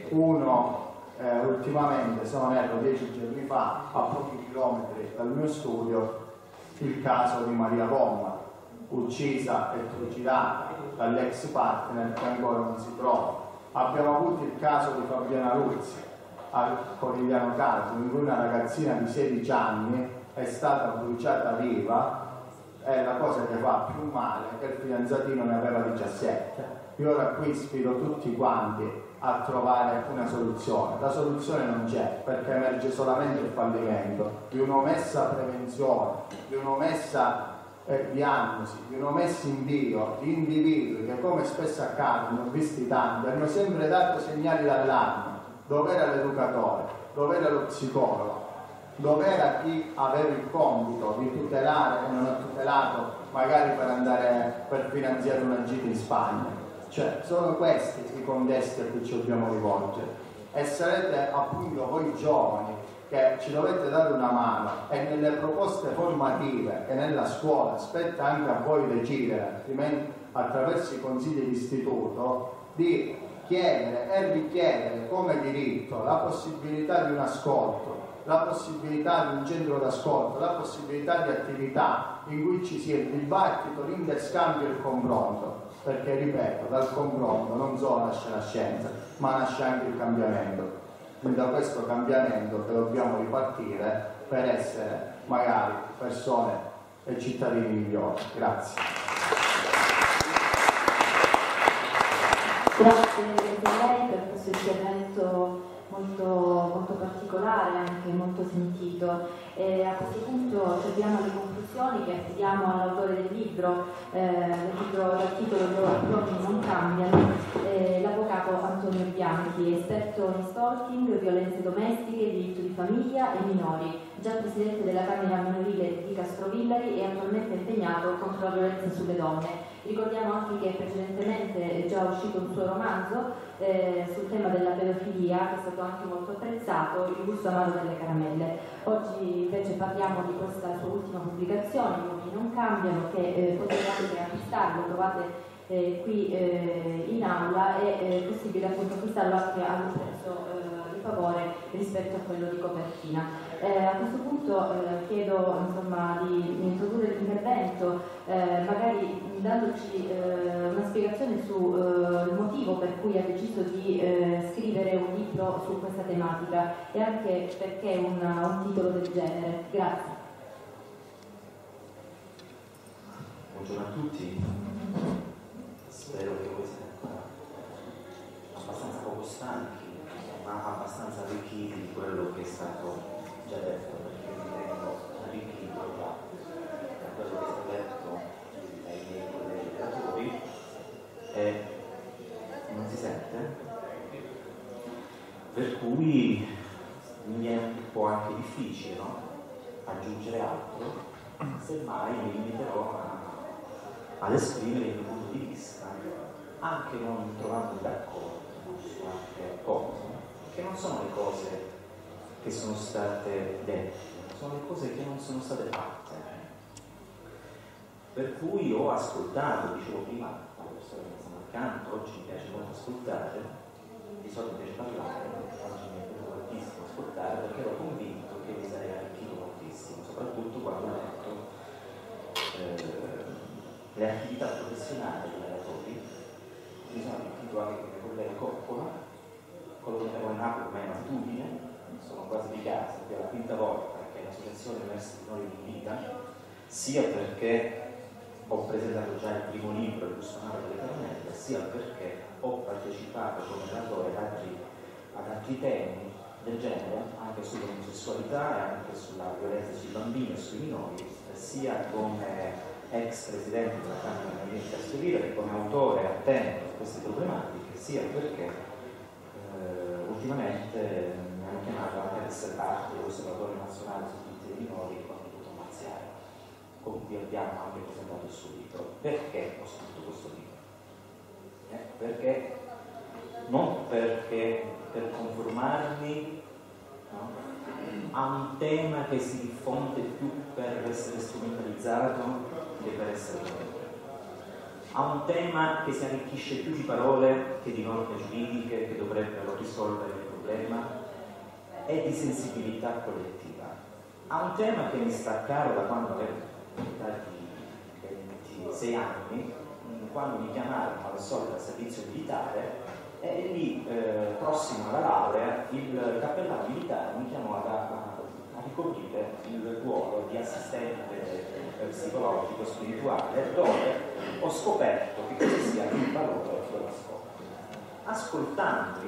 Speaker 13: uno ultimamente, se non erro 10 giorni fa, a pochi chilometri dal mio studio, il caso di Maria Bomma, uccisa e trucidata dall'ex partner che ancora non si trova. Abbiamo avuto il caso di Fabiana Luzzi al Corigliano Calcio, in cui una ragazzina di 16 anni è stata bruciata viva. È la cosa che fa più male, che il fidanzatino ne aveva 17. Io ora qui sfido tutti quanti a trovare una soluzione. La soluzione non c'è, perché emerge solamente il fallimento di un'omessa prevenzione, di un'omessa diagnosi, di un'omessa invio di individui che, come spesso accade, ne ho visti tanti, hanno sempre dato segnali d'allarme. Dov'era l'educatore? Dov'era lo psicologo? Dov'era chi aveva il compito di tutelare e non ha tutelato, magari per finanziare una gita in Spagna? Cioè, sono questi i contesti a cui ci dobbiamo rivolgere, e sarete appunto voi giovani che ci dovete dare una mano, e nelle proposte formative che nella scuola spetta anche a voi decidere, altrimenti attraverso i consigli di istituto, di chiedere e richiedere come diritto la possibilità di un ascolto, la possibilità di un centro d'ascolto, la possibilità di attività in cui ci sia il dibattito, l'interscambio e il confronto, perché, ripeto, dal confronto non solo nasce la scienza, ma nasce anche il cambiamento. Quindi da questo cambiamento che dobbiamo ripartire per essere magari persone e cittadini migliori. Grazie.
Speaker 1: Grazie a lei per questo intervento molto particolare, anche molto sentito. A questo punto arriviamo alle conclusioni che affidiamo all'autore del libro dal titolo "Gli uomini non cambiano", l'avvocato Antonio Bianchi, esperto in stalking, violenze domestiche, diritto di famiglia e minori, già presidente della Camera Minorile di Castrovillari e attualmente impegnato contro la violenza sulle donne. Ricordiamo anche che precedentemente è già uscito un suo romanzo sul tema della pedofilia, che è stato anche molto apprezzato, Il gusto amaro delle caramelle. Oggi invece parliamo di questa sua ultima pubblicazione, Gli uomini non cambiano, che potete anche acquistare, lo trovate qui in aula, è possibile appunto acquistarlo anche a un prezzo di favore rispetto a quello di copertina. A questo punto chiedo di introdurre l'intervento, magari dandoci una spiegazione sul motivo per cui ha deciso di scrivere un libro su questa tematica e anche perché un titolo del genere. Grazie.
Speaker 14: Buongiorno a tutti, spero che voi siate ancora abbastanza poco stanchi, ma abbastanza arricchiti di quello che è stato già detto, perché mi ritengo arricchito da quello che è stato detto dai miei colleghi relatori e non si sente, per cui mi è un po' anche difficile, no? Aggiungere altro, semmai mi limiterò ad esprimere il mio punto di vista, anche non trovandomi d'accordo su altre cose, che non sono le cose che sono state dette, sono le cose che non sono state fatte. Per cui ho ascoltato, dicevo prima, la persona che sta accanto, oggi mi piace molto ascoltare, di solito mi piace parlare, oggi mi è piaciuto moltissimo ascoltare perché ero convinto che mi sarei arricchito moltissimo, soprattutto quando ho letto le attività professionali dei relatori. Mi sono arricchito anche con il collega Coppola, quello che avevo in Napoli ormai è un'abitudine, sono quasi di casa, è la quinta volta che l'associazione Università di Minori in vita, sia perché ho presentato già il primo libro, Il Bustonale delle Caramelle, sia perché ho partecipato come relatore ad altri temi del genere, anche sull'omosessualità e anche sulla violenza sui bambini e sui minori, sia come ex presidente della Camera dei Movimenti Associativi che come autore attento a queste problematiche, sia perché ultimamente mi hanno chiamato anche ad essere parte dell'Osservatorio Nazionale sui diritti dei minori con il dottor Mazziari, con cui abbiamo anche presentato il suo libro. Perché ho scritto questo libro? Perché non perché per conformarmi, no, a un tema che si diffonde più per essere strumentalizzato che per essere vero, a un tema che si arricchisce più di parole che di norme giuridiche che dovrebbero risolvere il problema e di sensibilità collettiva, a un tema che mi sta caro da quando avevo 26 anni, quando mi chiamarono al solito servizio militare e lì, prossimo alla laurea, il cappellano militare mi chiamò a ricoprire il ruolo di assistente psicologico spirituale, dove ho scoperto che cosa sia il valore della scuola. Ascoltando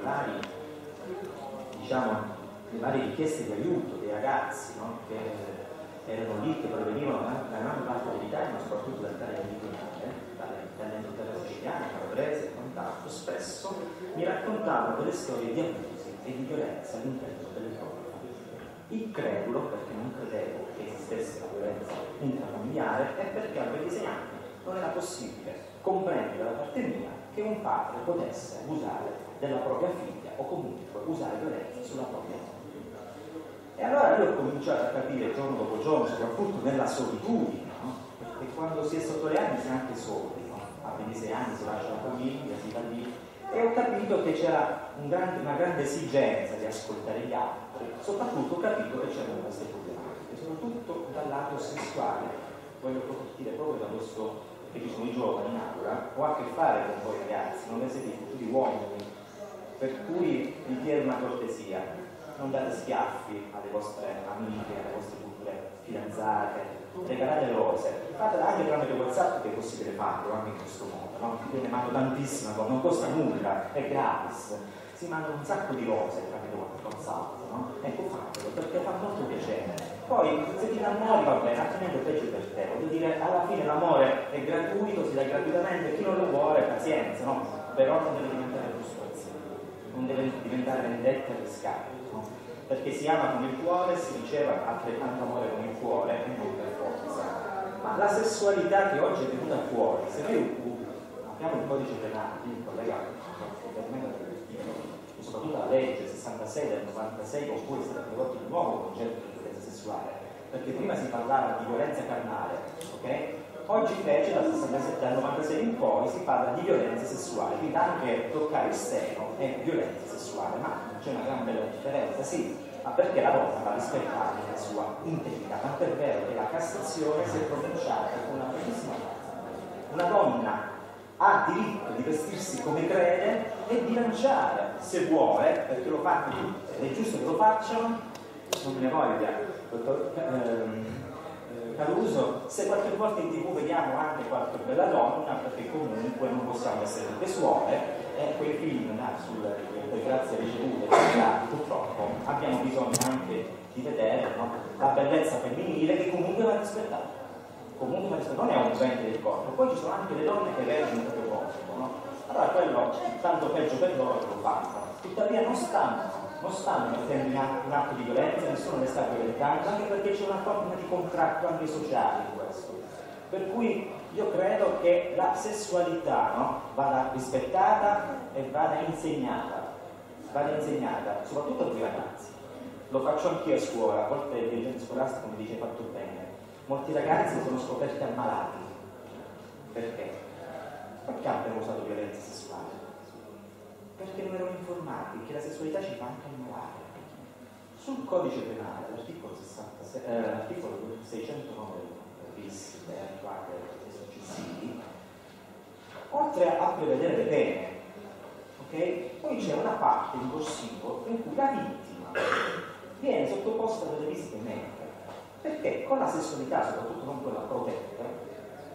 Speaker 14: le varie richieste di aiuto dei ragazzi, no, che erano lì, che provenivano da gran parte dell'Italia, ma soprattutto dall'Italia meridionale, dall'entroterra siciliana, calabrese e quant'altro, spesso mi raccontavano delle storie di abusi e di violenza all'interno delle proprie famiglie. Incredulo, perché non credevo che esistesse la violenza intrafamiliare, e perché a 26 anni non era possibile comprendere da parte mia che un padre potesse abusare della propria figlia o comunque usare violenza sulla propria figlia. E allora io ho cominciato a capire giorno dopo giorno, soprattutto nella solitudine, no? Perché quando si è sotto le anni si è anche soli, no? A 26 anni si lascia la famiglia, si va lì, e ho capito che c'era una grande esigenza di ascoltare gli altri, soprattutto ho capito che c'erano queste problematiche, soprattutto dal lato sessuale. Voglio partire proprio da questo, che ci sono i giovani in aula, ho a che fare con voi ragazzi, non siete i futuri uomini, per cui vi chiedo una cortesia. Non date schiaffi alle vostre amiche, alle vostre future fidanzate, regalate rose, fatela anche tramite WhatsApp, che è possibile farlo anche in questo modo, no? Io ne mando tantissima, non costa nulla, è gratis, si mandano un sacco di rose tramite WhatsApp, no? Ecco, fatelo, perché fa molto piacere. Poi se ti innamori va bene, altrimenti è peggio per te, voglio dire, alla fine l'amore è gratuito, si dà gratuitamente, chi non lo vuole, pazienza, no? Però non deve diventare frustrazione, non deve diventare vendetta e riscatto. Perché si ama con il cuore, si riceve altrettanto amore con il cuore e non per forza. Ma la sessualità che oggi è venuta fuori, se noi apriamo il codice penale, il collega soprattutto la legge 66 del 96, con cui è stato introdotto il nuovo concetto di violenza sessuale, perché prima si parlava di violenza carnale, ok? Oggi invece dal 96 in poi si parla di violenza sessuale, quindi anche toccare il seno è violenza sessuale, ma c'è una gran bella differenza, sì, ma perché la donna va rispettata nella sua integrità, tanto è vero che la Cassazione si è pronunciata con una bellissima frase. Una donna ha diritto di vestirsi come crede e di lanciare, se vuole, perché lo fanno tutte, ed è giusto che lo facciano, non me ne voglia, dottor Caruso, se qualche volta in TV vediamo anche qualche bella donna, perché comunque non possiamo essere tutte suore, e quei film sulle grazie ricevute, purtroppo abbiamo bisogno anche di vedere, no? La bellezza femminile che comunque va rispettata. Comunque non è un bene del corpo, poi ci sono anche le donne che reggono il proprio corpo, no? Allora quello, tanto peggio per loro che lo fanno. Tuttavia non stanno mettendo un atto di violenza, nessuno le sta violentando, anche perché c'è una forma di contratto anche sociale in questo. Per cui io credo che la sessualità, no, vada rispettata e vada insegnata, soprattutto ai ragazzi. Lo faccio anch'io a scuola, a volte il dirigente scolastico mi dice fatto bene. Molti ragazzi sono scoperti ammalati. Perché? Perché abbiamo usato violenza sessuale? Perché non erano informati che la sessualità ci fa anche ammalare. Sul codice penale, l'articolo 609 bis e attuate successivi, oltre a prevedere le pene, okay, poi c'è una parte in corsivo in cui la vittima viene sottoposta alle visite mediche, perché con la sessualità, soprattutto non quella protetta,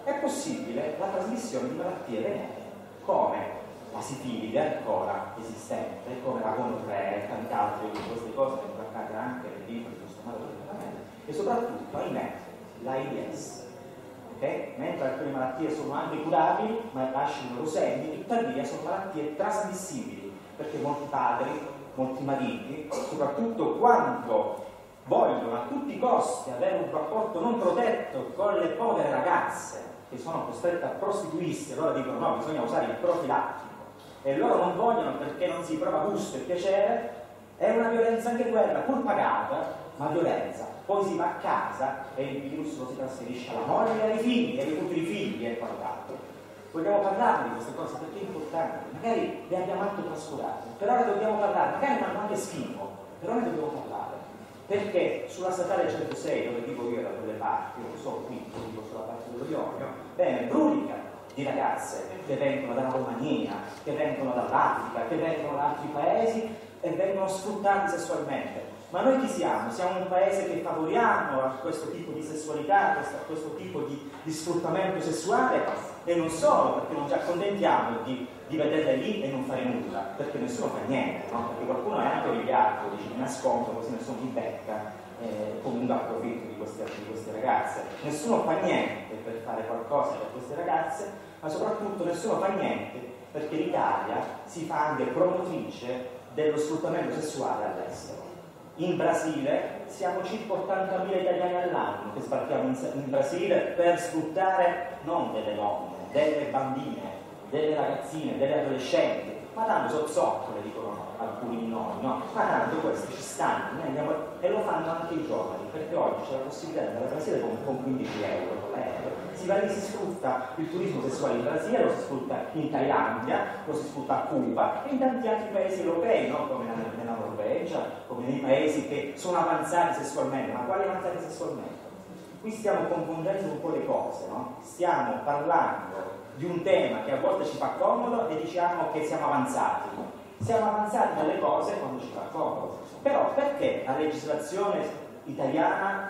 Speaker 14: è possibile la trasmissione di malattie venere come la sifilide ancora esistente, come la gonorrea e tante altre di queste cose che trattate anche nel libro di questo modo e soprattutto, ahimè, l'AIDS. Okay? Mentre alcune malattie sono anche curabili, ma lasciano i loro segni, tuttavia sono malattie trasmissibili, perché molti padri, molti mariti, soprattutto quando vogliono a tutti i costi avere un rapporto non protetto con le povere ragazze che sono costrette a prostituirsi, allora dicono no, bisogna usare il profilattico e loro non vogliono perché non si prova gusto e piacere, è una violenza anche quella, pur pagata, ma violenza. Poi si va a casa e il virus lo si trasferisce alla moglie e ai figli, ai futuri figli e quant'altro. Vogliamo parlare di queste cose perché è importante, magari le abbiamo anche trascurate, però ne dobbiamo parlare, magari fanno anche schifo, però ne dobbiamo parlare. Perché sulla statale 106, dove vivo io da quelle parti, non sono qui, vivo sulla parte dello Ionio, bene, brulica di ragazze che vengono dalla Romania, che vengono dall'Africa, che vengono da altri paesi e vengono sfruttate sessualmente. Ma noi chi siamo? Siamo un paese che favoriamo a questo tipo di sessualità, a questo tipo di sfruttamento sessuale e non solo, perché non ci accontentiamo di vederle lì e non fare nulla, perché nessuno fa niente, no? Perché qualcuno è anche oligarco, dice mi nascondo così nessuno mi becca, comunque approfitto di queste ragazze. Nessuno fa niente per fare qualcosa per queste ragazze, ma soprattutto nessuno fa niente perché l'Italia si fa anche promotrice dello sfruttamento sessuale all'estero. In Brasile siamo circa 80.000 italiani all'anno che sbarchiamo in Brasile per sfruttare non delle donne, delle bambine, delle ragazzine, delle adolescenti, ma tanto zozzoccole, dicono alcuni di noi, no? Ma tanto questi ci stanno, e lo fanno anche i giovani, perché oggi c'è la possibilità di andare al Brasile con 15 euro, con l'euro. Si va lì, si sfrutta il turismo sessuale in Brasile, lo si sfrutta in Thailandia, lo si sfrutta a Cuba e in tanti altri paesi europei, no? Come nella Norvegia, come nei paesi che sono avanzati sessualmente. Ma quali avanzati sessualmente? Qui stiamo confondendo un po' le cose, no? Stiamo parlando di un tema che a volte ci fa comodo e diciamo che siamo avanzati. Siamo avanzati nelle cose quando ci fa comodo. Però perché la legislazione italiana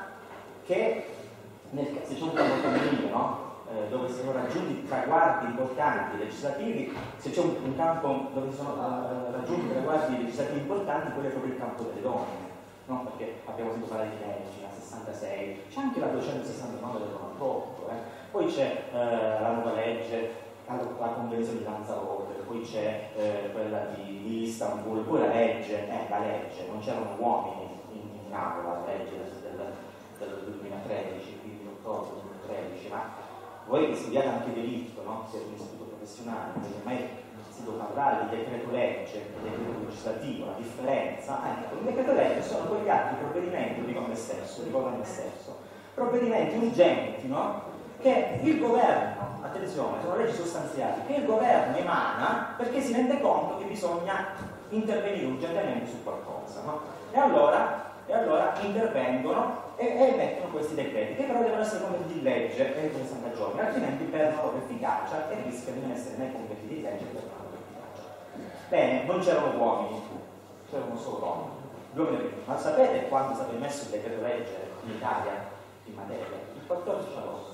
Speaker 14: che se c'è un campo femminile, no? Dove si sono raggiunti traguardi importanti legislativi, se c'è un campo dove si sono raggiunti traguardi legislativi importanti, quello è proprio il campo delle donne, no? Perché abbiamo sentito parlare di leggi, la 66, c'è anche la 269 del 98, poi c'è la nuova legge, la convenzione di Lanzarote, poi c'è quella di Istanbul, poi la legge, non c'erano uomini in aula, la legge del 2013, quindi ottobre 2013, ma voi che studiate anche diritto, no? Siete un istituto professionale, quindi ormai si deve parlare di decreto legge e decreto legislativo, la differenza, il decreto legge sono quegli altri provvedimenti, ricordo a me stesso, provvedimenti urgenti, no? Che il governo, attenzione, sono leggi sostanziali, che il governo emana perché si rende conto che bisogna intervenire urgentemente su qualcosa, no? E allora intervengono e mettono questi decreti, che però devono essere convertiti in legge entro 60 giorni, altrimenti perdono efficacia e rischiano di non essere mai convertiti in legge per la loro efficacia. Bene, non c'erano uomini, c'erano solo donne. Ma sapete quando è stato emesso il decreto legge in Italia in materia? Il 14 agosto.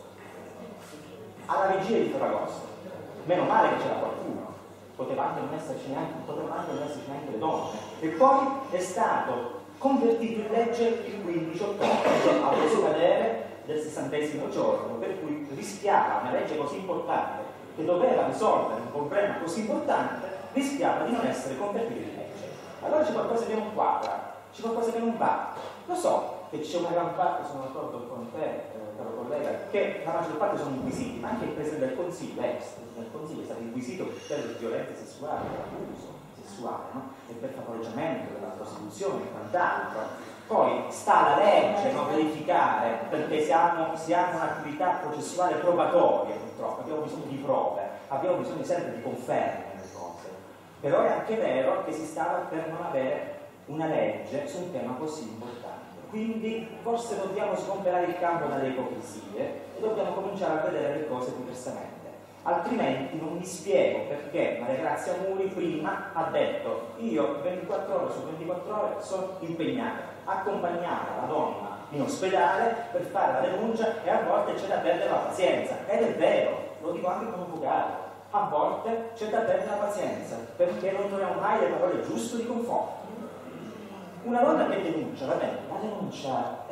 Speaker 14: Alla vigilia di Ferragosto. Meno male che c'era qualcuno, potevano anche non esserci neanche le donne. E poi è stato convertito in legge il 15 ottobre, allo scadere del 60° giorno, per cui rischiava una legge così importante, che doveva risolvere un problema così importante, rischiava di non essere convertito in legge. Allora c'è qualcosa che non quadra, c'è qualcosa che non va. Lo so che c'è una gran parte, sono d'accordo con te, caro collega, che la maggior parte sono inquisiti, ma anche il Presidente del Consiglio, del Consiglio è stato inquisito per violenze sessuali, per abuso sessuale, no? E per favoreggiamento della prostituzione e quant'altro. Poi sta alla legge, no? Verificare, perché siamo un'attività processuale probatoria, purtroppo, abbiamo bisogno di prove, abbiamo bisogno sempre di conferme nelle cose. Però è anche vero che si stava per non avere una legge su un tema così importante. Quindi forse dobbiamo sgomberare il campo dalle ipocrisie e dobbiamo cominciare a vedere le cose diversamente. Altrimenti non mi spiego perché Maria Grazia Muri prima ha detto: io 24 ore su 24 ore sono impegnata, accompagnata la donna
Speaker 15: in ospedale per fare la denuncia e a volte c'è da perdere la pazienza. Ed è vero, lo dico anche come avvocato, a volte c'è da perdere la pazienza perché non troviamo mai le parole giuste di conforto. Una donna che denuncia, va bene, la denuncia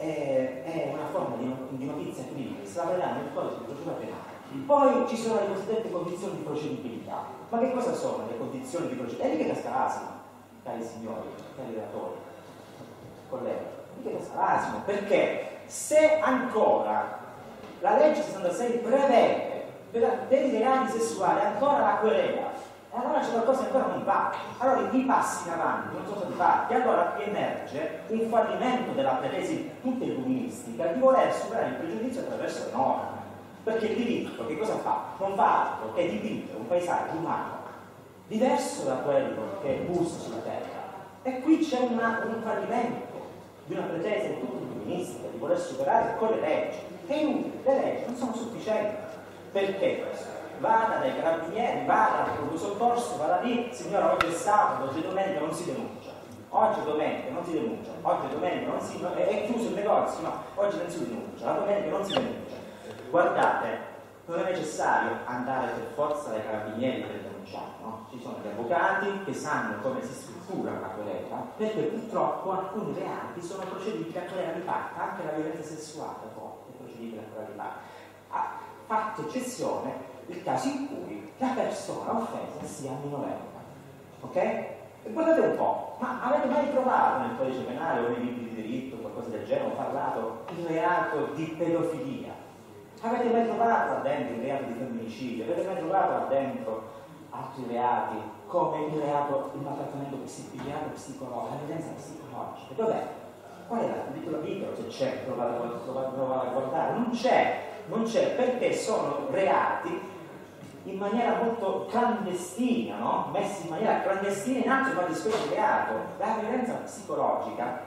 Speaker 15: è una forma di notizia civile, se la vediamo nel codice di procedura penale. Poi ci sono le cosiddette condizioni di procedibilità. Ma che cosa sono le condizioni di procedibilità? È lì che casca l'asino, cari signori, cari relatori, colleghi, lì che casca l'asino, perché se ancora la legge 66 prevede per i reati sessuali ancora la querela, allora c'è qualcosa che ancora non va. Allora i passi in avanti non sono stati fatti. Allora emerge un fallimento della pretesa tutta illuministica di voler superare il pregiudizio attraverso le norme. Perché il diritto che cosa fa? Non fa altro che dipingere un paesaggio umano diverso da quello che pulsa sulla terra. E qui c'è un fallimento di una pretesa tutta illuministica di voler superare con le leggi. È inutile, le leggi non sono sufficienti. Perché questo? Vada dai carabinieri, vada al pronto soccorso, vada lì, signora oggi è sabato, oggi è domenica, non si denuncia. Oggi è domenica, non si denuncia. Oggi è domenica, non si è chiuso il negozio, no, oggi non si denuncia, la domenica non si denuncia. Guardate, non è necessario andare per forza dai carabinieri per denunciare, no? Ci sono gli avvocati che sanno come si struttura una querela, perché purtroppo alcuni reati sono procedibili a querela di parte, anche la violenza sessuale a volte è procedibile a querela di parte. Ha fatto eccezione il caso in cui la persona offesa sia minorenne, ok? E guardate un po', ma avete mai trovato nel codice penale o nei libri di diritto o qualcosa del genere, ho parlato il reato di pedofilia? Avete mai trovato là dentro il reato di femminicidio? Avete mai trovato là dentro altri reati come il maltrattamento psicologico, la violenza psicologica? Dov'è? Qual è la libero se c'è, provare a guardare? Non c'è perché sono reati in maniera molto clandestina, no? Messi in maniera clandestina in altri fattispecie di reato. La violenza psicologica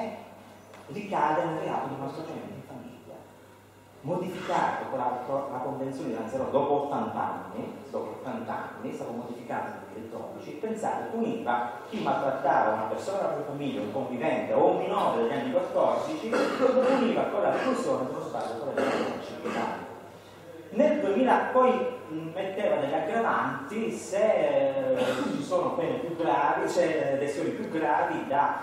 Speaker 15: ricade nel reato di maltrattamento in famiglia, modificato con la convenzione di Lanzarote dopo 80 anni, è stato modificato nel 2012. Pensate, puniva chi maltrattava una persona della propria famiglia, un convivente o un minore degli anni 14, lo puniva con la reclusione dello Stato con la 5 anni. Nel 2000 poi metteva degli aggravanti se ci sono pene più gravi, c'è lesioni più gravi da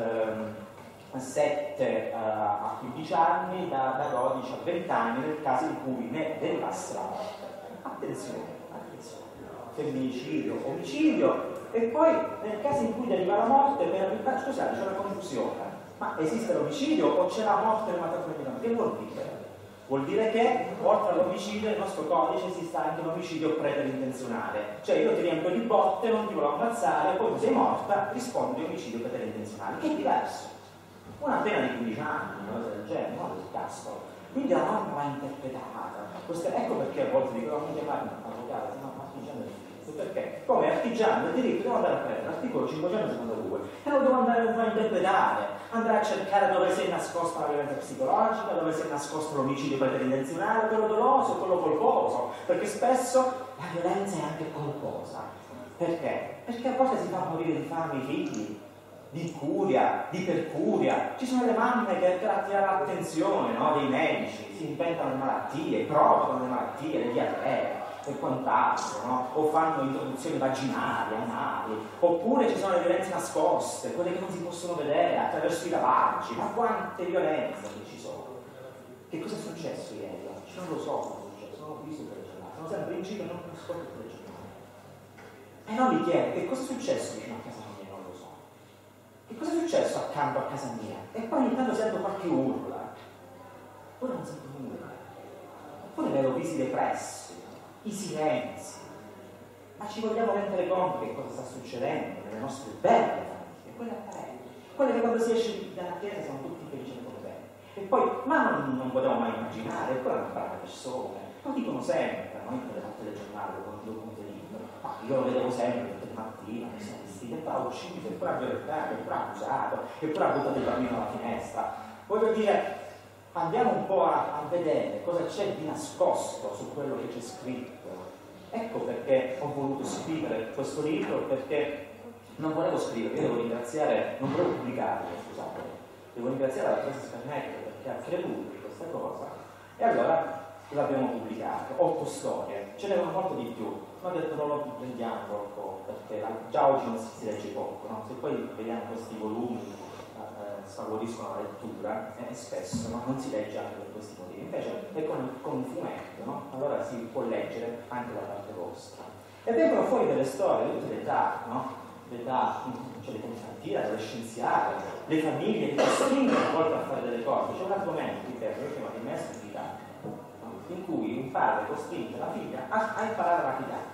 Speaker 15: 7 a 15 anni, da 12 a 20 anni nel caso in cui ne derivasse la morte. Attenzione, femminicidio, omicidio, e poi nel caso in cui deriva la morte, scusate, c'è una confusione, ma esiste l'omicidio o c'è la morte del maltrattamento? Che vuol dire? Vuol dire che oltre all'omicidio nel nostro codice esiste anche l'omicidio preterintenzionale, cioè io ti riempio di botte, non ti volevo ammazzare, poi tu sei morta, rispondo di omicidio preterintenzionale, che è diverso. Una pena di 15 anni, una cosa del genere, non del casco. Quindi la norma va interpretata. Ecco perché a volte dico non chiamare un avvocato, se no artigiano del diritto. Perché? Come artigiano del diritto devo andare a prendere l'articolo 572 e lo devo andare a interpretare, andare a cercare dove si è nascosta la violenza psicologica, dove si è nascosto l'omicidio preterintenzionale, quello doloso, quello colposo, perché spesso la violenza è anche colposa. Perché? Perché a volte si fa morire di fame i figli, di incuria, di percuria. Ci sono le mamme che per attirare l'attenzione, no, dei medici si inventano le malattie, provocano le malattie, le diarree e quant'altro, no? O fanno introduzioni vaginali, anali, oppure ci sono le violenze nascoste, quelle che non si possono vedere attraverso i lavaggi. Ma quante violenze che ci sono? Che cosa è successo ieri? Non lo so cosa è successo, non ho visto il telegiornale, sono sempre in giro e non ascolto il telegiornale. E non mi chiedo che cosa è successo vicino a casa mia, non lo so. Che cosa è successo accanto a casa mia? E poi ogni tanto sento qualche urla, poi non sento nulla, oppure vedo visi depressi, i silenzi. Ma ci vogliamo rendere conto che cosa sta succedendo nelle nostre belle famiglie, quelle apparenti, quelle che quando si esce dalla chiesa siamo tutti felici e contenti. E poi, ma non potevamo mai immaginare, eppure erano brave persone, lo dicono sempre, no? In quelle telegiornali, quando lo conto libro, ma io lo vedevo sempre tutte le mattine, mi sono vestito, eppure ha ucciso, eppure ha violentato, eppure ha abusato, eppure ha buttato il bambino alla finestra. Voglio dire, andiamo un po' a vedere cosa c'è di nascosto su quello che c'è scritto. Ecco perché ho voluto scrivere questo libro, perché non volevo scrivere, io devo ringraziare, non volevo pubblicarlo, scusate, devo ringraziare la dottoressa Scarnecchia perché ha creduto in questa cosa, e allora l'abbiamo pubblicato, 8 storie, ce n'erano molto di più, ma ho detto non lo prendiamo troppo, perché già oggi non si legge poco, no? Se poi vediamo questi volumi sfavoriscono la lettura, e spesso non si legge anche per questi motivi, invece è con un fumetto, no? Allora si può leggere anche da parte vostra. E vengono fuori delle storie di tutte le età, no? L'età, cioè l'età infantile, adolescenziale, le famiglie che costringono a volte a fare delle cose. C'è un altro momento, ripeto, io chiamo di maestro didattico, no? In cui un padre costringe la figlia a imparare la didattica.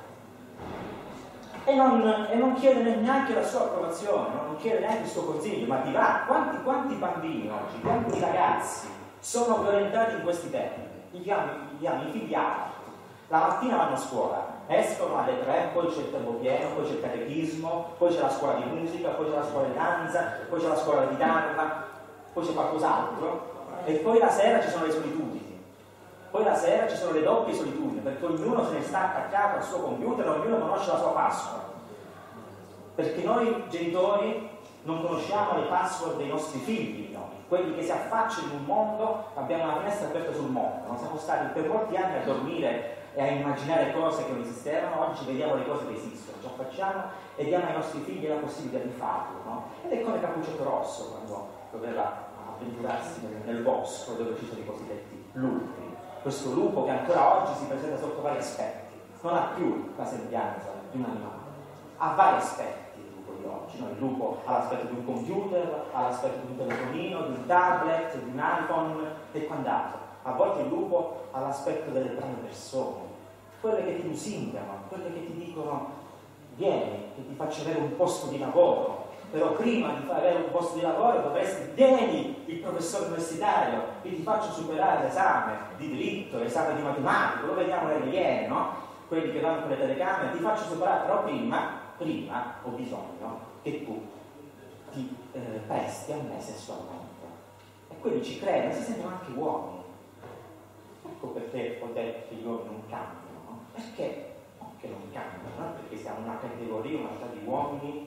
Speaker 15: E non chiede neanche la sua approvazione, no? Non chiede neanche il suo consiglio, ma ti va. Quanti bambini oggi, quanti ragazzi sono orientati in questi termini? Li chiami i figli alti. La mattina vanno a scuola, escono alle 3, poi c'è il tempo pieno, poi c'è il catechismo, poi c'è la scuola di musica, poi c'è la scuola di danza, poi c'è la scuola di danza, poi c'è qualcos'altro, e poi la sera ci sono le solitudini. Poi la sera ci sono le doppie solitudini, perché ognuno se ne sta attaccato al suo computer, ognuno conosce la sua password. Perché noi genitori non conosciamo le password dei nostri figli, no? Quelli che si affacciano in un mondo, abbiamo una finestra aperta sul mondo, non siamo stati per molti anni a dormire e a immaginare cose che non esistevano, oggi vediamo le cose che esistono, ci affacciamo e diamo ai nostri figli la possibilità di farlo, no? Ed è come Cappuccetto Rosso quando doveva avventurarsi nel bosco dove ci sono i cosiddetti lupi. Questo lupo che ancora oggi si presenta sotto vari aspetti, non ha più la sembianza di un animale, ha vari aspetti il lupo di oggi, no? Il lupo ha l'aspetto di un computer, ha l'aspetto di un telefonino, di un tablet, di un iPhone e quant'altro. A volte il lupo ha l'aspetto delle brave persone, quelle che ti lusingano, quelle che ti dicono vieni, che ti faccio avere un posto di lavoro, però prima di fare avere un posto di lavoro dovresti, vieni il professore universitario e ti faccio superare l'esame di diritto, l'esame di matematica, lo vediamo lei che viene, no? Quelli che vanno con le telecamere, ti faccio superare, però prima ho bisogno che tu ti presti a me sessualmente. E quelli ci credono, si sentono anche uomini. Ecco perché ho detto che gli uomini non cambiano, no? Perché che non cambiano, no? Perché siamo una categoria, una città di uomini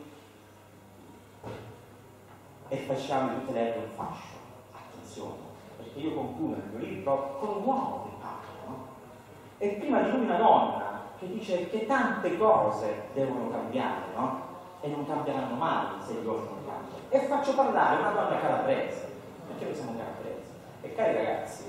Speaker 15: e facciamo tutte le erbe un fascio. Attenzione, perché io concludo nel mio libro con un uomo che parla, no? E prima di lui una donna che dice che tante cose devono cambiare, no? E non cambieranno mai se gli uomini non cambiano. E faccio parlare una donna calabrese, perché noi siamo calabresi. E cari ragazzi,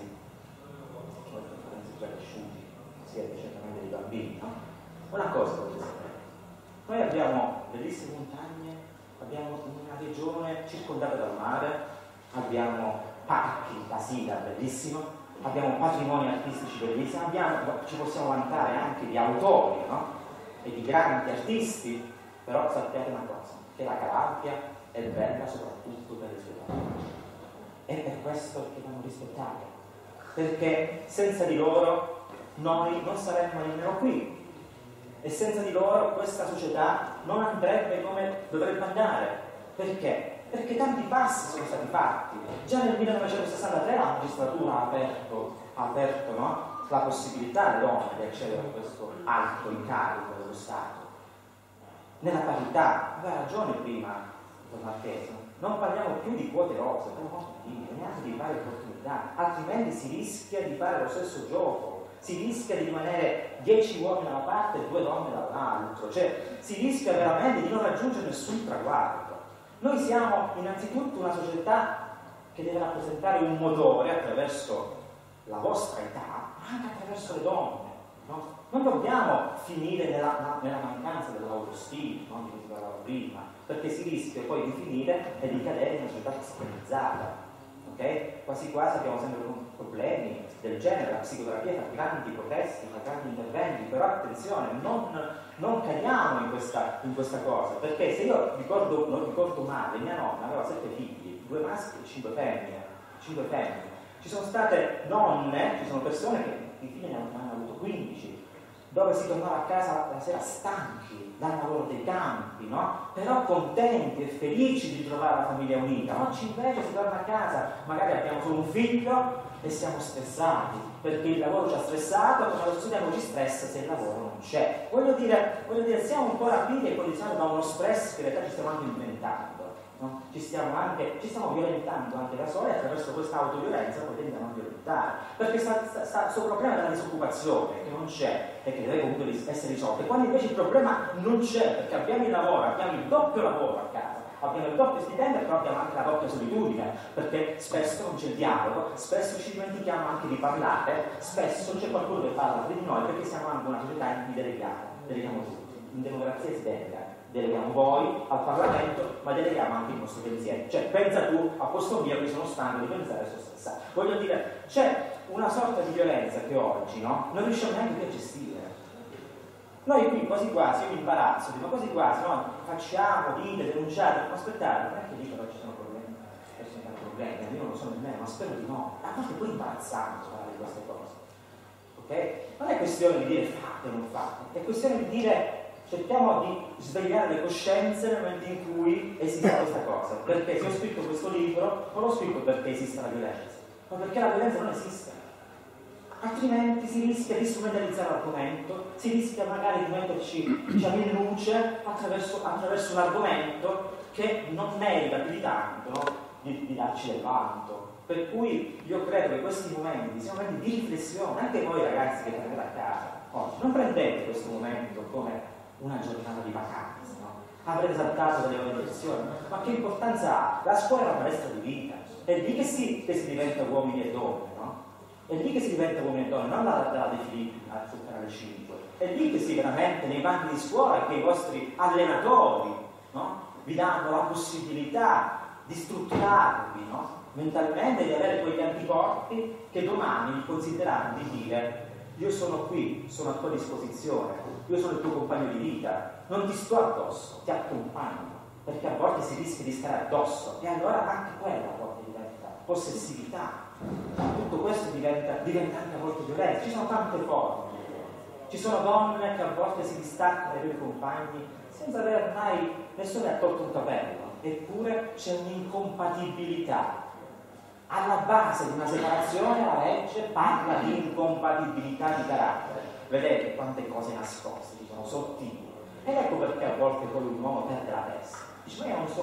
Speaker 15: noi siamo già cresciuti, siete certamente dei bambini, no? Una cosa dovete sapere, noi abbiamo bellissime montagne, abbiamo una regione circondata dal mare, abbiamo parchi, la Sila, bellissimo, abbiamo patrimoni artistici bellissimi, ci possiamo vantare anche di autori, no? E di grandi artisti, però sappiate una cosa, che la Calabria è bella soprattutto per le sue donne. E per questo che vanno rispettate, perché senza di loro noi non saremmo nemmeno qui. E senza di loro questa società non andrebbe come dovrebbe andare. Perché? Perché tanti passi sono stati fatti. Già nel 1963 la magistratura ha aperto no? La possibilità alle donne di accedere a questo alto incarico dello Stato. Nella parità, aveva ragione prima Don Marchese, non parliamo più di quote rosa, neanche di pari opportunità, altrimenti si rischia di fare lo stesso gioco. Si rischia di rimanere 10 uomini da una parte e 2 donne dall'altro, cioè si rischia veramente di non raggiungere nessun traguardo. Noi siamo innanzitutto una società che deve rappresentare un motore attraverso la vostra età, ma anche attraverso le donne. No? Non dobbiamo finire nella mancanza dell'autostima, no? Di cui si parlava prima, perché si rischia poi di finire e di cadere in una società cristianizzata. Okay? Quasi quasi abbiamo sempre problemi del genere, la psicoterapia fa grandi protesti, fa grandi interventi, però attenzione, non cadiamo in questa cosa, perché se io non ricordo male, mia nonna aveva 7 figli, 2 maschi e 5 femmine. Ci sono state nonne, ci sono persone che i figli ne hanno avuto 15, dove si tornava a casa la sera stanchi dal lavoro dei campi, no? Però contenti e felici di trovare la famiglia unita. Oggi invece si torna a casa, magari abbiamo solo un figlio e siamo stressati, perché il lavoro ci ha stressato, come lo studiamo ci stressa se il lavoro non c'è. Voglio dire, siamo un po' rapiti e condizionati da uno stress che in realtà ci stiamo anche inventando. no? Ci stiamo violentando anche da soli, attraverso questa autoviolenza poi tendiamo a violentare, perché sta sul problema della disoccupazione che non c'è e che deve comunque essere risolto, e quando invece il problema non c'è perché abbiamo il lavoro, abbiamo il doppio lavoro a casa, abbiamo il doppio stipendio, però abbiamo anche la doppia solitudine, perché spesso non c'è il dialogo, spesso ci dimentichiamo anche di parlare, spesso c'è qualcuno che parla tra di noi, perché siamo anche una società in cui deleghiamo tutti. In democrazia si deleghiamo voi al Parlamento, ma deleghiamo anche il nostro pensiero. Cioè, pensa tu a posto mio che sono stanco di pensare e sto stressato. Voglio dire, c'è una sorta di violenza che oggi, no, non riusciamo neanche più a gestire. Noi qui quasi quasi, io mi imbarazzo, dico quasi quasi, no, facciamo, dite, denunciate, ma aspettate, non è che dico che ci sono problemi, io non lo so nemmeno, ma spero di no. A volte poi imbarazzante parlare di queste cose. Ok? Non è questione di dire fate o non fate, è questione di dire cerchiamo di svegliare le coscienze nel momento in cui esiste questa cosa. Perché se ho scritto questo libro, non l'ho scritto perché esiste la violenza, ma perché la violenza non esiste. Altrimenti si rischia di strumentalizzare l'argomento, si rischia magari di metterci, diciamo, in luce attraverso un argomento che non merita più di tanto, no? di darci del vanto. Per cui io credo che questi momenti siano momenti di riflessione, anche voi ragazzi che prendete a casa oggi, non prendete questo momento come una giornata di vacanza, no? Avrete saltato delle ore di lezione, ma che importanza ha? La scuola è una palestra di vita, è lì che si diventa uomini e donne, no? È lì che si diventa uomini e donne, non la De Filippi sul canale 5, è lì che si veramente nei banchi di scuola che i vostri allenatori, no? Vi danno la possibilità di strutturarvi, no? Mentalmente, di avere quegli anticorpi che domani vi considerate di dire io sono qui, sono a tua disposizione, io sono il tuo compagno di vita, non ti sto addosso, ti accompagno, perché a volte si rischia di stare addosso e allora anche quella a volte diventa possessività, tutto questo diventa anche a volte violenza. Ci sono tante forme, ci sono donne che a volte si distaccano dai loro compagni senza aver mai, nessuno ha tolto un capello, eppure c'è un'incompatibilità. Alla base di una separazione la legge parla di incompatibilità di carattere. Vedete quante cose nascoste, sono sottili. Ed ecco perché a volte poi un uomo perde la testa. Dice, ma io non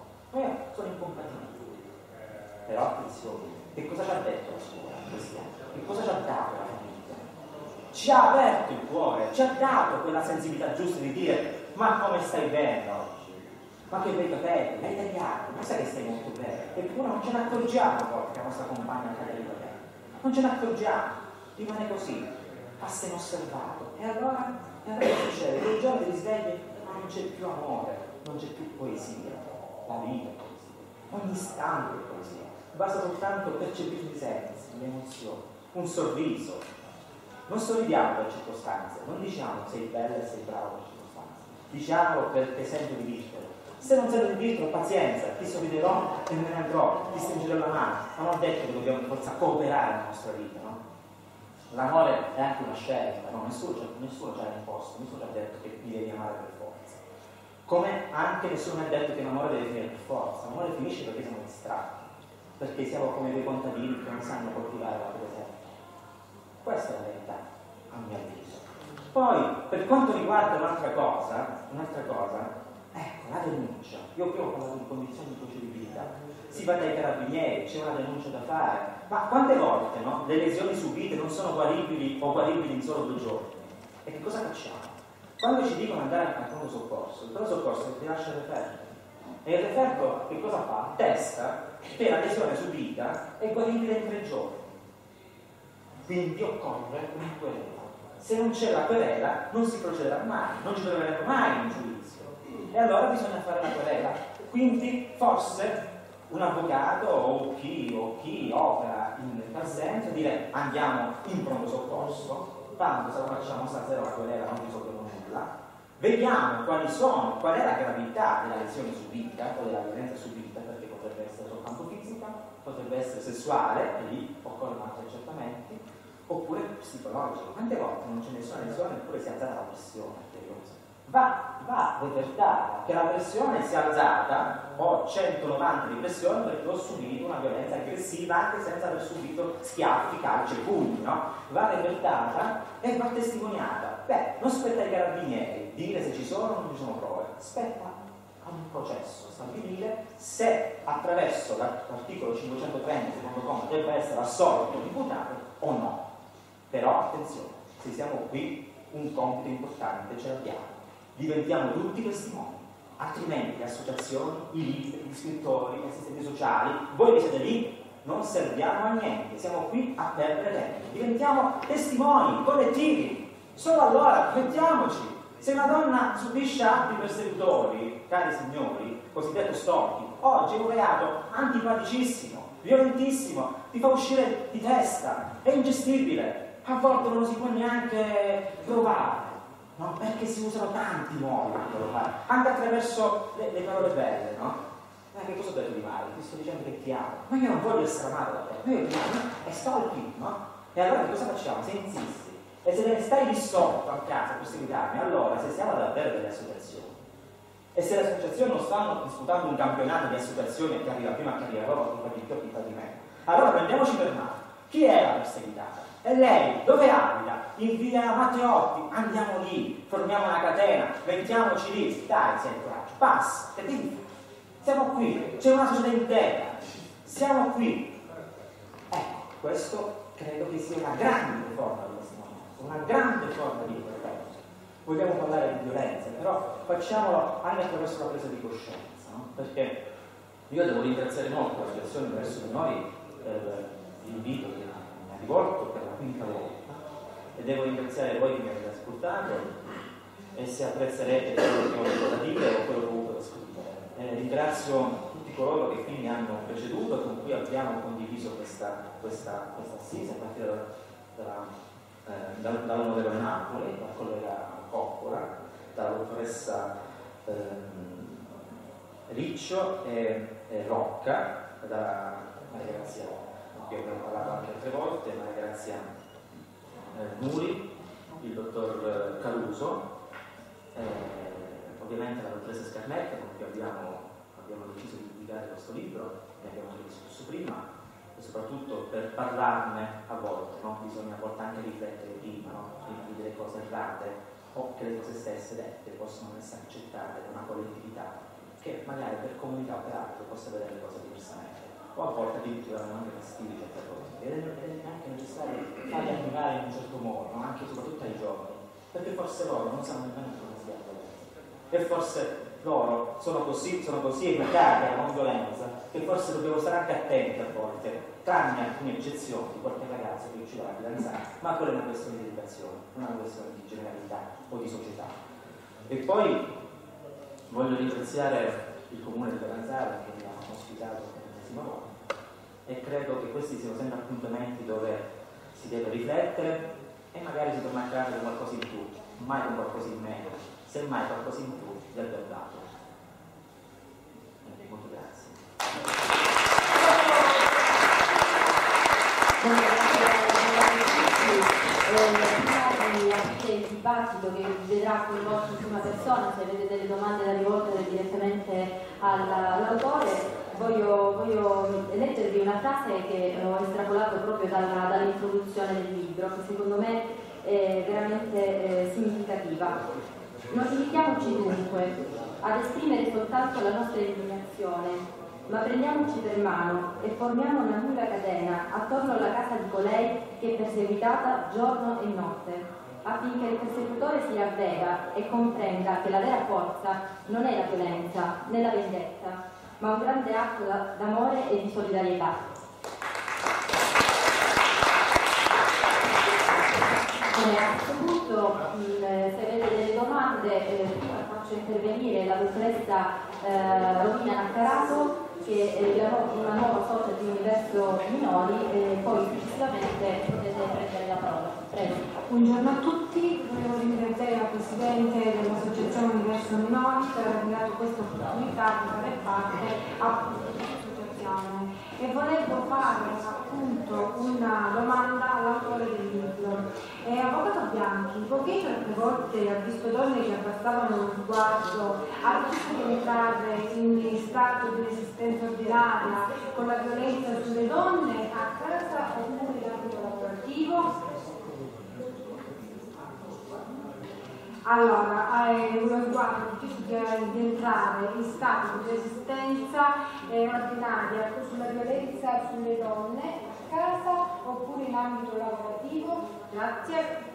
Speaker 15: sono incompatibili. Però attenzione, che cosa ci ha detto la scuola in questi anni? Che cosa ci ha dato la famiglia? Ci ha aperto il cuore, ci ha dato quella sensibilità giusta di dire, ma come stai bene oggi? Ma che bei capelli, hai tagliato, ma sai che stai molto bene? Eppure non ce ne accorgiamo a volte che la nostra compagna ha tagliato i capelli. Non ce ne accorgiamo, rimane così, passa inosservato. E allora che succede? Che il giorno ti risvegli, ma non c'è più amore, non c'è più poesia. La vita è poesia, ogni istante è poesia. Basta soltanto percepire i sensi, le emozioni, un sorriso. Non sorridiamo per circostanze, non diciamo sei bella e sei bravo per circostanze, diciamolo perché sento di dirtelo. Se non sento di dirtelo, pazienza, ti sorriderò e me ne andrò, ti stringerò la mano. Non ho detto che dobbiamo per forza cooperare nella nostra vita, no? L'amore è anche una scelta, no? Nessuno ci ha imposto, nessuno ci ha detto che mi devi amare per forza. Come anche nessuno mi ha detto che l'amore deve finire per forza. L'amore finisce perché siamo distratti, perché siamo come dei contadini che non sanno coltivare la presenza. Questa è la verità, a mio avviso. Poi, per quanto riguarda un'altra cosa, ecco, la denuncia. Io prima ho parlato di condizioni di procedibilità. Si va dai carabinieri, c'è una denuncia da fare. Ma quante volte, no, le lesioni subite non sono guaribili o guaribili in solo 2 giorni? E che cosa facciamo? Quando ci dicono andare al pronto soccorso, il pronto soccorso ti lascia il referto. E il referto che cosa fa? Testa che la lesione subita è guaribile in 3 giorni. Quindi occorre una querela. Se non c'è la querela non si procederà mai, non ci troveremo mai in giudizio. E allora bisogna fare la querela. Quindi forse un avvocato o chi opera in tal senso dire andiamo in pronto soccorso, tanto se lo facciamo stasera la querela non risolviamo nulla, vediamo qual è la gravità della lesione subita o della violenza subita, perché potrebbe essere soltanto fisica, potrebbe essere sessuale, e lì occorrono altri accertamenti, oppure psicologico. Quante volte non c'è nessuna lesione eppure si è alzata la pressione? Va repertata che la pressione si è alzata, ho 190 di pressione perché ho subito una violenza aggressiva anche senza aver subito schiaffi, calci e pugni, no? Va repertata e va testimoniata. Non spetta ai carabinieri dire se ci sono o non ci sono prove, spetta a un processo stabilire se attraverso l'articolo 530 secondo comma debba essere assolto l'imputato o no. Però attenzione, se siamo qui un compito importante ce l'abbiamo, diventiamo tutti testimoni, altrimenti le associazioni, i libri, gli scrittori, gli assistenti sociali, voi che siete lì non serviamo a niente, siamo qui a perdere tempo, diventiamo testimoni collettivi, solo allora mettiamoci. Se una donna subisce atti persecutori, cari signori, cosiddetto stalking, oggi è un reato antipaticissimo, violentissimo, ti fa uscire di testa, è ingestibile, a volte non lo si può neanche provare, no? Perché si usano tanti modi per provare, anche attraverso le parole belle, no? Che cosa ho detto di male? Ti sto dicendo che ti amo, ma io non voglio essere amato da te, io ti amo, è stalking, no? E allora che cosa facciamo? Se insisti e se ne stai lì sotto a casa a perseguitarmi, allora se siamo davvero delle associazioni e se le associazioni non stanno disputando un campionato di associazioni che arriva prima, che arriva dopo, chi fa di più, chi fa di meno, allora prendiamoci per mano. Chi è la perseguitata? E lei dove abita? In via Matteotti, andiamo lì, formiamo una catena, mettiamoci lì, dai, sei coraggio, passa, che devi fare? Siamo qui, c'è una società intera, siamo qui. Ecco, questo credo che sia una grande forma di testimonianza, una grande forma di intervento. Vogliamo parlare di violenza, però facciamolo anche attraverso la presa di coscienza, no? Perché io devo ringraziare molto l'associazione verso di noi per l'invito che mi ha rivolto per la quinta volta e devo ringraziare voi che mi avete ascoltato e se apprezzerete quello che ho detto da dire o quello che ho avuto da scoprire. Ringrazio tutti coloro che qui mi hanno preceduto e con cui abbiamo condiviso questa assise, a partire dall'onorevole Napoli, dal collega Coppola, dalla dottoressa Riccio e Rocca, da Maria Grazia, che abbiamo parlato anche altre volte, Maria Grazia Muri, il dottor Caruso, ovviamente la dottoressa Scarnetta, con cui abbiamo deciso di pubblicare questo libro, ne abbiamo discusso prima, e soprattutto per parlarne a volte, no? Bisogna a volte anche riflettere prima, no? Prima di dire cose errate o che le cose stesse dette possono essere accettate da una collettività che magari per comunità o per altro possa vedere le cose diversamente, o a volte addirittura non anche fastidio certe cose. Ed è anche necessario farli arrivare in un certo modo, no? Anche soprattutto ai giovani, perché forse loro non sanno nemmeno cosa sia la violenza. E forse loro sono così educati alla non violenza che forse dobbiamo stare anche attenti a volte, tranne alcune eccezioni, qualche ragazzo che uccide la fidanzata, ma quella è una questione di educazione, non è una questione di generalità o di società. E poi voglio ringraziare il comune di Catanzaro che mi ha ospitato per l'ennesima volta e credo che questi siano sempre appuntamenti dove si deve riflettere e magari si torna a casa con qualcosa in più, mai con qualcosa in meno, semmai qualcosa in più di aver dato. Molto grazie.
Speaker 1: Prima di aprire il dibattito che vedrà coinvolto in prima persona, se avete delle domande da rivolgere direttamente all'autore, voglio leggervi una frase che ho estrapolato proprio dall'introduzione del libro, che secondo me è veramente significativa. Non limitiamoci dunque ad esprimere soltanto la nostra indignazione, ma prendiamoci per mano e formiamo una lunga catena attorno alla casa di colei che è perseguitata giorno e notte, affinché il persecutore si ravveda e comprenda che la vera forza non è la violenza né la vendetta, ma un grande atto d'amore e di solidarietà. A questo punto, se avete delle domande, prima faccio intervenire la dottoressa Romina Naccarato, che è una nuova socia di Universo Minori, e poi successivamente potete prendere la parola. Prego.
Speaker 5: Buongiorno a tutti, volevo ringraziare la Presidente dell'Associazione Universo Minori per aver dato questa opportunità di fare parte appunto dell'associazione e volevo fare appunto una domanda all'autore del libro. Avvocato Bianchi, poiché certe volte ha visto donne che abbassavano lo sguardo, ha visto penetrare in stato di resistenza ordinaria con la violenza sulle donne a casa oppure in ambito lavorativo?
Speaker 16: Allora, uno sguardo di entrare in stato di resistenza ordinaria sulla violenza sulle donne a casa oppure in ambito lavorativo. Grazie.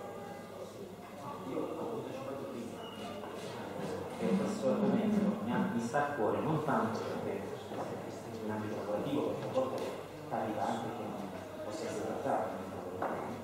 Speaker 14: Questo argomento mi sta a cuore non tanto perché in ambito lavorativo, perché a volte capita anche che non possa essere trattato in ambito lavorativo.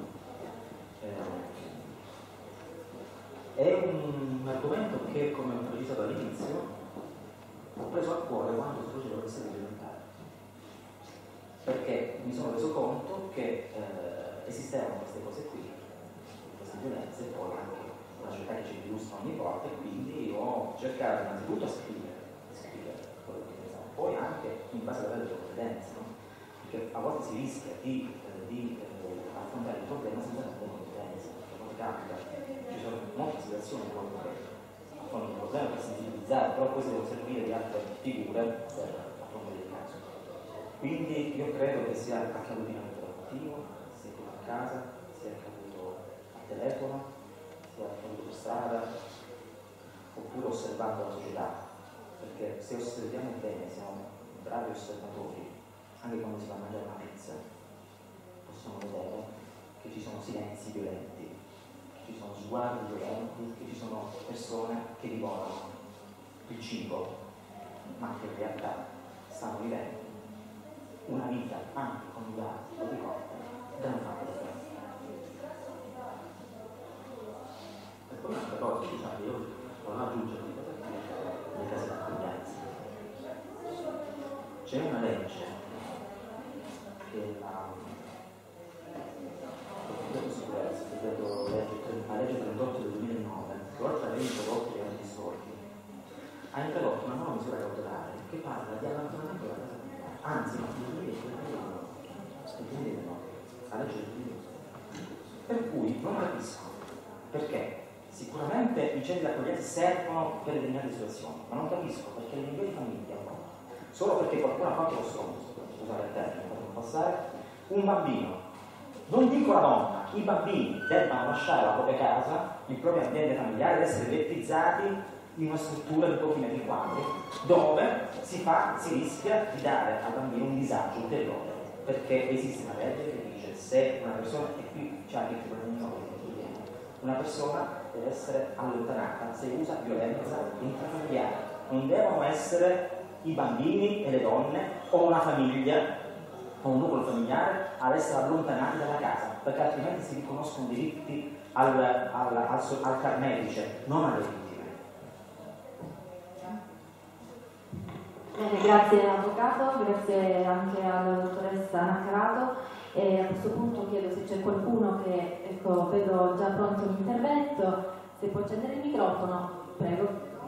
Speaker 14: È un argomento che, come ho precisato all'inizio, ho preso a cuore quando si facevo queste elementari, perché mi sono reso conto che esistevano queste cose qui, queste violenze, poi anche una società che ci illustra ogni volta, e quindi ho cercato innanzitutto a scrivere quello che pensavo, poi anche in base alla loro competenze, no? Perché a volte si rischia di affrontare il problema senza avere competenze, perché poi capita, ci sono molte situazioni che affrontano il problema per sensibilizzare, però poi si devono servire di altre figure per affrontare il caso. Quindi io credo che sia accaduto in ambito lavorativo, sia a casa, sia accaduto al telefono, sia accaduto per strada, oppure osservando la società, perché se osserviamo bene, siamo bravi osservatori, anche quando si va a mangiare una pizza, possiamo vedere che ci sono silenzi violenti, che ci sono sguardi violenti, che ci sono persone che divorano il cibo, ma che in realtà stanno vivendo una vita anche coniugata o di coppia da un fatto da fare. E poi un'altra cosa, diciamo, io volevo aggiungere le case d'accoglienza. C'è una legge che la legge 38 del 2009, che oltre ad aver introdotto gli anni storici, ha introdotto una nuova misura cautelare che parla di allontanamento dalla casa familiare, anzi no, la legge del 2009. Per cui non capisco perché sicuramente i centri di accoglienza servono per determinate situazioni, ma non capisco perché le migliori famiglie ancora, solo perché qualcuno ha fatto lo stronzo, scusate il termine, per non passare, un bambino. Non dico la donna, i bambini debbano lasciare la propria casa, il proprio ambiente familiare ed essere vettizzati in una struttura di pochi metri quadri, dove si rischia di dare al bambino un disagio ulteriore, perché esiste una legge che dice se una persona, e qui c'è anche una persona deve essere allontanata se usa violenza intrafamiliare. Non devono essere i bambini e le donne o una famiglia o un nucleo familiare ad essere allontanati dalla casa, perché altrimenti si riconoscono diritti al carnefice, non alle vittime.
Speaker 1: Bene, grazie avvocato, grazie anche alla dottoressa Naccarato. E a questo punto chiedo se c'è qualcuno che, ecco, vedo già pronto l'intervento, se può accendere il microfono, prego.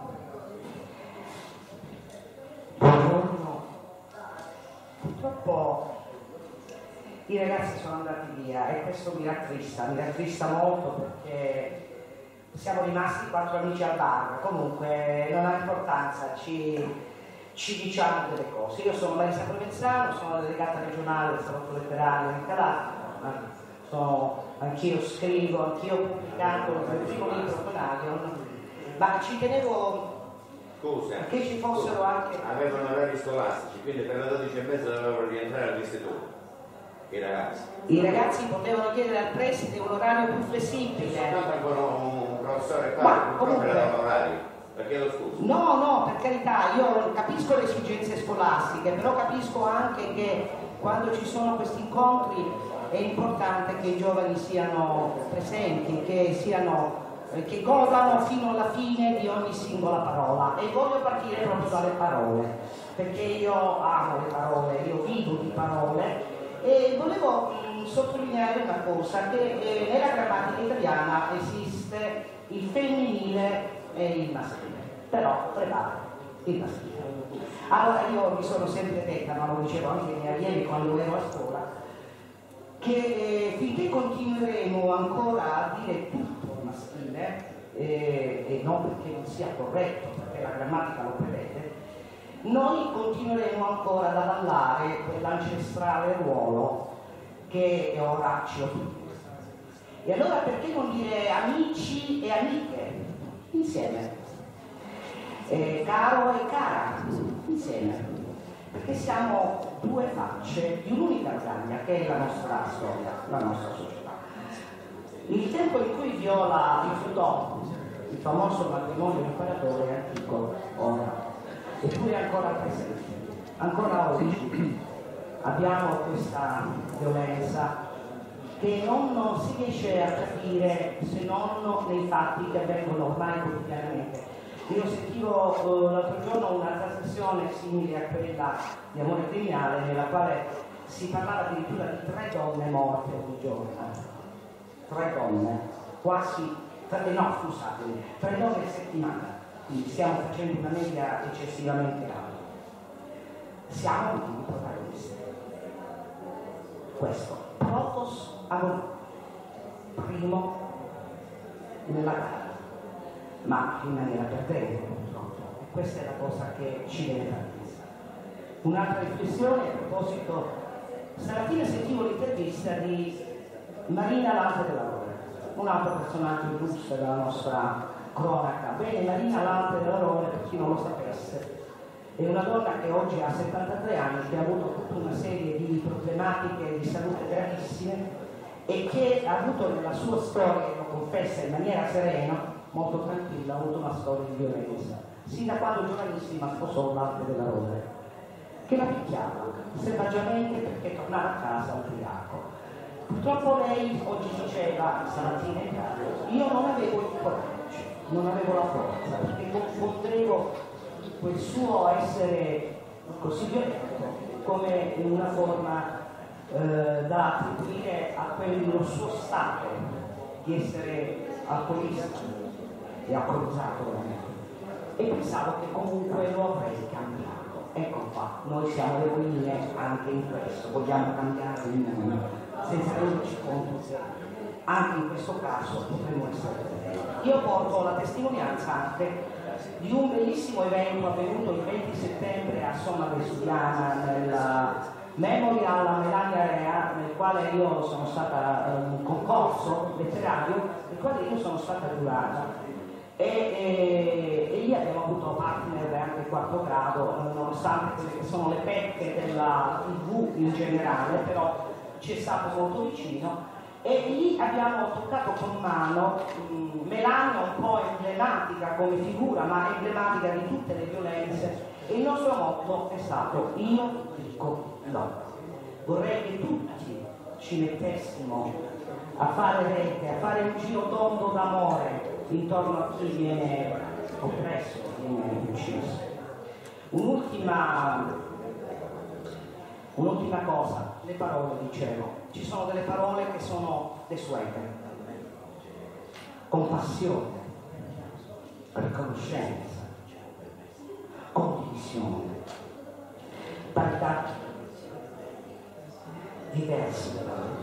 Speaker 17: Buongiorno. Purtroppo i ragazzi sono andati via e questo mi rattrista molto, perché siamo rimasti 4 amici al bar, comunque non ha importanza, ci diciamo delle cose. Io sono Marisa Provenzano, sono delegata regionale del Salotto Letterario in Calabria, anch'io scrivo, anch'io ho pubblicato il primo libro con Arion, ma ci tenevo che ci fossero anche...
Speaker 18: Avevano orari scolastici, quindi per le 12:30 dovevano rientrare all'istituto. I ragazzi
Speaker 17: potevano chiedere al preside un orario più flessibile.
Speaker 18: Soltanto ancora un professore qua, comunque l'orario. Perché lo scuso?
Speaker 17: No, per carità, io capisco le esigenze scolastiche, però capisco anche che quando ci sono questi incontri è importante che i giovani siano presenti, che godano fino alla fine di ogni singola parola. E voglio partire proprio dalle parole, perché io amo le parole, io vivo di parole. E volevo sottolineare una cosa, che nella grammatica italiana esiste il femminile e il maschile, però prevale il maschile. Allora io mi sono sempre detta, ma lo dicevo anche ai miei allievi quando ero a scuola, che finché continueremo ancora a dire tutto maschile, e non perché non sia corretto, perché la grammatica lo prevede, noi continueremo ancora ad avallare quell'ancestrale ruolo che è Orazio. E allora perché non dire amici e amiche insieme? Caro e cara insieme? Perché siamo due facce di un'unica medaglia che è la nostra storia, la nostra società. Il tempo in cui Viola rifiutò il famoso matrimonio imperatore è antico ora, eppure è ancora presente. Ancora oggi abbiamo questa violenza che non si riesce a capire se non nei fatti che avvengono ormai quotidianamente. Io sentivo l'altro giorno una trasmissione simile a quella di Amore Criminale, nella quale si parlava addirittura di 3 donne morte ogni giorno. 3 donne, quasi, 3 donne a settimana, quindi stiamo facendo una media eccessivamente alta. Siamo tutti protagonisti. Questo, protos agonò, primo nella gara, ma in maniera perdente purtroppo, e questa è la cosa che ci deve far pensare. Un'altra riflessione a proposito, stamattina sentivo l'intervista di Marina Lante della Rore, un altro personaggio illustre della nostra cronaca. Bene, Marina Lante della Rore, per chi non lo sapesse, è una donna che oggi ha 73 anni, che ha avuto tutta una serie di problematiche di salute gravissime e che ha avuto nella sua storia, lo confessa in maniera serena, molto tranquilla, ha avuto una storia di violenza, sin da quando giovanissima sposò Lante della Rore, che la picchiava selvaggiamente perché tornava a casa ubriaco. Purtroppo lei oggi diceva, stamattina in radio, io non avevo il coraggio, non avevo la forza, perché confondevo quel suo essere così violento come una forma da attribuire a quello suo stato di essere alcolista e alcolizzato veramente. E pensavo che comunque lo avrei cambiato. Ecco qua, noi siamo le eroine anche in questo, vogliamo cambiare il mondo, senza renderci conto che anche in questo caso potremmo essere. Io porto la testimonianza anche di un bellissimo evento avvenuto il 20 settembre a Somma Vesuviana nel Memorial a Melania Rea, nel quale io sono stata un concorso letterario, nel quale io sono stata giurata. E lì abbiamo avuto partner anche quarto grado, nonostante quelle che sono le pecche della TV in generale, però ci è stato molto vicino. E lì abbiamo toccato con mano Melania, un po' emblematica come figura, ma emblematica di tutte le violenze, e il nostro motto è stato io dico no. Vorrei che tutti ci mettessimo a fare rete, a fare un giro tondo d'amore intorno a chi viene oppresso, viene ucciso. Un'ultima cosa, le parole, dicevo. Ci sono delle parole che sono desuete. Compassione, riconoscenza, condivisione, parità, diversi.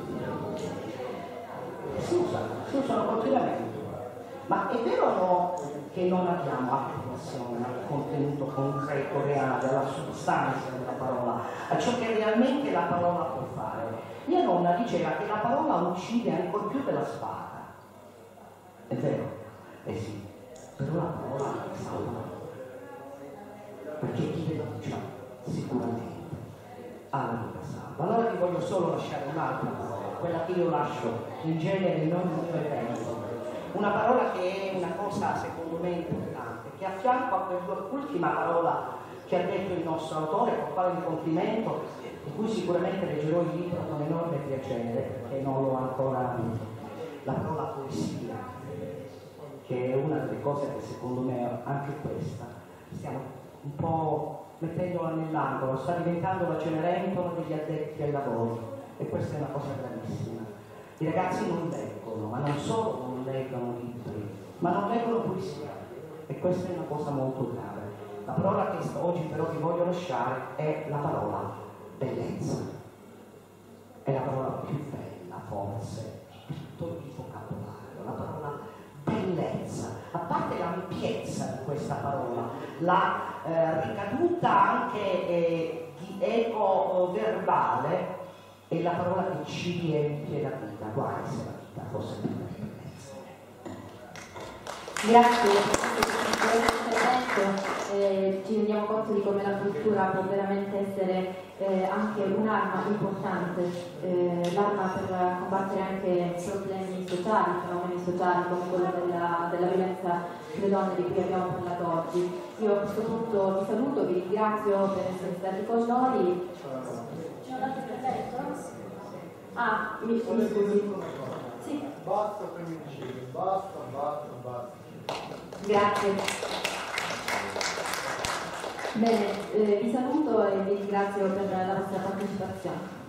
Speaker 17: Si usano continuamente. Ma è vero o no che non abbiamo attenzione al contenuto concreto, reale, alla sostanza della parola, a ciò che realmente la parola può fare? Mia nonna diceva che la parola uccide ancor più della spada. È vero? Eh sì, però la parola salva. Perché chi la dice sicuramente ha la vita salva. Allora vi voglio solo lasciare un'altra parola, quella che io lascio in genere in ogni mio evento. Una parola che è una cosa secondo me importante, che a fianco a quell'ultima parola che ha detto il nostro autore, con quale mi complimento, di cui sicuramente leggerò il libro con enorme piacere, perché non l'ho ancora avuto, la parola poesia, che è una delle cose che secondo me anche questa stiamo un po' mettendola nell'angolo, sta diventando la Cenerentola degli addetti ai lavori, e questa è una cosa gravissima. I ragazzi non leggono, ma non solo non leggono libri, ma non leggono poesia, e questa è una cosa molto grave. La parola che oggi però vi voglio lasciare è la parola bellezza. È la parola più bella forse di tutto il vocabolario, la parola bellezza, a parte l'ampiezza di questa parola, la ricaduta anche di eco verbale è la parola che ci riempie la vita, quale se la vita fosse più bella.
Speaker 1: Grazie per questo intervento. Ci rendiamo conto di come la cultura può veramente essere anche un'arma importante, l'arma per combattere anche problemi sociali, fenomeni sociali come quello della violenza sulle donne di cui abbiamo parlato oggi. Io a questo punto vi saluto, vi ringrazio per essere stati con noi.
Speaker 5: C'è un altro intervento?
Speaker 1: Ah, mi scusi. Sì.
Speaker 19: Basta femminicidio, basta.
Speaker 1: Grazie. Bene, vi saluto e vi ringrazio per la vostra partecipazione.